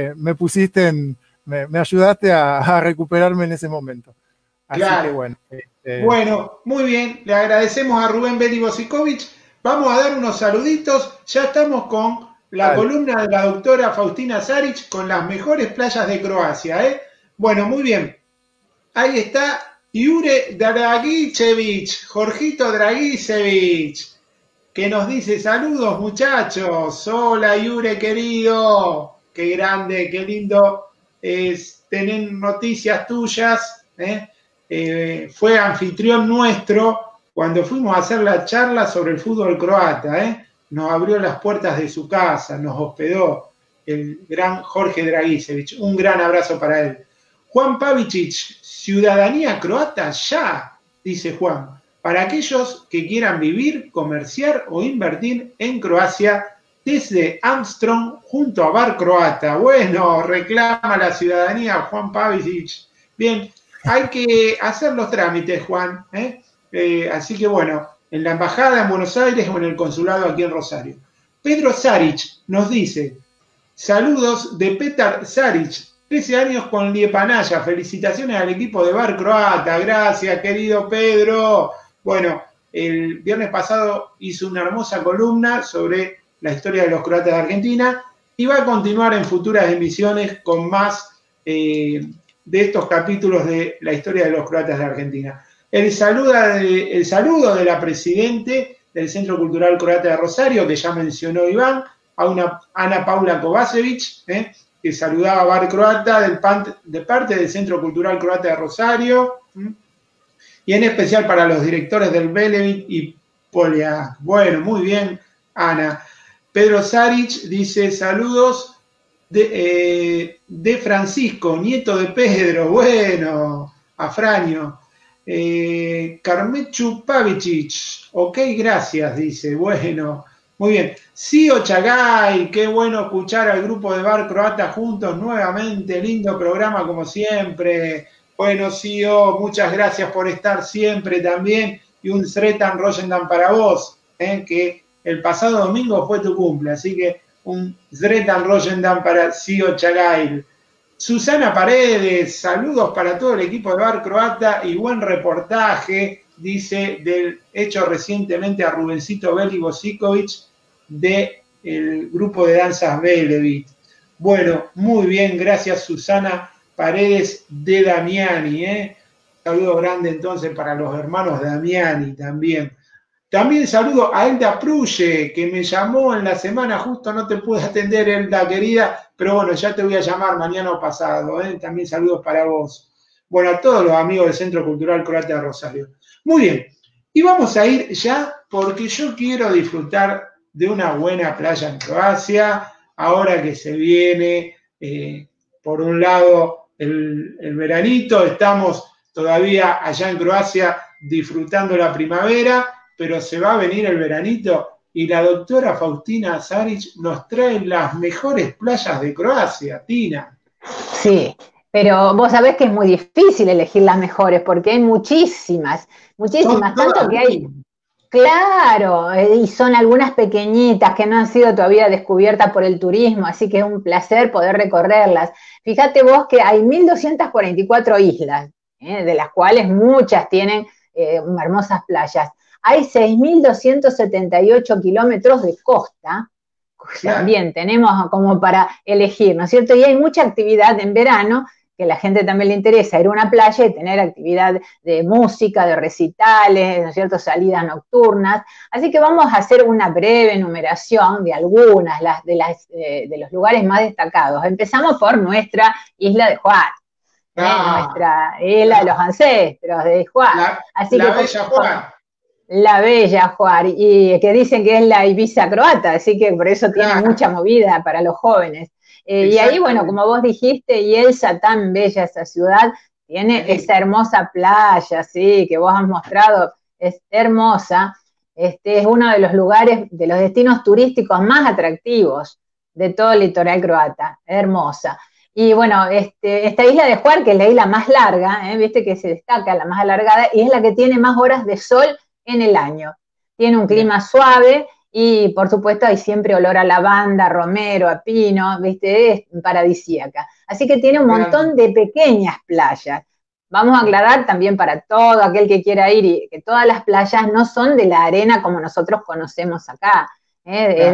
me ayudaste a recuperarme en ese momento. Así
claro.
Que bueno.
Bueno, muy bien. Le agradecemos a Rubén Beli Bosikovich. Vamos a dar unos saluditos. Ya estamos con la columna de la doctora Faustina Saric con las mejores playas de Croacia. Bueno, muy bien. Ahí está Jure Dragicevic, Jorgito Dragicevic, que nos dice saludos muchachos. Hola Jure querido, qué grande, qué lindo es tener noticias tuyas. Fue anfitrión nuestro cuando fuimos a hacer la charla sobre el fútbol croata. Nos abrió las puertas de su casa, nos hospedó el gran Jorge Dragicevic. Un gran abrazo para él. Juan Pavicic, ciudadanía croata ya, dice Juan, para aquellos que quieran vivir, comerciar o invertir en Croacia desde Armstrong junto a Bar Croata. Bueno, reclama la ciudadanía Juan Pavicic. Bien, hay que hacer los trámites, Juan. Así que bueno, en la embajada en Buenos Aires o en el consulado aquí en Rosario. Pedro Saric nos dice, saludos de Petar Saric, 13 años con Liepanaya, felicitaciones al equipo de Bar Croata, gracias querido Pedro. Bueno, el viernes pasado hizo una hermosa columna sobre la historia de los croatas de Argentina y va a continuar en futuras emisiones con más de estos capítulos de la historia de los croatas de Argentina. El saludo de la presidente del Centro Cultural Croata de Rosario, que ya mencionó Iván, a una Ana Paula Kovacevic, que saludaba a Bar Croata de parte del Centro Cultural Croata de Rosario, y en especial para los directores del Velebit y Poliak. Bueno, muy bien, Ana. Pedro Saric dice, saludos de Francisco, nieto de Pedro, bueno, a Fraño. Carmechu Pavicic, ok, gracias, dice, bueno, muy bien. Sio Chagay, qué bueno escuchar al grupo de Bar Croata juntos nuevamente, lindo programa como siempre. Bueno, Sio, muchas gracias por estar siempre también, y un Sretan Rosendan para vos, que el pasado domingo fue tu cumple, así que un Sretan Rosendan para Sio Chagay. Susana Paredes, saludos para todo el equipo de Bar Croata y buen reportaje, dice, del hecho recientemente a Rubencito Beli Bosikovic del grupo de danzas Velebit. Bueno, muy bien, gracias Susana Paredes de Damiani. Saludo grande entonces para los hermanos Damiani también. También saludo a Elda Pruye, que me llamó en la semana, justo no te pude atender, Elda querida, pero bueno, ya te voy a llamar mañana o pasado. También saludos para vos. Bueno, a todos los amigos del Centro Cultural Croata de Rosario. Muy bien, y vamos a ir ya porque yo quiero disfrutar de una buena playa en Croacia, ahora que se viene, por un lado, el veranito, estamos todavía allá en Croacia disfrutando la primavera, pero se va a venir el veranito y la doctora Faustina Saric nos trae las mejores playas de Croacia, Tina.
Sí, pero vos sabés que es muy difícil elegir las mejores porque hay muchísimas, tanto que hay. Claro, y son algunas pequeñitas que no han sido todavía descubiertas por el turismo, así que es un placer poder recorrerlas. Fíjate vos que hay 1.244 islas, de las cuales muchas tienen hermosas playas. Hay 6.278 kilómetros de costa, también tenemos como para elegir, ¿no es cierto? Y hay mucha actividad en verano, que a la gente también le interesa ir a una playa y tener actividad de música, de recitales, ¿no es cierto?, salidas nocturnas. Así que vamos a hacer una breve enumeración de algunas de los lugares más destacados. Empezamos por nuestra isla de Hvar, nuestra isla de los ancestros de Hvar.
La bella Hvar.
La bella Hvar, y que dicen que es la Ibiza croata, así que por eso tiene mucha movida para los jóvenes. Y ahí, bueno, como vos dijiste, y Elsa, tan bella esa ciudad, tiene esa hermosa playa, sí, que vos has mostrado, es hermosa. Es uno de los lugares, de los destinos turísticos más atractivos de todo el litoral croata, hermosa. Y bueno, esta isla de Hvar, que es la isla más larga, viste que se destaca, la más alargada, y es la que tiene más horas de sol en el año. Tiene un clima suave, y por supuesto hay siempre olor a lavanda, romero, a pino, ¿viste? Es paradisíaca. Así que tiene un montón de pequeñas playas. Vamos a aclarar también para todo aquel que quiera ir, y que todas las playas no son de la arena como nosotros conocemos acá, es de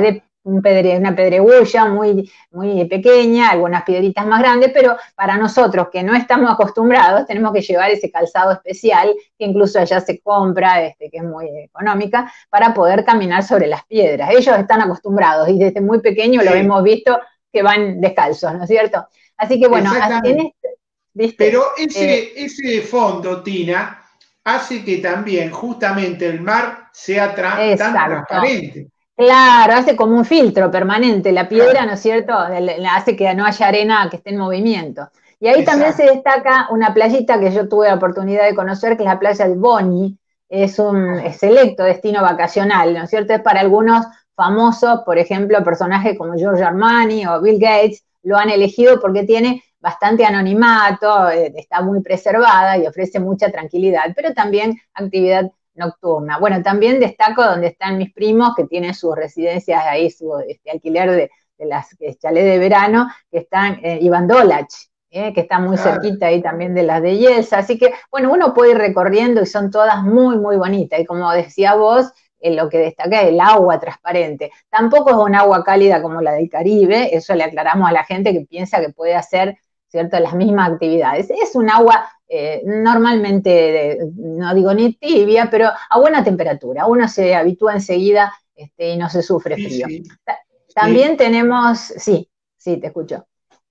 una pedregullo muy, muy pequeña, algunas piedritas más grandes, pero para nosotros que no estamos acostumbrados, tenemos que llevar ese calzado especial, que incluso allá se compra, que es muy económica, para poder caminar sobre las piedras. Ellos están acostumbrados y desde muy pequeño lo hemos visto que van descalzos, ¿no es cierto? Así que bueno, ¿viste?
Pero ese fondo, Tina, hace que también justamente el mar sea tan transparente.
Claro, hace como un filtro permanente la piedra, ¿no es cierto? Hace que no haya arena que esté en movimiento. Y ahí también se destaca una playita que yo tuve la oportunidad de conocer, que es la playa de Boni. Es un selecto destino vacacional, ¿no es cierto? Es para algunos famosos, por ejemplo, personajes como Giorgio Armani o Bill Gates, lo han elegido porque tiene bastante anonimato, está muy preservada y ofrece mucha tranquilidad, pero también actividad nocturna. Bueno, también destaco donde están mis primos, que tienen sus residencias ahí, su alquiler de las chalés de verano, que están Ivan Dolach, que está muy cerquita ahí también de las de Yelsa. Así que, bueno, uno puede ir recorriendo y son todas muy, muy bonitas. Y como decía vos, lo que destaca es el agua transparente. Tampoco es un agua cálida como la del Caribe, eso le aclaramos a la gente que piensa que puede hacer, ¿cierto?, las mismas actividades. Es un agua normalmente, no digo ni tibia, pero a buena temperatura. Uno se habitúa enseguida y no se sufre frío. Sí. También tenemos, sí, te escucho.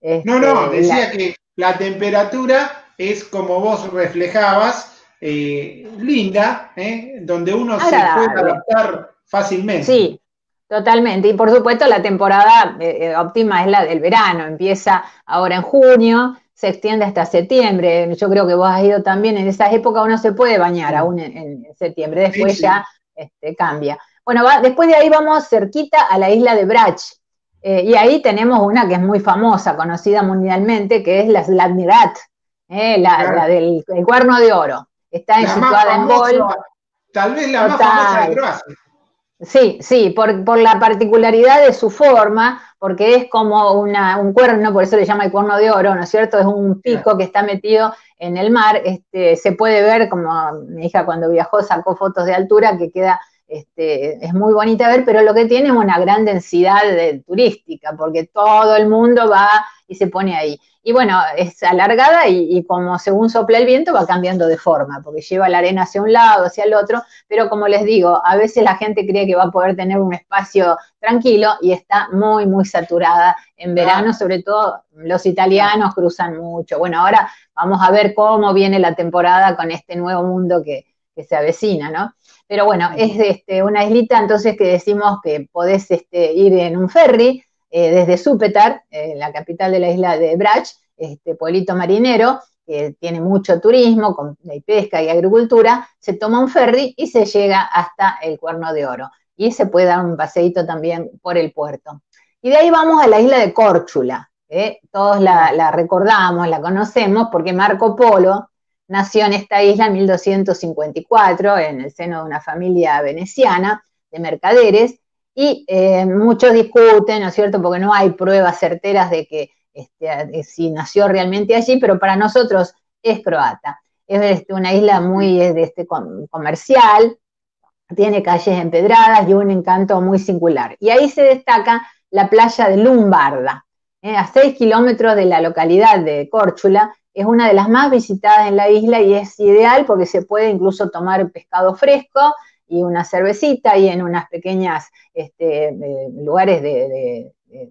Decía que la temperatura es como vos reflejabas, linda, donde uno agradable. Se puede adaptar fácilmente.
Sí, totalmente. Y por supuesto la temporada óptima es la del verano. Empieza ahora en junio, se extiende hasta septiembre. Yo creo que vos has ido también. En esa época uno se puede bañar aún en septiembre. Después ya cambia. Bueno, después de ahí vamos cerquita a la isla de Brach. Y ahí tenemos una que es muy famosa, conocida mundialmente, que es la Zlatnirat, la del Cuerno de Oro. Está situada en Bol.
Tal vez la más famosa de Croacia.
Sí, por la particularidad de su forma, porque es como un cuerno, por eso le llama el Cuerno de Oro, ¿no es cierto? Es un pico que está metido en el mar. Se puede ver, como mi hija cuando viajó sacó fotos de altura, que queda... es muy bonita ver, pero lo que tiene es una gran densidad turística, porque todo el mundo va y se pone ahí. Y bueno, es alargada y como según sopla el viento va cambiando de forma, porque lleva la arena hacia un lado, hacia el otro, pero como les digo, a veces la gente cree que va a poder tener un espacio tranquilo y está muy, muy saturada en verano, sobre todo los italianos cruzan mucho. Bueno, ahora vamos a ver cómo viene la temporada con este nuevo mundo que se avecina, ¿no? Pero bueno, es una islita entonces que decimos que podés ir en un ferry desde Súpetar, la capital de la isla de Brach, pueblito marinero, que tiene mucho turismo, con pesca y agricultura, se toma un ferry y se llega hasta el Cuerno de Oro. Y se puede dar un paseíto también por el puerto. Y de ahí vamos a la isla de Córchula. Todos la recordamos, la conocemos, porque Marco Polo nació en esta isla en 1254, en el seno de una familia veneciana de mercaderes, y muchos discuten, ¿no es cierto?, porque no hay pruebas certeras de que si nació realmente allí, pero para nosotros es croata. Es una isla muy comercial, tiene calles empedradas y un encanto muy singular. Y ahí se destaca la playa de Lumbarda, a 6 kilómetros de la localidad de Córchula. Es una de las más visitadas en la isla y es ideal porque se puede incluso tomar pescado fresco y una cervecita y en unas pequeñas lugares de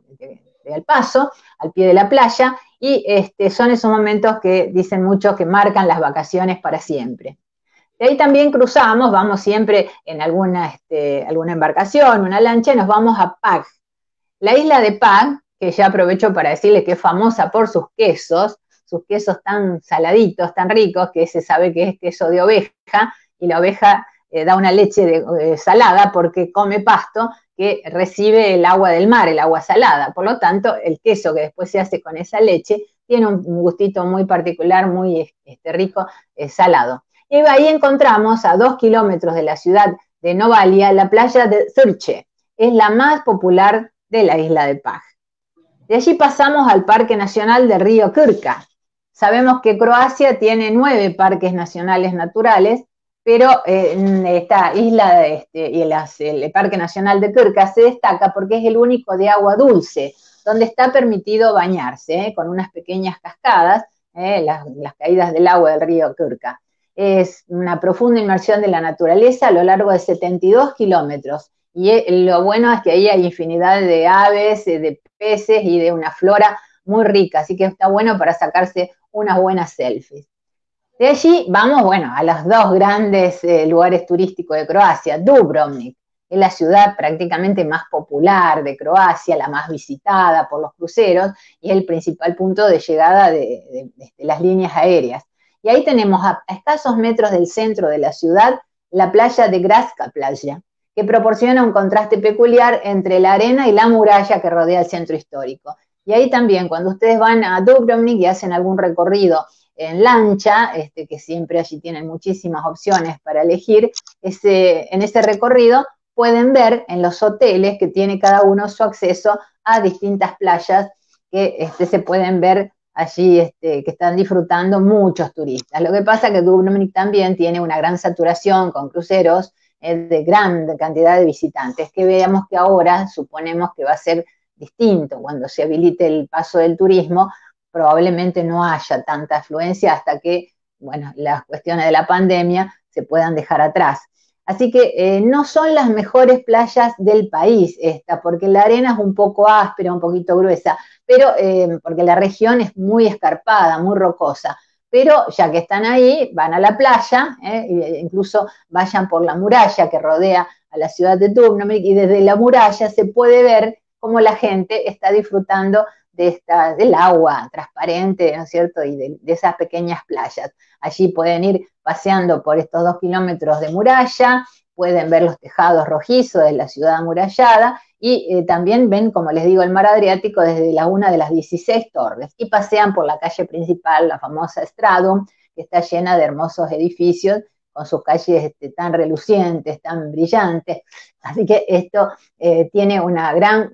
al paso, al pie de la playa, y son esos momentos que dicen muchos que marcan las vacaciones para siempre. De ahí también cruzamos, vamos siempre en alguna embarcación, una lancha, y nos vamos a Pag. La isla de Pag, que ya aprovecho para decirles que es famosa por sus quesos tan saladitos, tan ricos, que se sabe que es queso de oveja, y la oveja da una leche salada porque come pasto que recibe el agua del mar, el agua salada. Por lo tanto, el queso que después se hace con esa leche tiene un gustito muy particular, muy rico, salado. Y ahí encontramos a 2 kilómetros de la ciudad de Novalia la playa de Zrče. Es la más popular de la isla de Pag. De allí pasamos al Parque Nacional de Río Krka. Sabemos que Croacia tiene 9 parques nacionales naturales, pero esta isla y el Parque Nacional de Krka se destaca porque es el único de agua dulce, donde está permitido bañarse, con unas pequeñas cascadas, las caídas del agua del río Krka. Es una profunda inmersión de la naturaleza a lo largo de 72 kilómetros. Y lo bueno es que ahí hay infinidad de aves, de peces y de una flora muy rica, así que está bueno para sacarse unas buenas selfies. De allí vamos, bueno, a los dos grandes lugares turísticos de Croacia. Dubrovnik es la ciudad prácticamente más popular de Croacia, la más visitada por los cruceros y es el principal punto de llegada de las líneas aéreas. Y ahí tenemos a escasos metros del centro de la ciudad la playa de Gradska Playa, que proporciona un contraste peculiar entre la arena y la muralla que rodea el centro histórico. Y ahí también, cuando ustedes van a Dubrovnik y hacen algún recorrido en lancha, que siempre allí tienen muchísimas opciones para elegir, en ese recorrido pueden ver en los hoteles que tiene cada uno su acceso a distintas playas que se pueden ver allí, que están disfrutando muchos turistas. Lo que pasa es que Dubrovnik también tiene una gran saturación con cruceros de gran cantidad de visitantes, que veamos que ahora suponemos que va a ser distinto cuando se habilite el paso del turismo. Probablemente no haya tanta afluencia hasta que, bueno, las cuestiones de la pandemia se puedan dejar atrás. Así que no son las mejores playas del país esta, porque la arena es un poco áspera, un poquito gruesa, pero porque la región es muy escarpada, muy rocosa. Pero ya que están ahí, van a la playa, incluso vayan por la muralla que rodea a la ciudad de Dubrovnik, y desde la muralla se puede ver cómo la gente está disfrutando del agua transparente, ¿no es cierto?, y de esas pequeñas playas. Allí pueden ir paseando por estos 2 kilómetros de muralla, pueden ver los tejados rojizos de la ciudad amurallada, y también ven, como les digo, el mar Adriático desde una de las 16 torres, y pasean por la calle principal, la famosa Stradum, que está llena de hermosos edificios, con sus calles tan relucientes, tan brillantes. Así que esto tiene una gran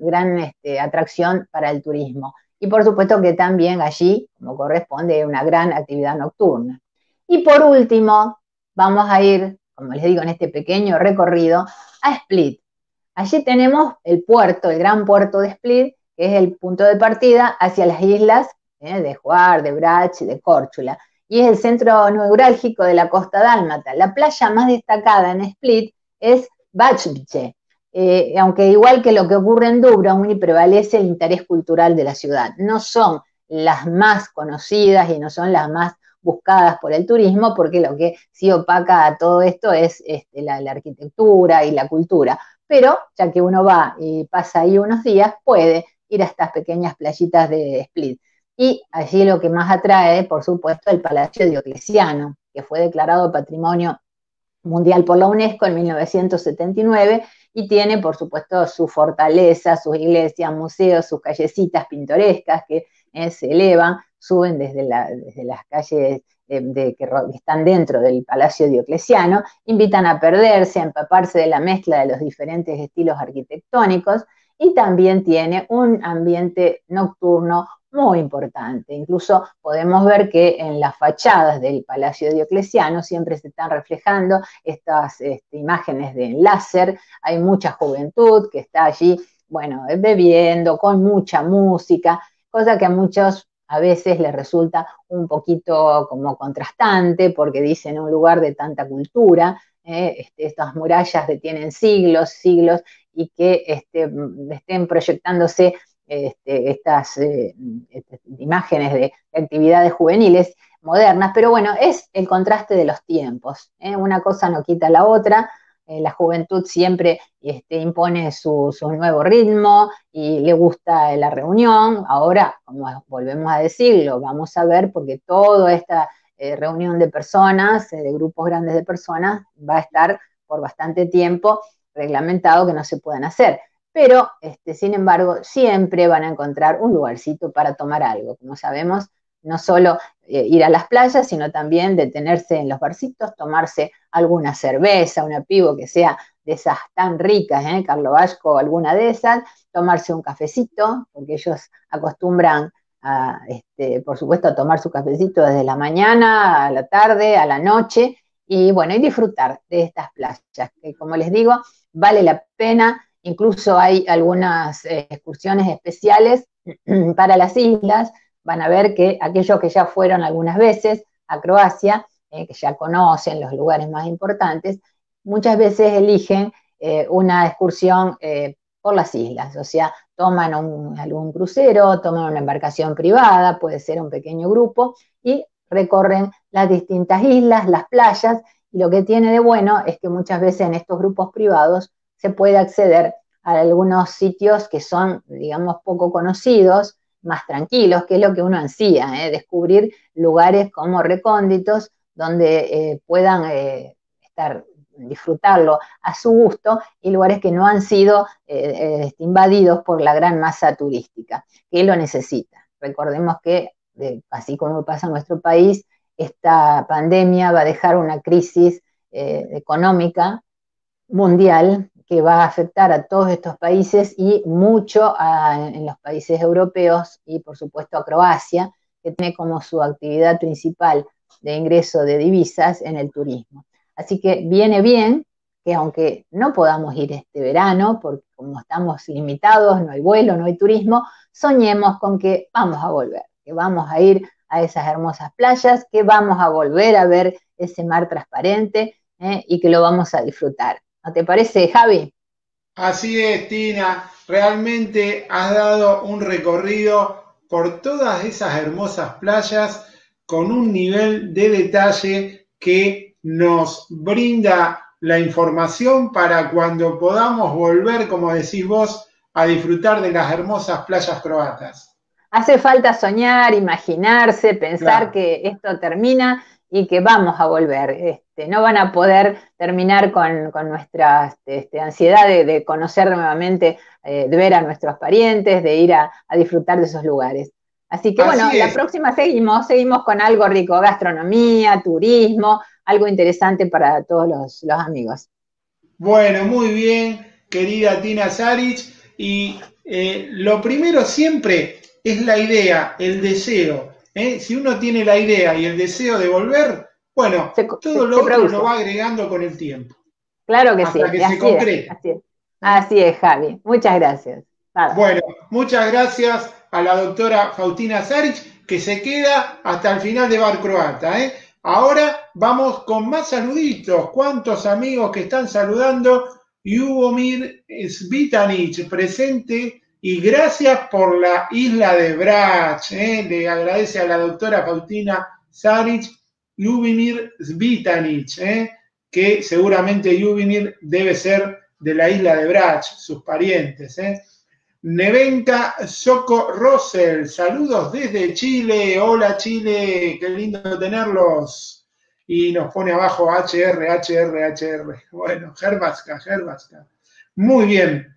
atracción para el turismo. Y por supuesto que también allí, como corresponde, una gran actividad nocturna. Y por último, vamos a ir, como les digo, en este pequeño recorrido, a Split. Allí tenemos el puerto, el gran puerto de Split, que es el punto de partida hacia las islas de Hvar, de Brač, de Córčula. Y es el centro neurálgico de la costa dálmata. La playa más destacada en Split es Bačvice, aunque igual que lo que ocurre en Dubrovnik, prevalece el interés cultural de la ciudad. No son las más conocidas y no son las más buscadas por el turismo, porque lo que sí opaca a todo esto es la arquitectura y la cultura. Pero ya que uno va y pasa ahí unos días, puede ir a estas pequeñas playitas de Split. Y allí lo que más atrae, por supuesto, el Palacio Diocleciano, que fue declarado Patrimonio Mundial por la UNESCO en 1979 y tiene, por supuesto, su fortaleza, sus iglesias, museos, sus callecitas pintorescas que se elevan, suben desde las calles que están dentro del Palacio Diocleciano, invitan a perderse, a empaparse de la mezcla de los diferentes estilos arquitectónicos, y también tiene un ambiente nocturno muy importante. Incluso podemos ver que en las fachadas del Palacio Diocleciano siempre se están reflejando estas imágenes de láser. Hay mucha juventud que está allí, bueno, bebiendo, con mucha música, cosa que a muchos a veces les resulta un poquito como contrastante, porque dicen un lugar de tanta cultura, estas murallas tienen siglos, y que estén proyectándose estas imágenes de actividades juveniles modernas, pero bueno, es el contraste de los tiempos, una cosa no quita la otra. La juventud siempre impone su nuevo ritmo y le gusta la reunión. Ahora, como volvemos a decirlo, vamos a ver, porque toda esta reunión de personas, de grupos grandes de personas, va a estar por bastante tiempo reglamentado que no se puedan hacer. Pero, sin embargo, siempre van a encontrar un lugarcito para tomar algo. Como sabemos, no solo ir a las playas, sino también detenerse en los barcitos, tomarse alguna cerveza, una pivo que sea de esas tan ricas, Karlovačko o alguna de esas, tomarse un cafecito, porque ellos acostumbran por supuesto, a tomar su cafecito desde la mañana, a la tarde, a la noche, y bueno, y disfrutar de estas playas, que como les digo, vale la pena. Incluso hay algunas excursiones especiales para las islas. Van a ver que aquellos que ya fueron algunas veces a Croacia, que ya conocen los lugares más importantes, muchas veces eligen una excursión por las islas, o sea, toman algún crucero, toman una embarcación privada, puede ser un pequeño grupo, y recorren las distintas islas, las playas, y lo que tiene de bueno es que muchas veces en estos grupos privados se puede acceder a algunos sitios que son, digamos, poco conocidos, más tranquilos, que es lo que uno ansía, descubrir lugares como recónditos donde puedan disfrutarlo a su gusto, y lugares que no han sido invadidos por la gran masa turística, que lo necesita. Recordemos que, así como pasa en nuestro país, esta pandemia va a dejar una crisis económica mundial que va a afectar a todos estos países y mucho en los países europeos y por supuesto a Croacia, que tiene como su actividad principal de ingreso de divisas en el turismo. Así que viene bien que aunque no podamos ir este verano, porque como estamos limitados, no hay vuelo, no hay turismo, soñemos con que vamos a volver, que vamos a ir a esas hermosas playas, que vamos a volver a ver ese mar transparente y que lo vamos a disfrutar. ¿No te parece, Javi?
Así es, Tina. Realmente has dado un recorrido por todas esas hermosas playas con un nivel de detalle que nos brinda la información para cuando podamos volver, como decís vos, a disfrutar de las hermosas playas croatas.
Hace falta soñar, imaginarse, pensar que esto termina y que vamos a volver. No van a poder terminar con nuestra ansiedad de conocer nuevamente, de ver a nuestros parientes, de ir a disfrutar de esos lugares. Así que bueno, la próxima seguimos con algo rico, gastronomía, turismo, algo interesante para todos los amigos.
Bueno, muy bien, querida Tina Saric, y lo primero siempre es la idea, el deseo. Si uno tiene la idea y el deseo de volver, bueno, todo lo otro lo va agregando con el tiempo.
Claro que sí.
Hasta que se concrete.
Así es, Javi. Muchas gracias. Nada.
Bueno, muchas gracias a la doctora Faustina Saric, que se queda hasta el final de Bar Croata. Ahora vamos con más saluditos. ¿Cuántos amigos que están saludando? Ljubomir Svitanic, presente. Y gracias por la isla de Brač, le agradece a la doctora Faustina Saric, Ljubomir Svitanic, que seguramente Ljubomir debe ser de la isla de Brač, sus parientes. Nevenka Soko Rosel, saludos desde Chile, hola Chile, qué lindo tenerlos. Y nos pone abajo HR. Bueno, Herbatska. Muy bien.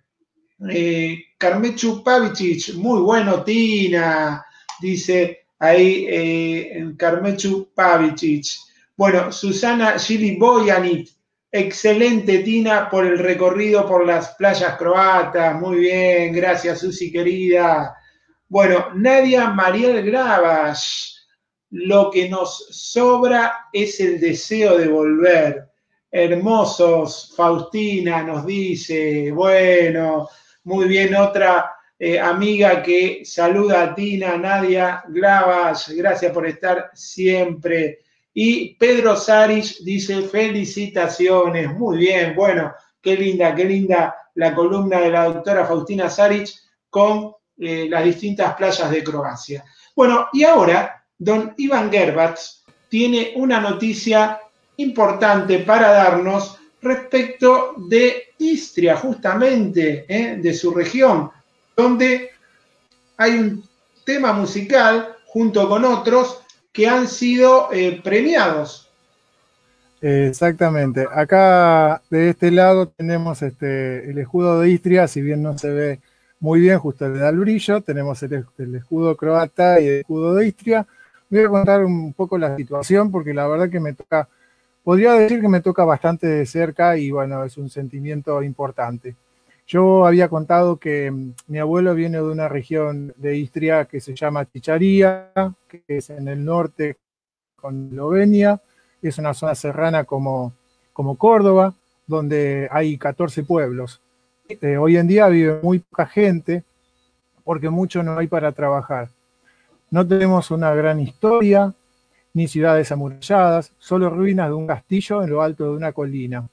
Carmechu Pavicic, muy bueno, Tina, dice ahí Carmechu Pavicic. Bueno, Susana Gili Bojanic, excelente, Tina, por el recorrido por las playas croatas. Muy bien, gracias, Susi, querida. Bueno, Nadia Mariel Gravas, lo que nos sobra es el deseo de volver. Hermosos, Faustina nos dice, bueno, muy bien, otra amiga que saluda a Tina, Nadia Glavas, gracias por estar siempre. Y Pedro Saric dice, felicitaciones, muy bien, bueno, qué linda la columna de la doctora Faustina Saric con las distintas playas de Croacia. Bueno, y ahora, don Iván Gerbac tiene una noticia importante para darnos respecto de Istria, justamente, de su región, donde hay un tema musical junto con otros que han sido premiados.
Exactamente. Acá de este lado tenemos el escudo de Istria, si bien no se ve muy bien, justo le da el brillo, tenemos el escudo croata y el escudo de Istria. Voy a contar un poco la situación porque la verdad que me toca, podría decir que me toca bastante de cerca y bueno, es un sentimiento importante. Yo había contado que mi abuelo viene de una región de Istria que se llama Chicharía, que es en el norte con Eslovenia, es una zona serrana como Córdoba, donde hay 14 pueblos. Hoy en día vive muy poca gente, porque mucho no hay para trabajar. No tenemos una gran historia, ni ciudades amuralladas, solo ruinas de un castillo en lo alto de una colina.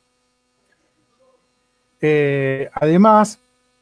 Además,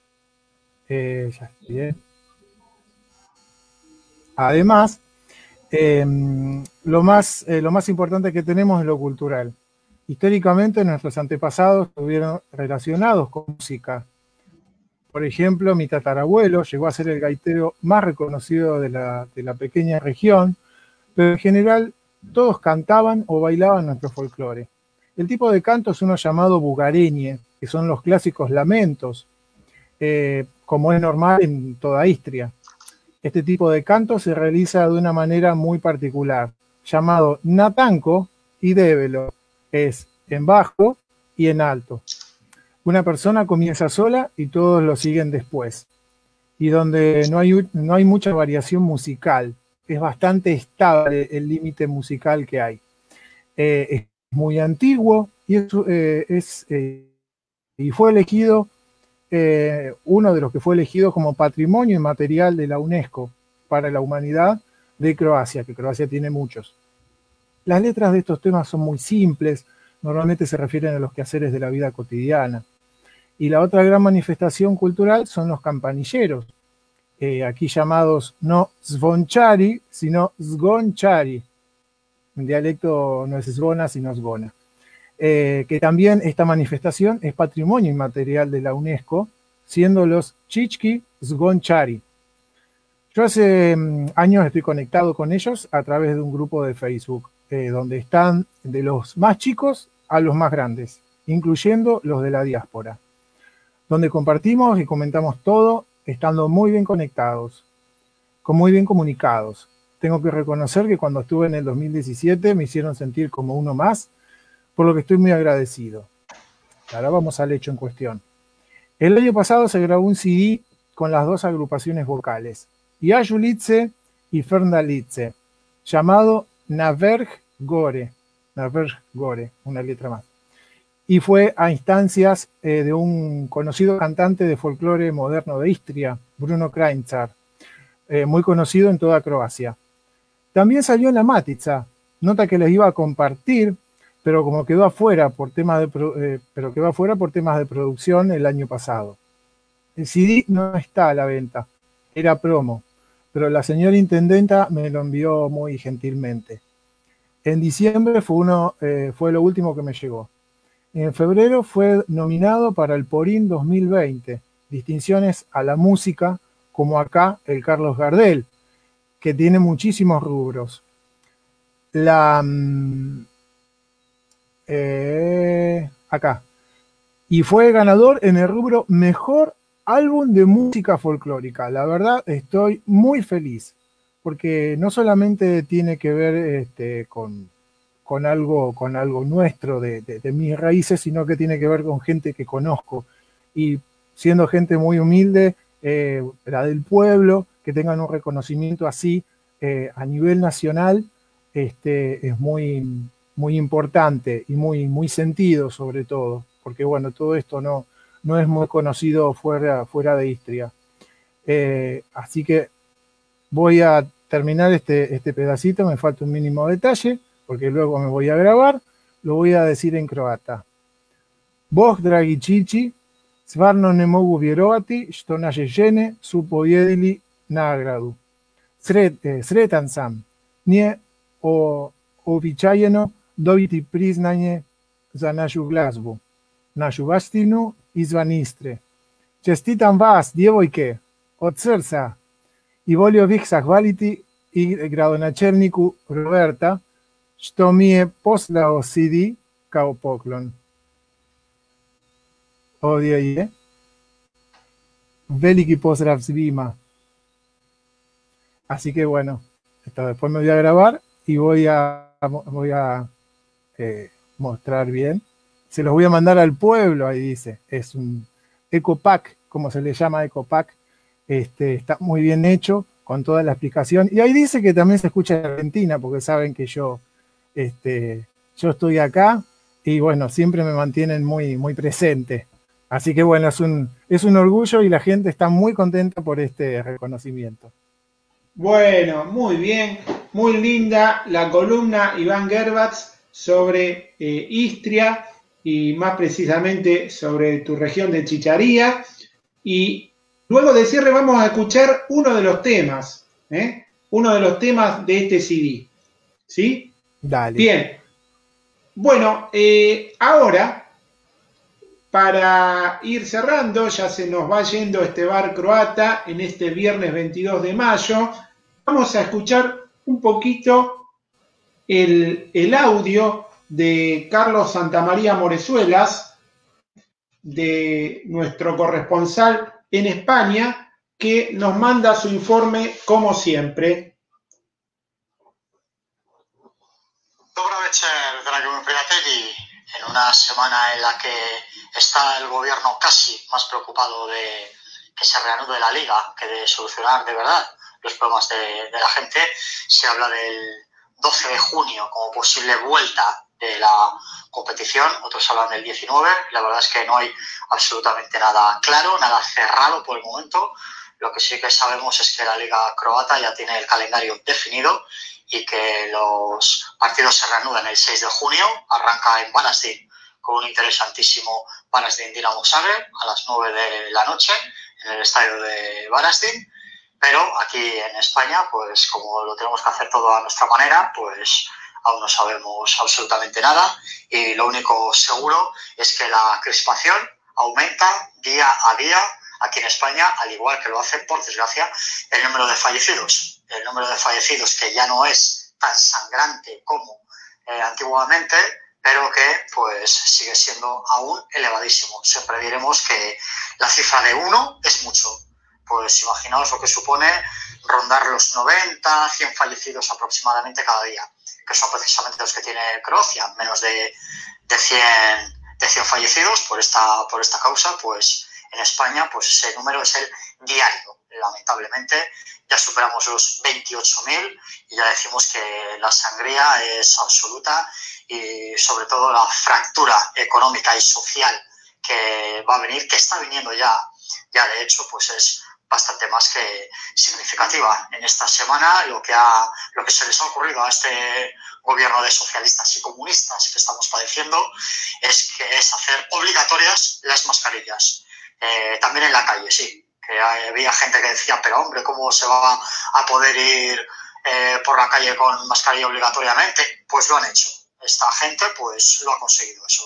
lo más importante que tenemos es lo cultural. Históricamente nuestros antepasados estuvieron relacionados con música. Por ejemplo, mi tatarabuelo llegó a ser el gaitero más reconocido de la pequeña región, pero en general todos cantaban o bailaban nuestro folclore. El tipo de canto es uno llamado bugareñe, que son los clásicos lamentos, como es normal en toda Istria. Este tipo de canto se realiza de una manera muy particular, llamado natanco y débelo, es en bajo y en alto. Una persona comienza sola y todos lo siguen después. Y donde no hay mucha variación musical, es bastante estable el límite musical que hay. Es muy antiguo y fue elegido, uno de los que fue elegido como Patrimonio Inmaterial de la UNESCO para la humanidad de Croacia, que Croacia tiene muchos. Las letras de estos temas son muy simples, normalmente se refieren a los quehaceres de la vida cotidiana. Y la otra gran manifestación cultural son los campanilleros, aquí llamados no zvonchari, sino zgonchari. En dialecto no es zvona, sino zgona. Que también esta manifestación es patrimonio inmaterial de la UNESCO, siendo los chichki zgonchari. Yo hace años estoy conectado con ellos a través de un grupo de Facebook, donde están de los más chicos a los más grandes, incluyendo los de la diáspora, donde compartimos y comentamos todo, estando muy bien conectados, muy bien comunicados. Tengo que reconocer que cuando estuve en el 2017 me hicieron sentir como uno más, por lo que estoy muy agradecido. Ahora vamos al hecho en cuestión. El año pasado se grabó un CD con las dos agrupaciones vocales, Iajulitze y Fernalitze, llamado Naverg Gore, una letra más. Y fue a instancias de un conocido cantante de folclore moderno de Istria, Bruno Krajinčar, muy conocido en toda Croacia. También salió en la Matica, nota que les iba a compartir, pero como quedó afuera por temas de producción el año pasado. El CD no está a la venta, era promo, pero la señora intendenta me lo envió muy gentilmente. En diciembre fue lo último que me llegó. En febrero fue nominado para el Porín 2020, distinciones a la música, como acá el Carlos Gardel, que tiene muchísimos rubros. Acá. Y fue ganador en el rubro Mejor Álbum de Música Folclórica. La verdad, estoy muy feliz, porque no solamente tiene que ver con algo nuestro de mis raíces, sino que tiene que ver con gente que conozco. Y siendo gente muy humilde, la del pueblo, que tengan un reconocimiento así a nivel nacional, es muy, muy importante y muy sentido sobre todo, porque bueno, todo esto no es muy conocido fuera de Istria. Así que voy a terminar este pedacito, me falta un mínimo detalle, porque luego me voy a grabar, lo voy a decir en croata. Bog, dragi Chichi, stvarno ne mogu vjerovati što naše žene su pobijedili nagradu. Sretan sam, nije uobičajeno dobiti priznanje za našu glazbu, našu baštinu izvan Istre. Čestitam vas, djevojke, od srca, i volio bih zahvaliti i gradonačelniku Roberta, što mi je poslao CD kao poklon. Ovdje je. Veliki pozdrav svima. Así que bueno, después me voy a grabar y voy a mostrar bien. Se los voy a mandar al pueblo, ahí dice. Es un ecopack, como se le llama ecopack. Está muy bien hecho, con toda la explicación. Y ahí dice que también se escucha en Argentina, porque saben que yo yo estoy acá y bueno, siempre me mantienen muy, muy presente. Así que bueno, es un orgullo y la gente está muy contenta por este reconocimiento.
Bueno, muy bien, muy linda la columna, Iván Gervats, sobre Istria y más precisamente sobre tu región de Chicharía. Y luego de cierre vamos a escuchar uno de los temas, uno de los temas de este CD. ¿Sí?
Dale.
Bien. Bueno, ahora, para ir cerrando, ya se nos va yendo este bar croata en este viernes 22 de mayo. Vamos a escuchar un poquito el audio de Carlos Santamaría Morezuelas, de nuestro corresponsal en España, que nos manda su informe como siempre.
Dobro večer, dragi moji prijatelji. En una semana en la que está el gobierno casi más preocupado de que se reanude la liga que de solucionar de verdad los problemas de la gente, se habla del 12 de junio como posible vuelta de la competición, otros hablan del 19, la verdad es que no hay absolutamente nada claro, nada cerrado por el momento. Lo que sí que sabemos es que la liga croata ya tiene el calendario definido y que los partidos se reanudan el 6 de junio, arranca en Varaždin con un interesantísimo Varaždin-Dinamo Zagreb a las 9 de la noche en el estadio de Varaždin, pero aquí en España, pues como lo tenemos que hacer todo a nuestra manera, pues aún no sabemos absolutamente nada y lo único seguro es que la crispación aumenta día a día aquí en España, al igual que lo hace, por desgracia, el número de fallecidos. El número de fallecidos que ya no es tan sangrante como antiguamente, pero que pues sigue siendo aún elevadísimo. Siempre diremos que la cifra de 1 es mucho. Pues imaginaos lo que supone rondar los 90, 100 fallecidos aproximadamente cada día, que son precisamente los que tiene Croacia, menos de 100 fallecidos por esta causa. Pues en España pues ese número es el diario. Lamentablemente ya superamos los 28.000 y ya decimos que la sangría es absoluta y sobre todo la fractura económica y social que va a venir, que está viniendo ya de hecho, pues es bastante más que significativa. En esta semana lo que se les ha ocurrido a este gobierno de socialistas y comunistas que estamos padeciendo es hacer obligatorias las mascarillas. También en la calle, sí. Que había gente que decía, pero hombre, ¿cómo se va a poder ir por la calle con mascarilla obligatoriamente? Pues lo han hecho. Esta gente pues lo ha conseguido eso.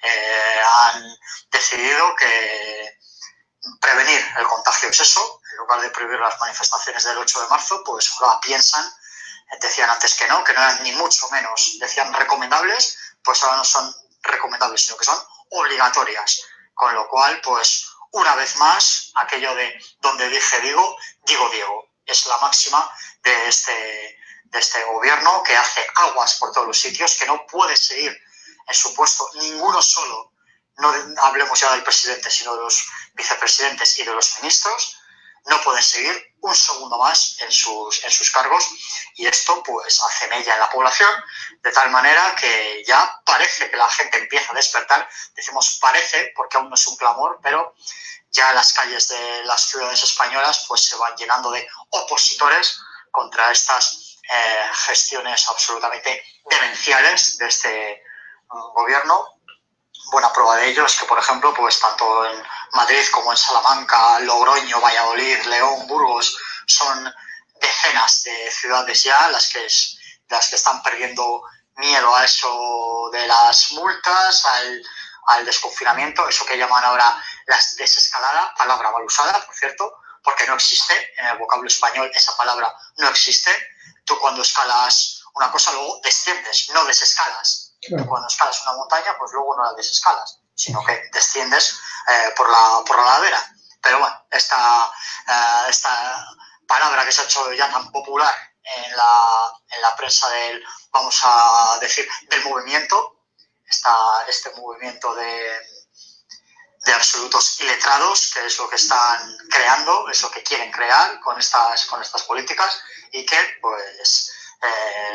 Han decidido que prevenir el contagio es eso. En lugar de prohibir las manifestaciones del 8 de marzo, pues ahora piensan, decían antes que no eran ni mucho menos, decían recomendables, pues ahora no son recomendables, sino que son obligatorias. Con lo cual, pues una vez más, aquello de donde dije digo, digo Diego. Es la máxima de este gobierno que hace aguas por todos los sitios, que no puede seguir en su puesto ninguno solo. No hablemos ya del presidente, sino de los vicepresidentes y de los ministros. No pueden seguir un segundo más en sus cargos y esto pues hace mella en la población de tal manera que ya parece que la gente empieza a despertar. Decimos parece porque aún no es un clamor, pero ya las calles de las ciudades españolas pues se van llenando de opositores contra estas gestiones absolutamente demenciales de este gobierno. Buena prueba de ello es que, por ejemplo, pues tanto en Madrid como en Salamanca, Logroño, Valladolid, León, Burgos, son decenas de ciudades ya las que están perdiendo miedo a eso de las multas, al desconfinamiento, eso que llaman ahora la desescalada, palabra mal usada, por cierto, porque no existe, en el vocablo español esa palabra no existe. Tú cuando escalas una cosa luego desciendes, no desescalas. Claro. Cuando escalas una montaña, pues luego no la desescalas, sino que desciendes por la ladera. Pero bueno, esta palabra que se ha hecho ya tan popular en la prensa vamos a decir, del movimiento, este movimiento de absolutos iletrados, que es lo que están creando, es lo que quieren crear con estas políticas y que pues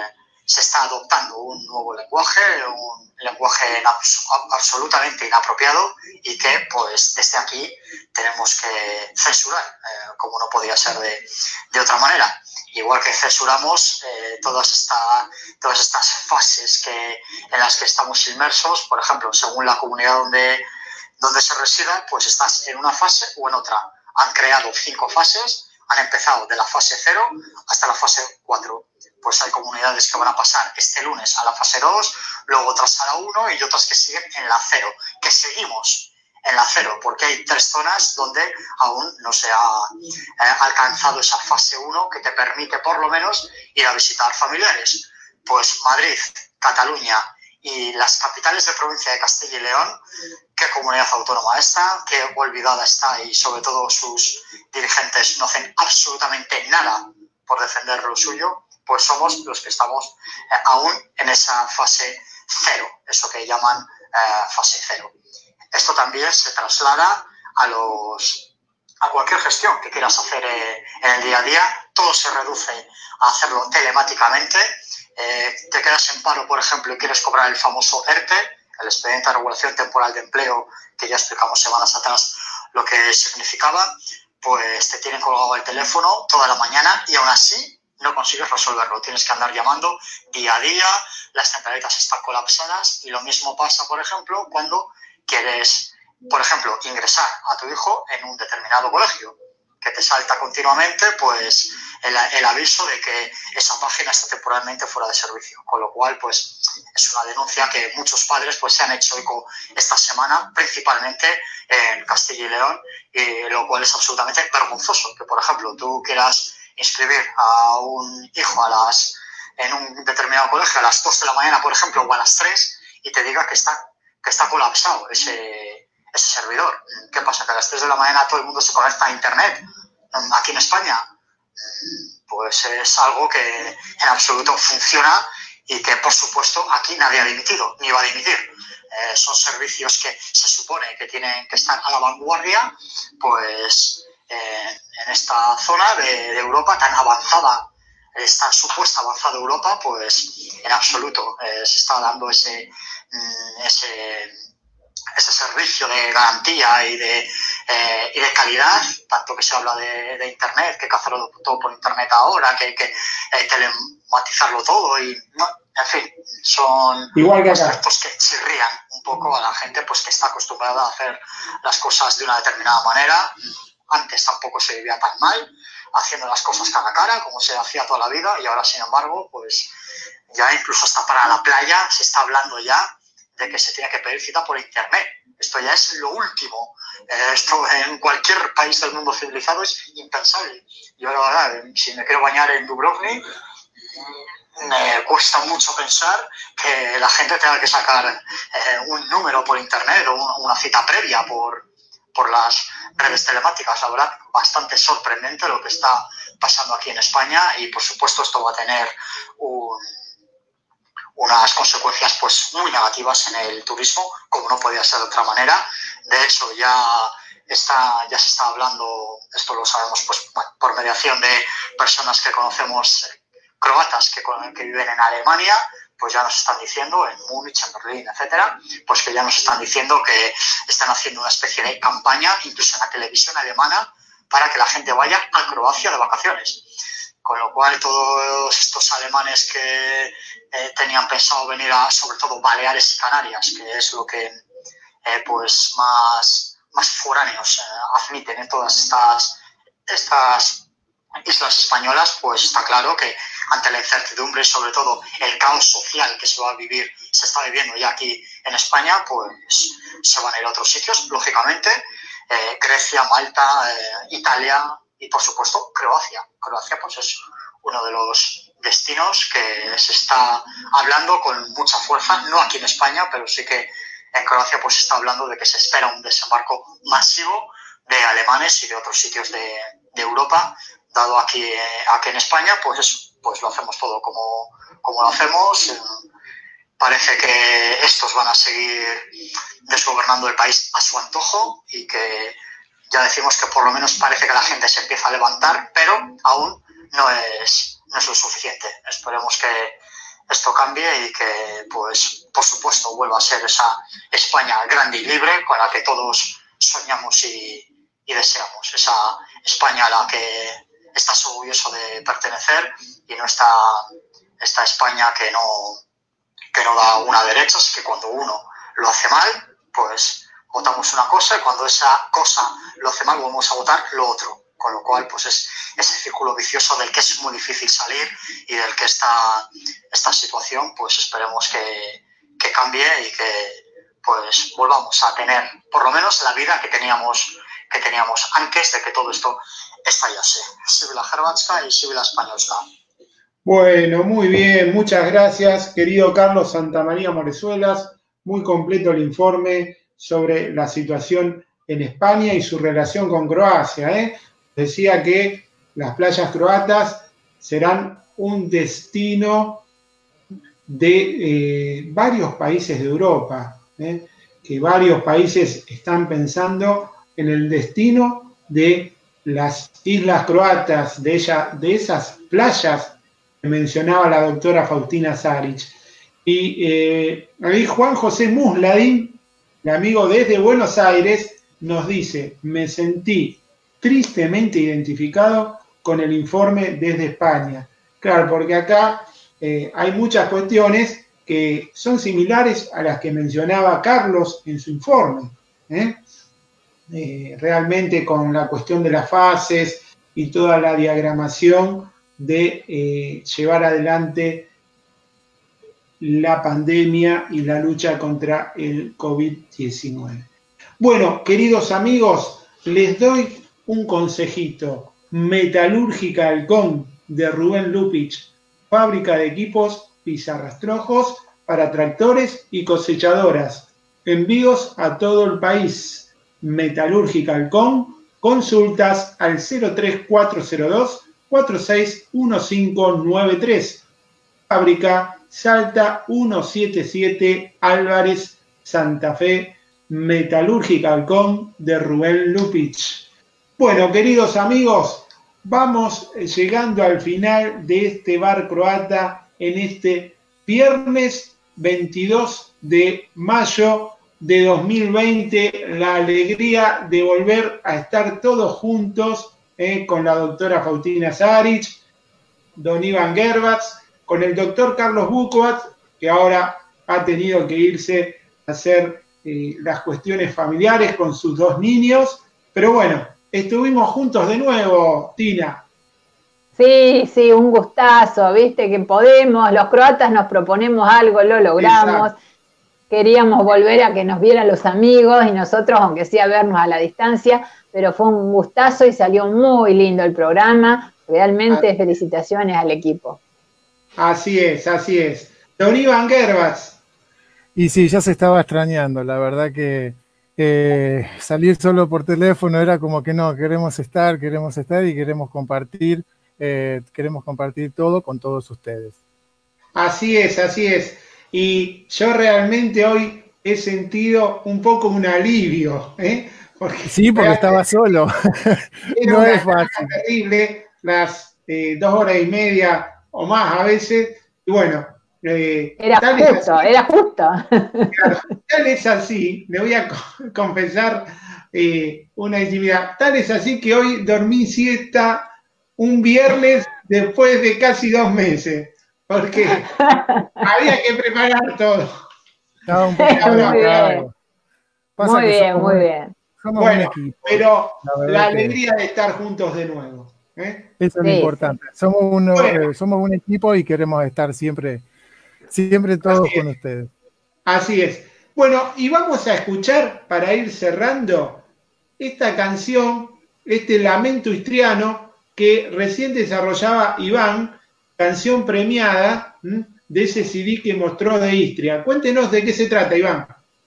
se está adoptando un nuevo lenguaje, un lenguaje absolutamente inapropiado y que pues desde aquí tenemos que censurar, como no podía ser de otra manera. Igual que censuramos todas estas fases en las que estamos inmersos, por ejemplo, según la comunidad donde se resida, pues estás en una fase o en otra. Han creado 5 fases, han empezado de la fase 0 hasta la fase 4. Pues hay comunidades que van a pasar este lunes a la fase 2, luego otras a la 1 y otras que siguen en la 0, que seguimos en la 0, porque hay 3 zonas donde aún no se ha alcanzado esa fase 1 que te permite por lo menos ir a visitar familiares. Pues Madrid, Cataluña y las capitales de provincia de Castilla y León, qué comunidad autónoma esta, qué olvidada está y sobre todo sus dirigentes no hacen absolutamente nada por defender lo suyo, pues somos los que estamos aún en esa fase 0, eso que llaman fase 0. Esto también se traslada a cualquier gestión que quieras hacer en el día a día. Todo se reduce a hacerlo telemáticamente. Te quedas en paro, por ejemplo, y quieres cobrar el famoso ERTE, el expediente de regulación temporal de empleo, que ya explicamos semanas atrás lo que significaba, pues te tienen colgado el teléfono toda la mañana y aún así no consigues resolverlo. Tienes que andar llamando día a día, las centralitas están colapsadas y lo mismo pasa, por ejemplo, cuando quieres, por ejemplo, ingresar a tu hijo en un determinado colegio, que te salta continuamente pues el aviso de que esa página está temporalmente fuera de servicio, con lo cual pues es una denuncia que muchos padres pues se han hecho eco esta semana, principalmente en Castilla y León, y lo cual es absolutamente vergonzoso, que por ejemplo tú quieras inscribir a un hijo en un determinado colegio a las 2 de la mañana, por ejemplo, o a las 3, y te diga que está colapsado ese servidor. ¿Qué pasa? Que a las 3 de la mañana todo el mundo se conecta a Internet. Aquí en España, pues es algo que en absoluto funciona y que, por supuesto, aquí nadie ha dimitido, ni va a dimitir. Son servicios que se supone que tienen que estar a la vanguardia, pues en esta zona de Europa tan avanzada, esta supuesta avanzada Europa, pues en absoluto se está dando ese servicio de garantía y de calidad, tanto que se habla de Internet, que hay que hacerlo todo por Internet ahora, que hay que telematizarlo todo y, en fin, son aspectos que chirrían un poco a la gente pues que está acostumbrada a hacer las cosas de una determinada manera. Antes tampoco se vivía tan mal, haciendo las cosas cara a cara, como se hacía toda la vida, y ahora, sin embargo, pues ya incluso hasta para la playa se está hablando ya de que se tiene que pedir cita por Internet. Esto ya es lo último. Esto en cualquier país del mundo civilizado es impensable. Yo, la verdad, si me quiero bañar en Dubrovnik, me cuesta mucho pensar que la gente tenga que sacar un número por Internet o una cita previa por las redes telemáticas. La verdad, bastante sorprendente lo que está pasando aquí en España y, por supuesto, esto va a tener unas consecuencias pues muy negativas en el turismo, como no podía ser de otra manera. De hecho, ya se está hablando, esto lo sabemos pues por mediación de personas que conocemos, croatas que viven en Alemania, pues ya nos están diciendo, en Múnich, en Berlín, etcétera, pues que ya nos están diciendo que están haciendo una especie de campaña, incluso en la televisión alemana, para que la gente vaya a Croacia de vacaciones. Con lo cual, todos estos alemanes que tenían pensado venir a, sobre todo, Baleares y Canarias, que es lo que pues más foráneos admiten en todas estas islas españolas, pues está claro que ante la incertidumbre y sobre todo el caos social que se está viviendo ya aquí en España, pues se van a ir a otros sitios, lógicamente, Grecia, Malta, Italia y por supuesto Croacia. Croacia pues es uno de los destinos que se está hablando con mucha fuerza, no aquí en España, pero sí que en Croacia pues se está hablando de que se espera un desembarco masivo de alemanes y de otros sitios de Europa, dado aquí en España pues lo hacemos todo como lo hacemos. Parece que estos van a seguir desgobernando el país a su antojo y que ya decimos que por lo menos parece que la gente se empieza a levantar, pero aún no es lo suficiente. Esperemos que esto cambie y que, pues, por supuesto, vuelva a ser esa España grande y libre con la que todos soñamos y deseamos. Esa España a la que estás orgulloso de pertenecer y no esta España que no da una derecha, así que cuando uno lo hace mal, pues votamos una cosa y cuando esa cosa lo hace mal vamos a votar lo otro. Con lo cual, pues es ese círculo vicioso del que es muy difícil salir y del que esta situación, pues esperemos que cambie y que pues volvamos a tener por lo menos la vida que teníamos antes de que todo esto estallase. Sibila Hrvatska y Sibila Españolska.
Bueno, muy bien, muchas gracias, querido Carlos Santamaría Morezuelas. Muy completo el informe sobre la situación en España y su relación con Croacia, ¿eh? Decía que las playas croatas serán un destino de varios países de Europa, que varios países están pensando en el destino de las islas croatas, de esas playas que mencionaba la doctora Faustina Saric. Y ahí Juan José Musladín, mi amigo desde Buenos Aires, nos dice: me sentí tristemente identificado con el informe desde España. Claro, porque acá hay muchas cuestiones que son similares a las que mencionaba Carlos en su informe. Realmente con la cuestión de las fases y toda la diagramación de llevar adelante la pandemia y la lucha contra el COVID-19. Bueno, queridos amigos, les doy un consejito. Metalúrgica Halcón de Rubén Lupich, fábrica de equipos pizarrastrojos para tractores y cosechadoras. Envíos a todo el país. Metalúrgica Halcón, consultas al 03402 461593. Fábrica Salta 177 Álvarez, Santa Fe. Metalúrgica Halcón de Rubén Lupich. Bueno, queridos amigos, vamos llegando al final de este bar croata en este viernes 22 de mayo de 2020. La alegría de volver a estar todos juntos con la doctora Faustina Saric, don Iván Gervats, con el doctor Carlos Bukovac, que ahora ha tenido que irse a hacer las cuestiones familiares con sus dos niños, pero bueno, estuvimos juntos de nuevo, Tina.
Sí, un gustazo, viste que podemos, los croatas nos proponemos algo, lo logramos. Exacto. Queríamos volver a que nos vieran los amigos y nosotros, aunque sea vernos a la distancia, pero fue un gustazo y salió muy lindo el programa. Realmente felicitaciones al equipo.
Así es. Don Iván Gervats.
Y sí, ya se estaba extrañando, la verdad que salir solo por teléfono era como que no, queremos estar y queremos compartir todo con todos ustedes.
Así es. Y yo realmente hoy he sentido un poco un alivio,
porque estaba solo. No es fácil.
Terrible, las 2 horas y media o más a veces, y bueno.
Era justo.
Claro, tal es así, le voy a confesar una intimidad, tal es así que hoy dormí siesta un viernes después de casi 2 meses, porque había que preparar todo.
Estaba un poco
muy bien.
Somos un equipo,
pero la alegría de estar juntos de nuevo.
Eso es lo importante. Somos un equipo y queremos estar siempre todos con ustedes.
Así es. Bueno, y vamos a escuchar, para ir cerrando, esta canción, este lamento histriano que recién desarrollaba Iván, canción premiada de ese CD que mostró de Istria. Cuéntenos de qué se trata, Iván.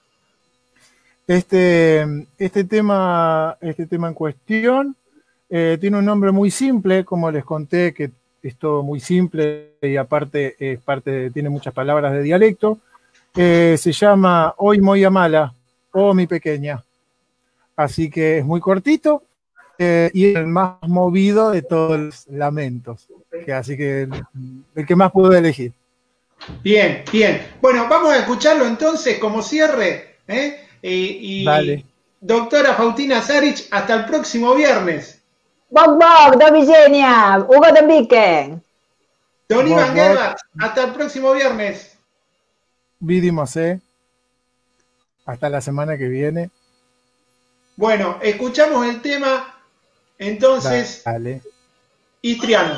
Este tema en cuestión tiene un nombre muy simple, como les conté, que es todo muy simple y aparte tiene muchas palabras de dialecto. Se llama Hoy Moya Mala o Mi Pequeña. Así que es muy cortito y el más movido de todos los lamentos. Así que el que más pude elegir.
Bien, bien. Bueno, vamos a escucharlo entonces como cierre.
Dale.
Doctora Faustina Saric, hasta el próximo viernes.
Bog, do widzenia. Hugo de Viken.
Don Iván Gebhardt, hasta el próximo viernes.
Vidimos, hasta la semana que viene.
Bueno, escuchamos el tema, entonces,
dale.
Istriano.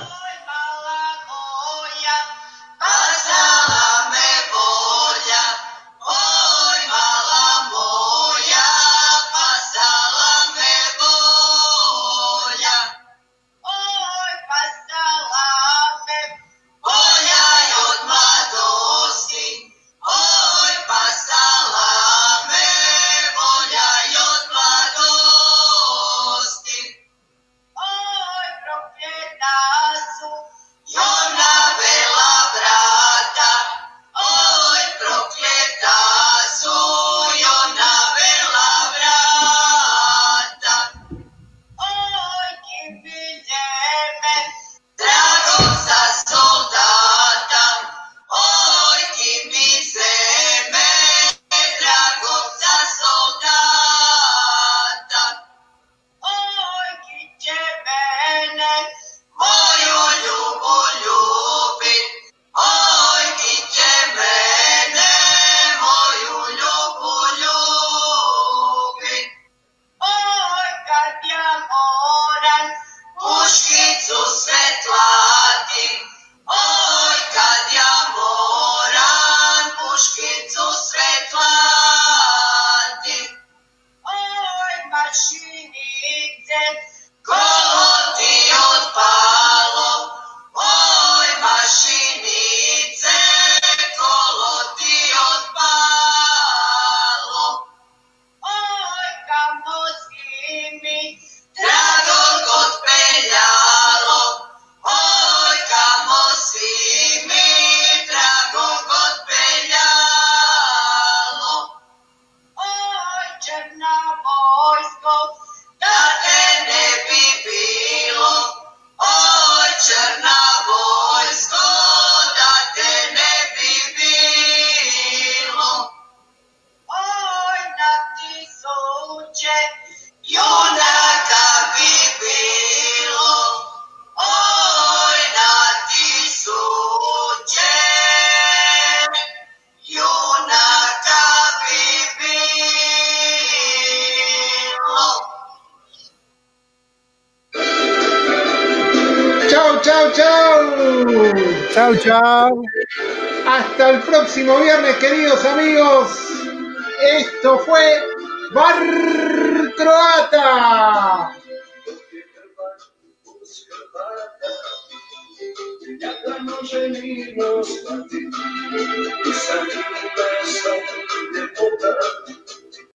Chau, chau.
Hasta el próximo viernes, queridos amigos. Esto fue Bar Croata. Ya la noche vimos a ti,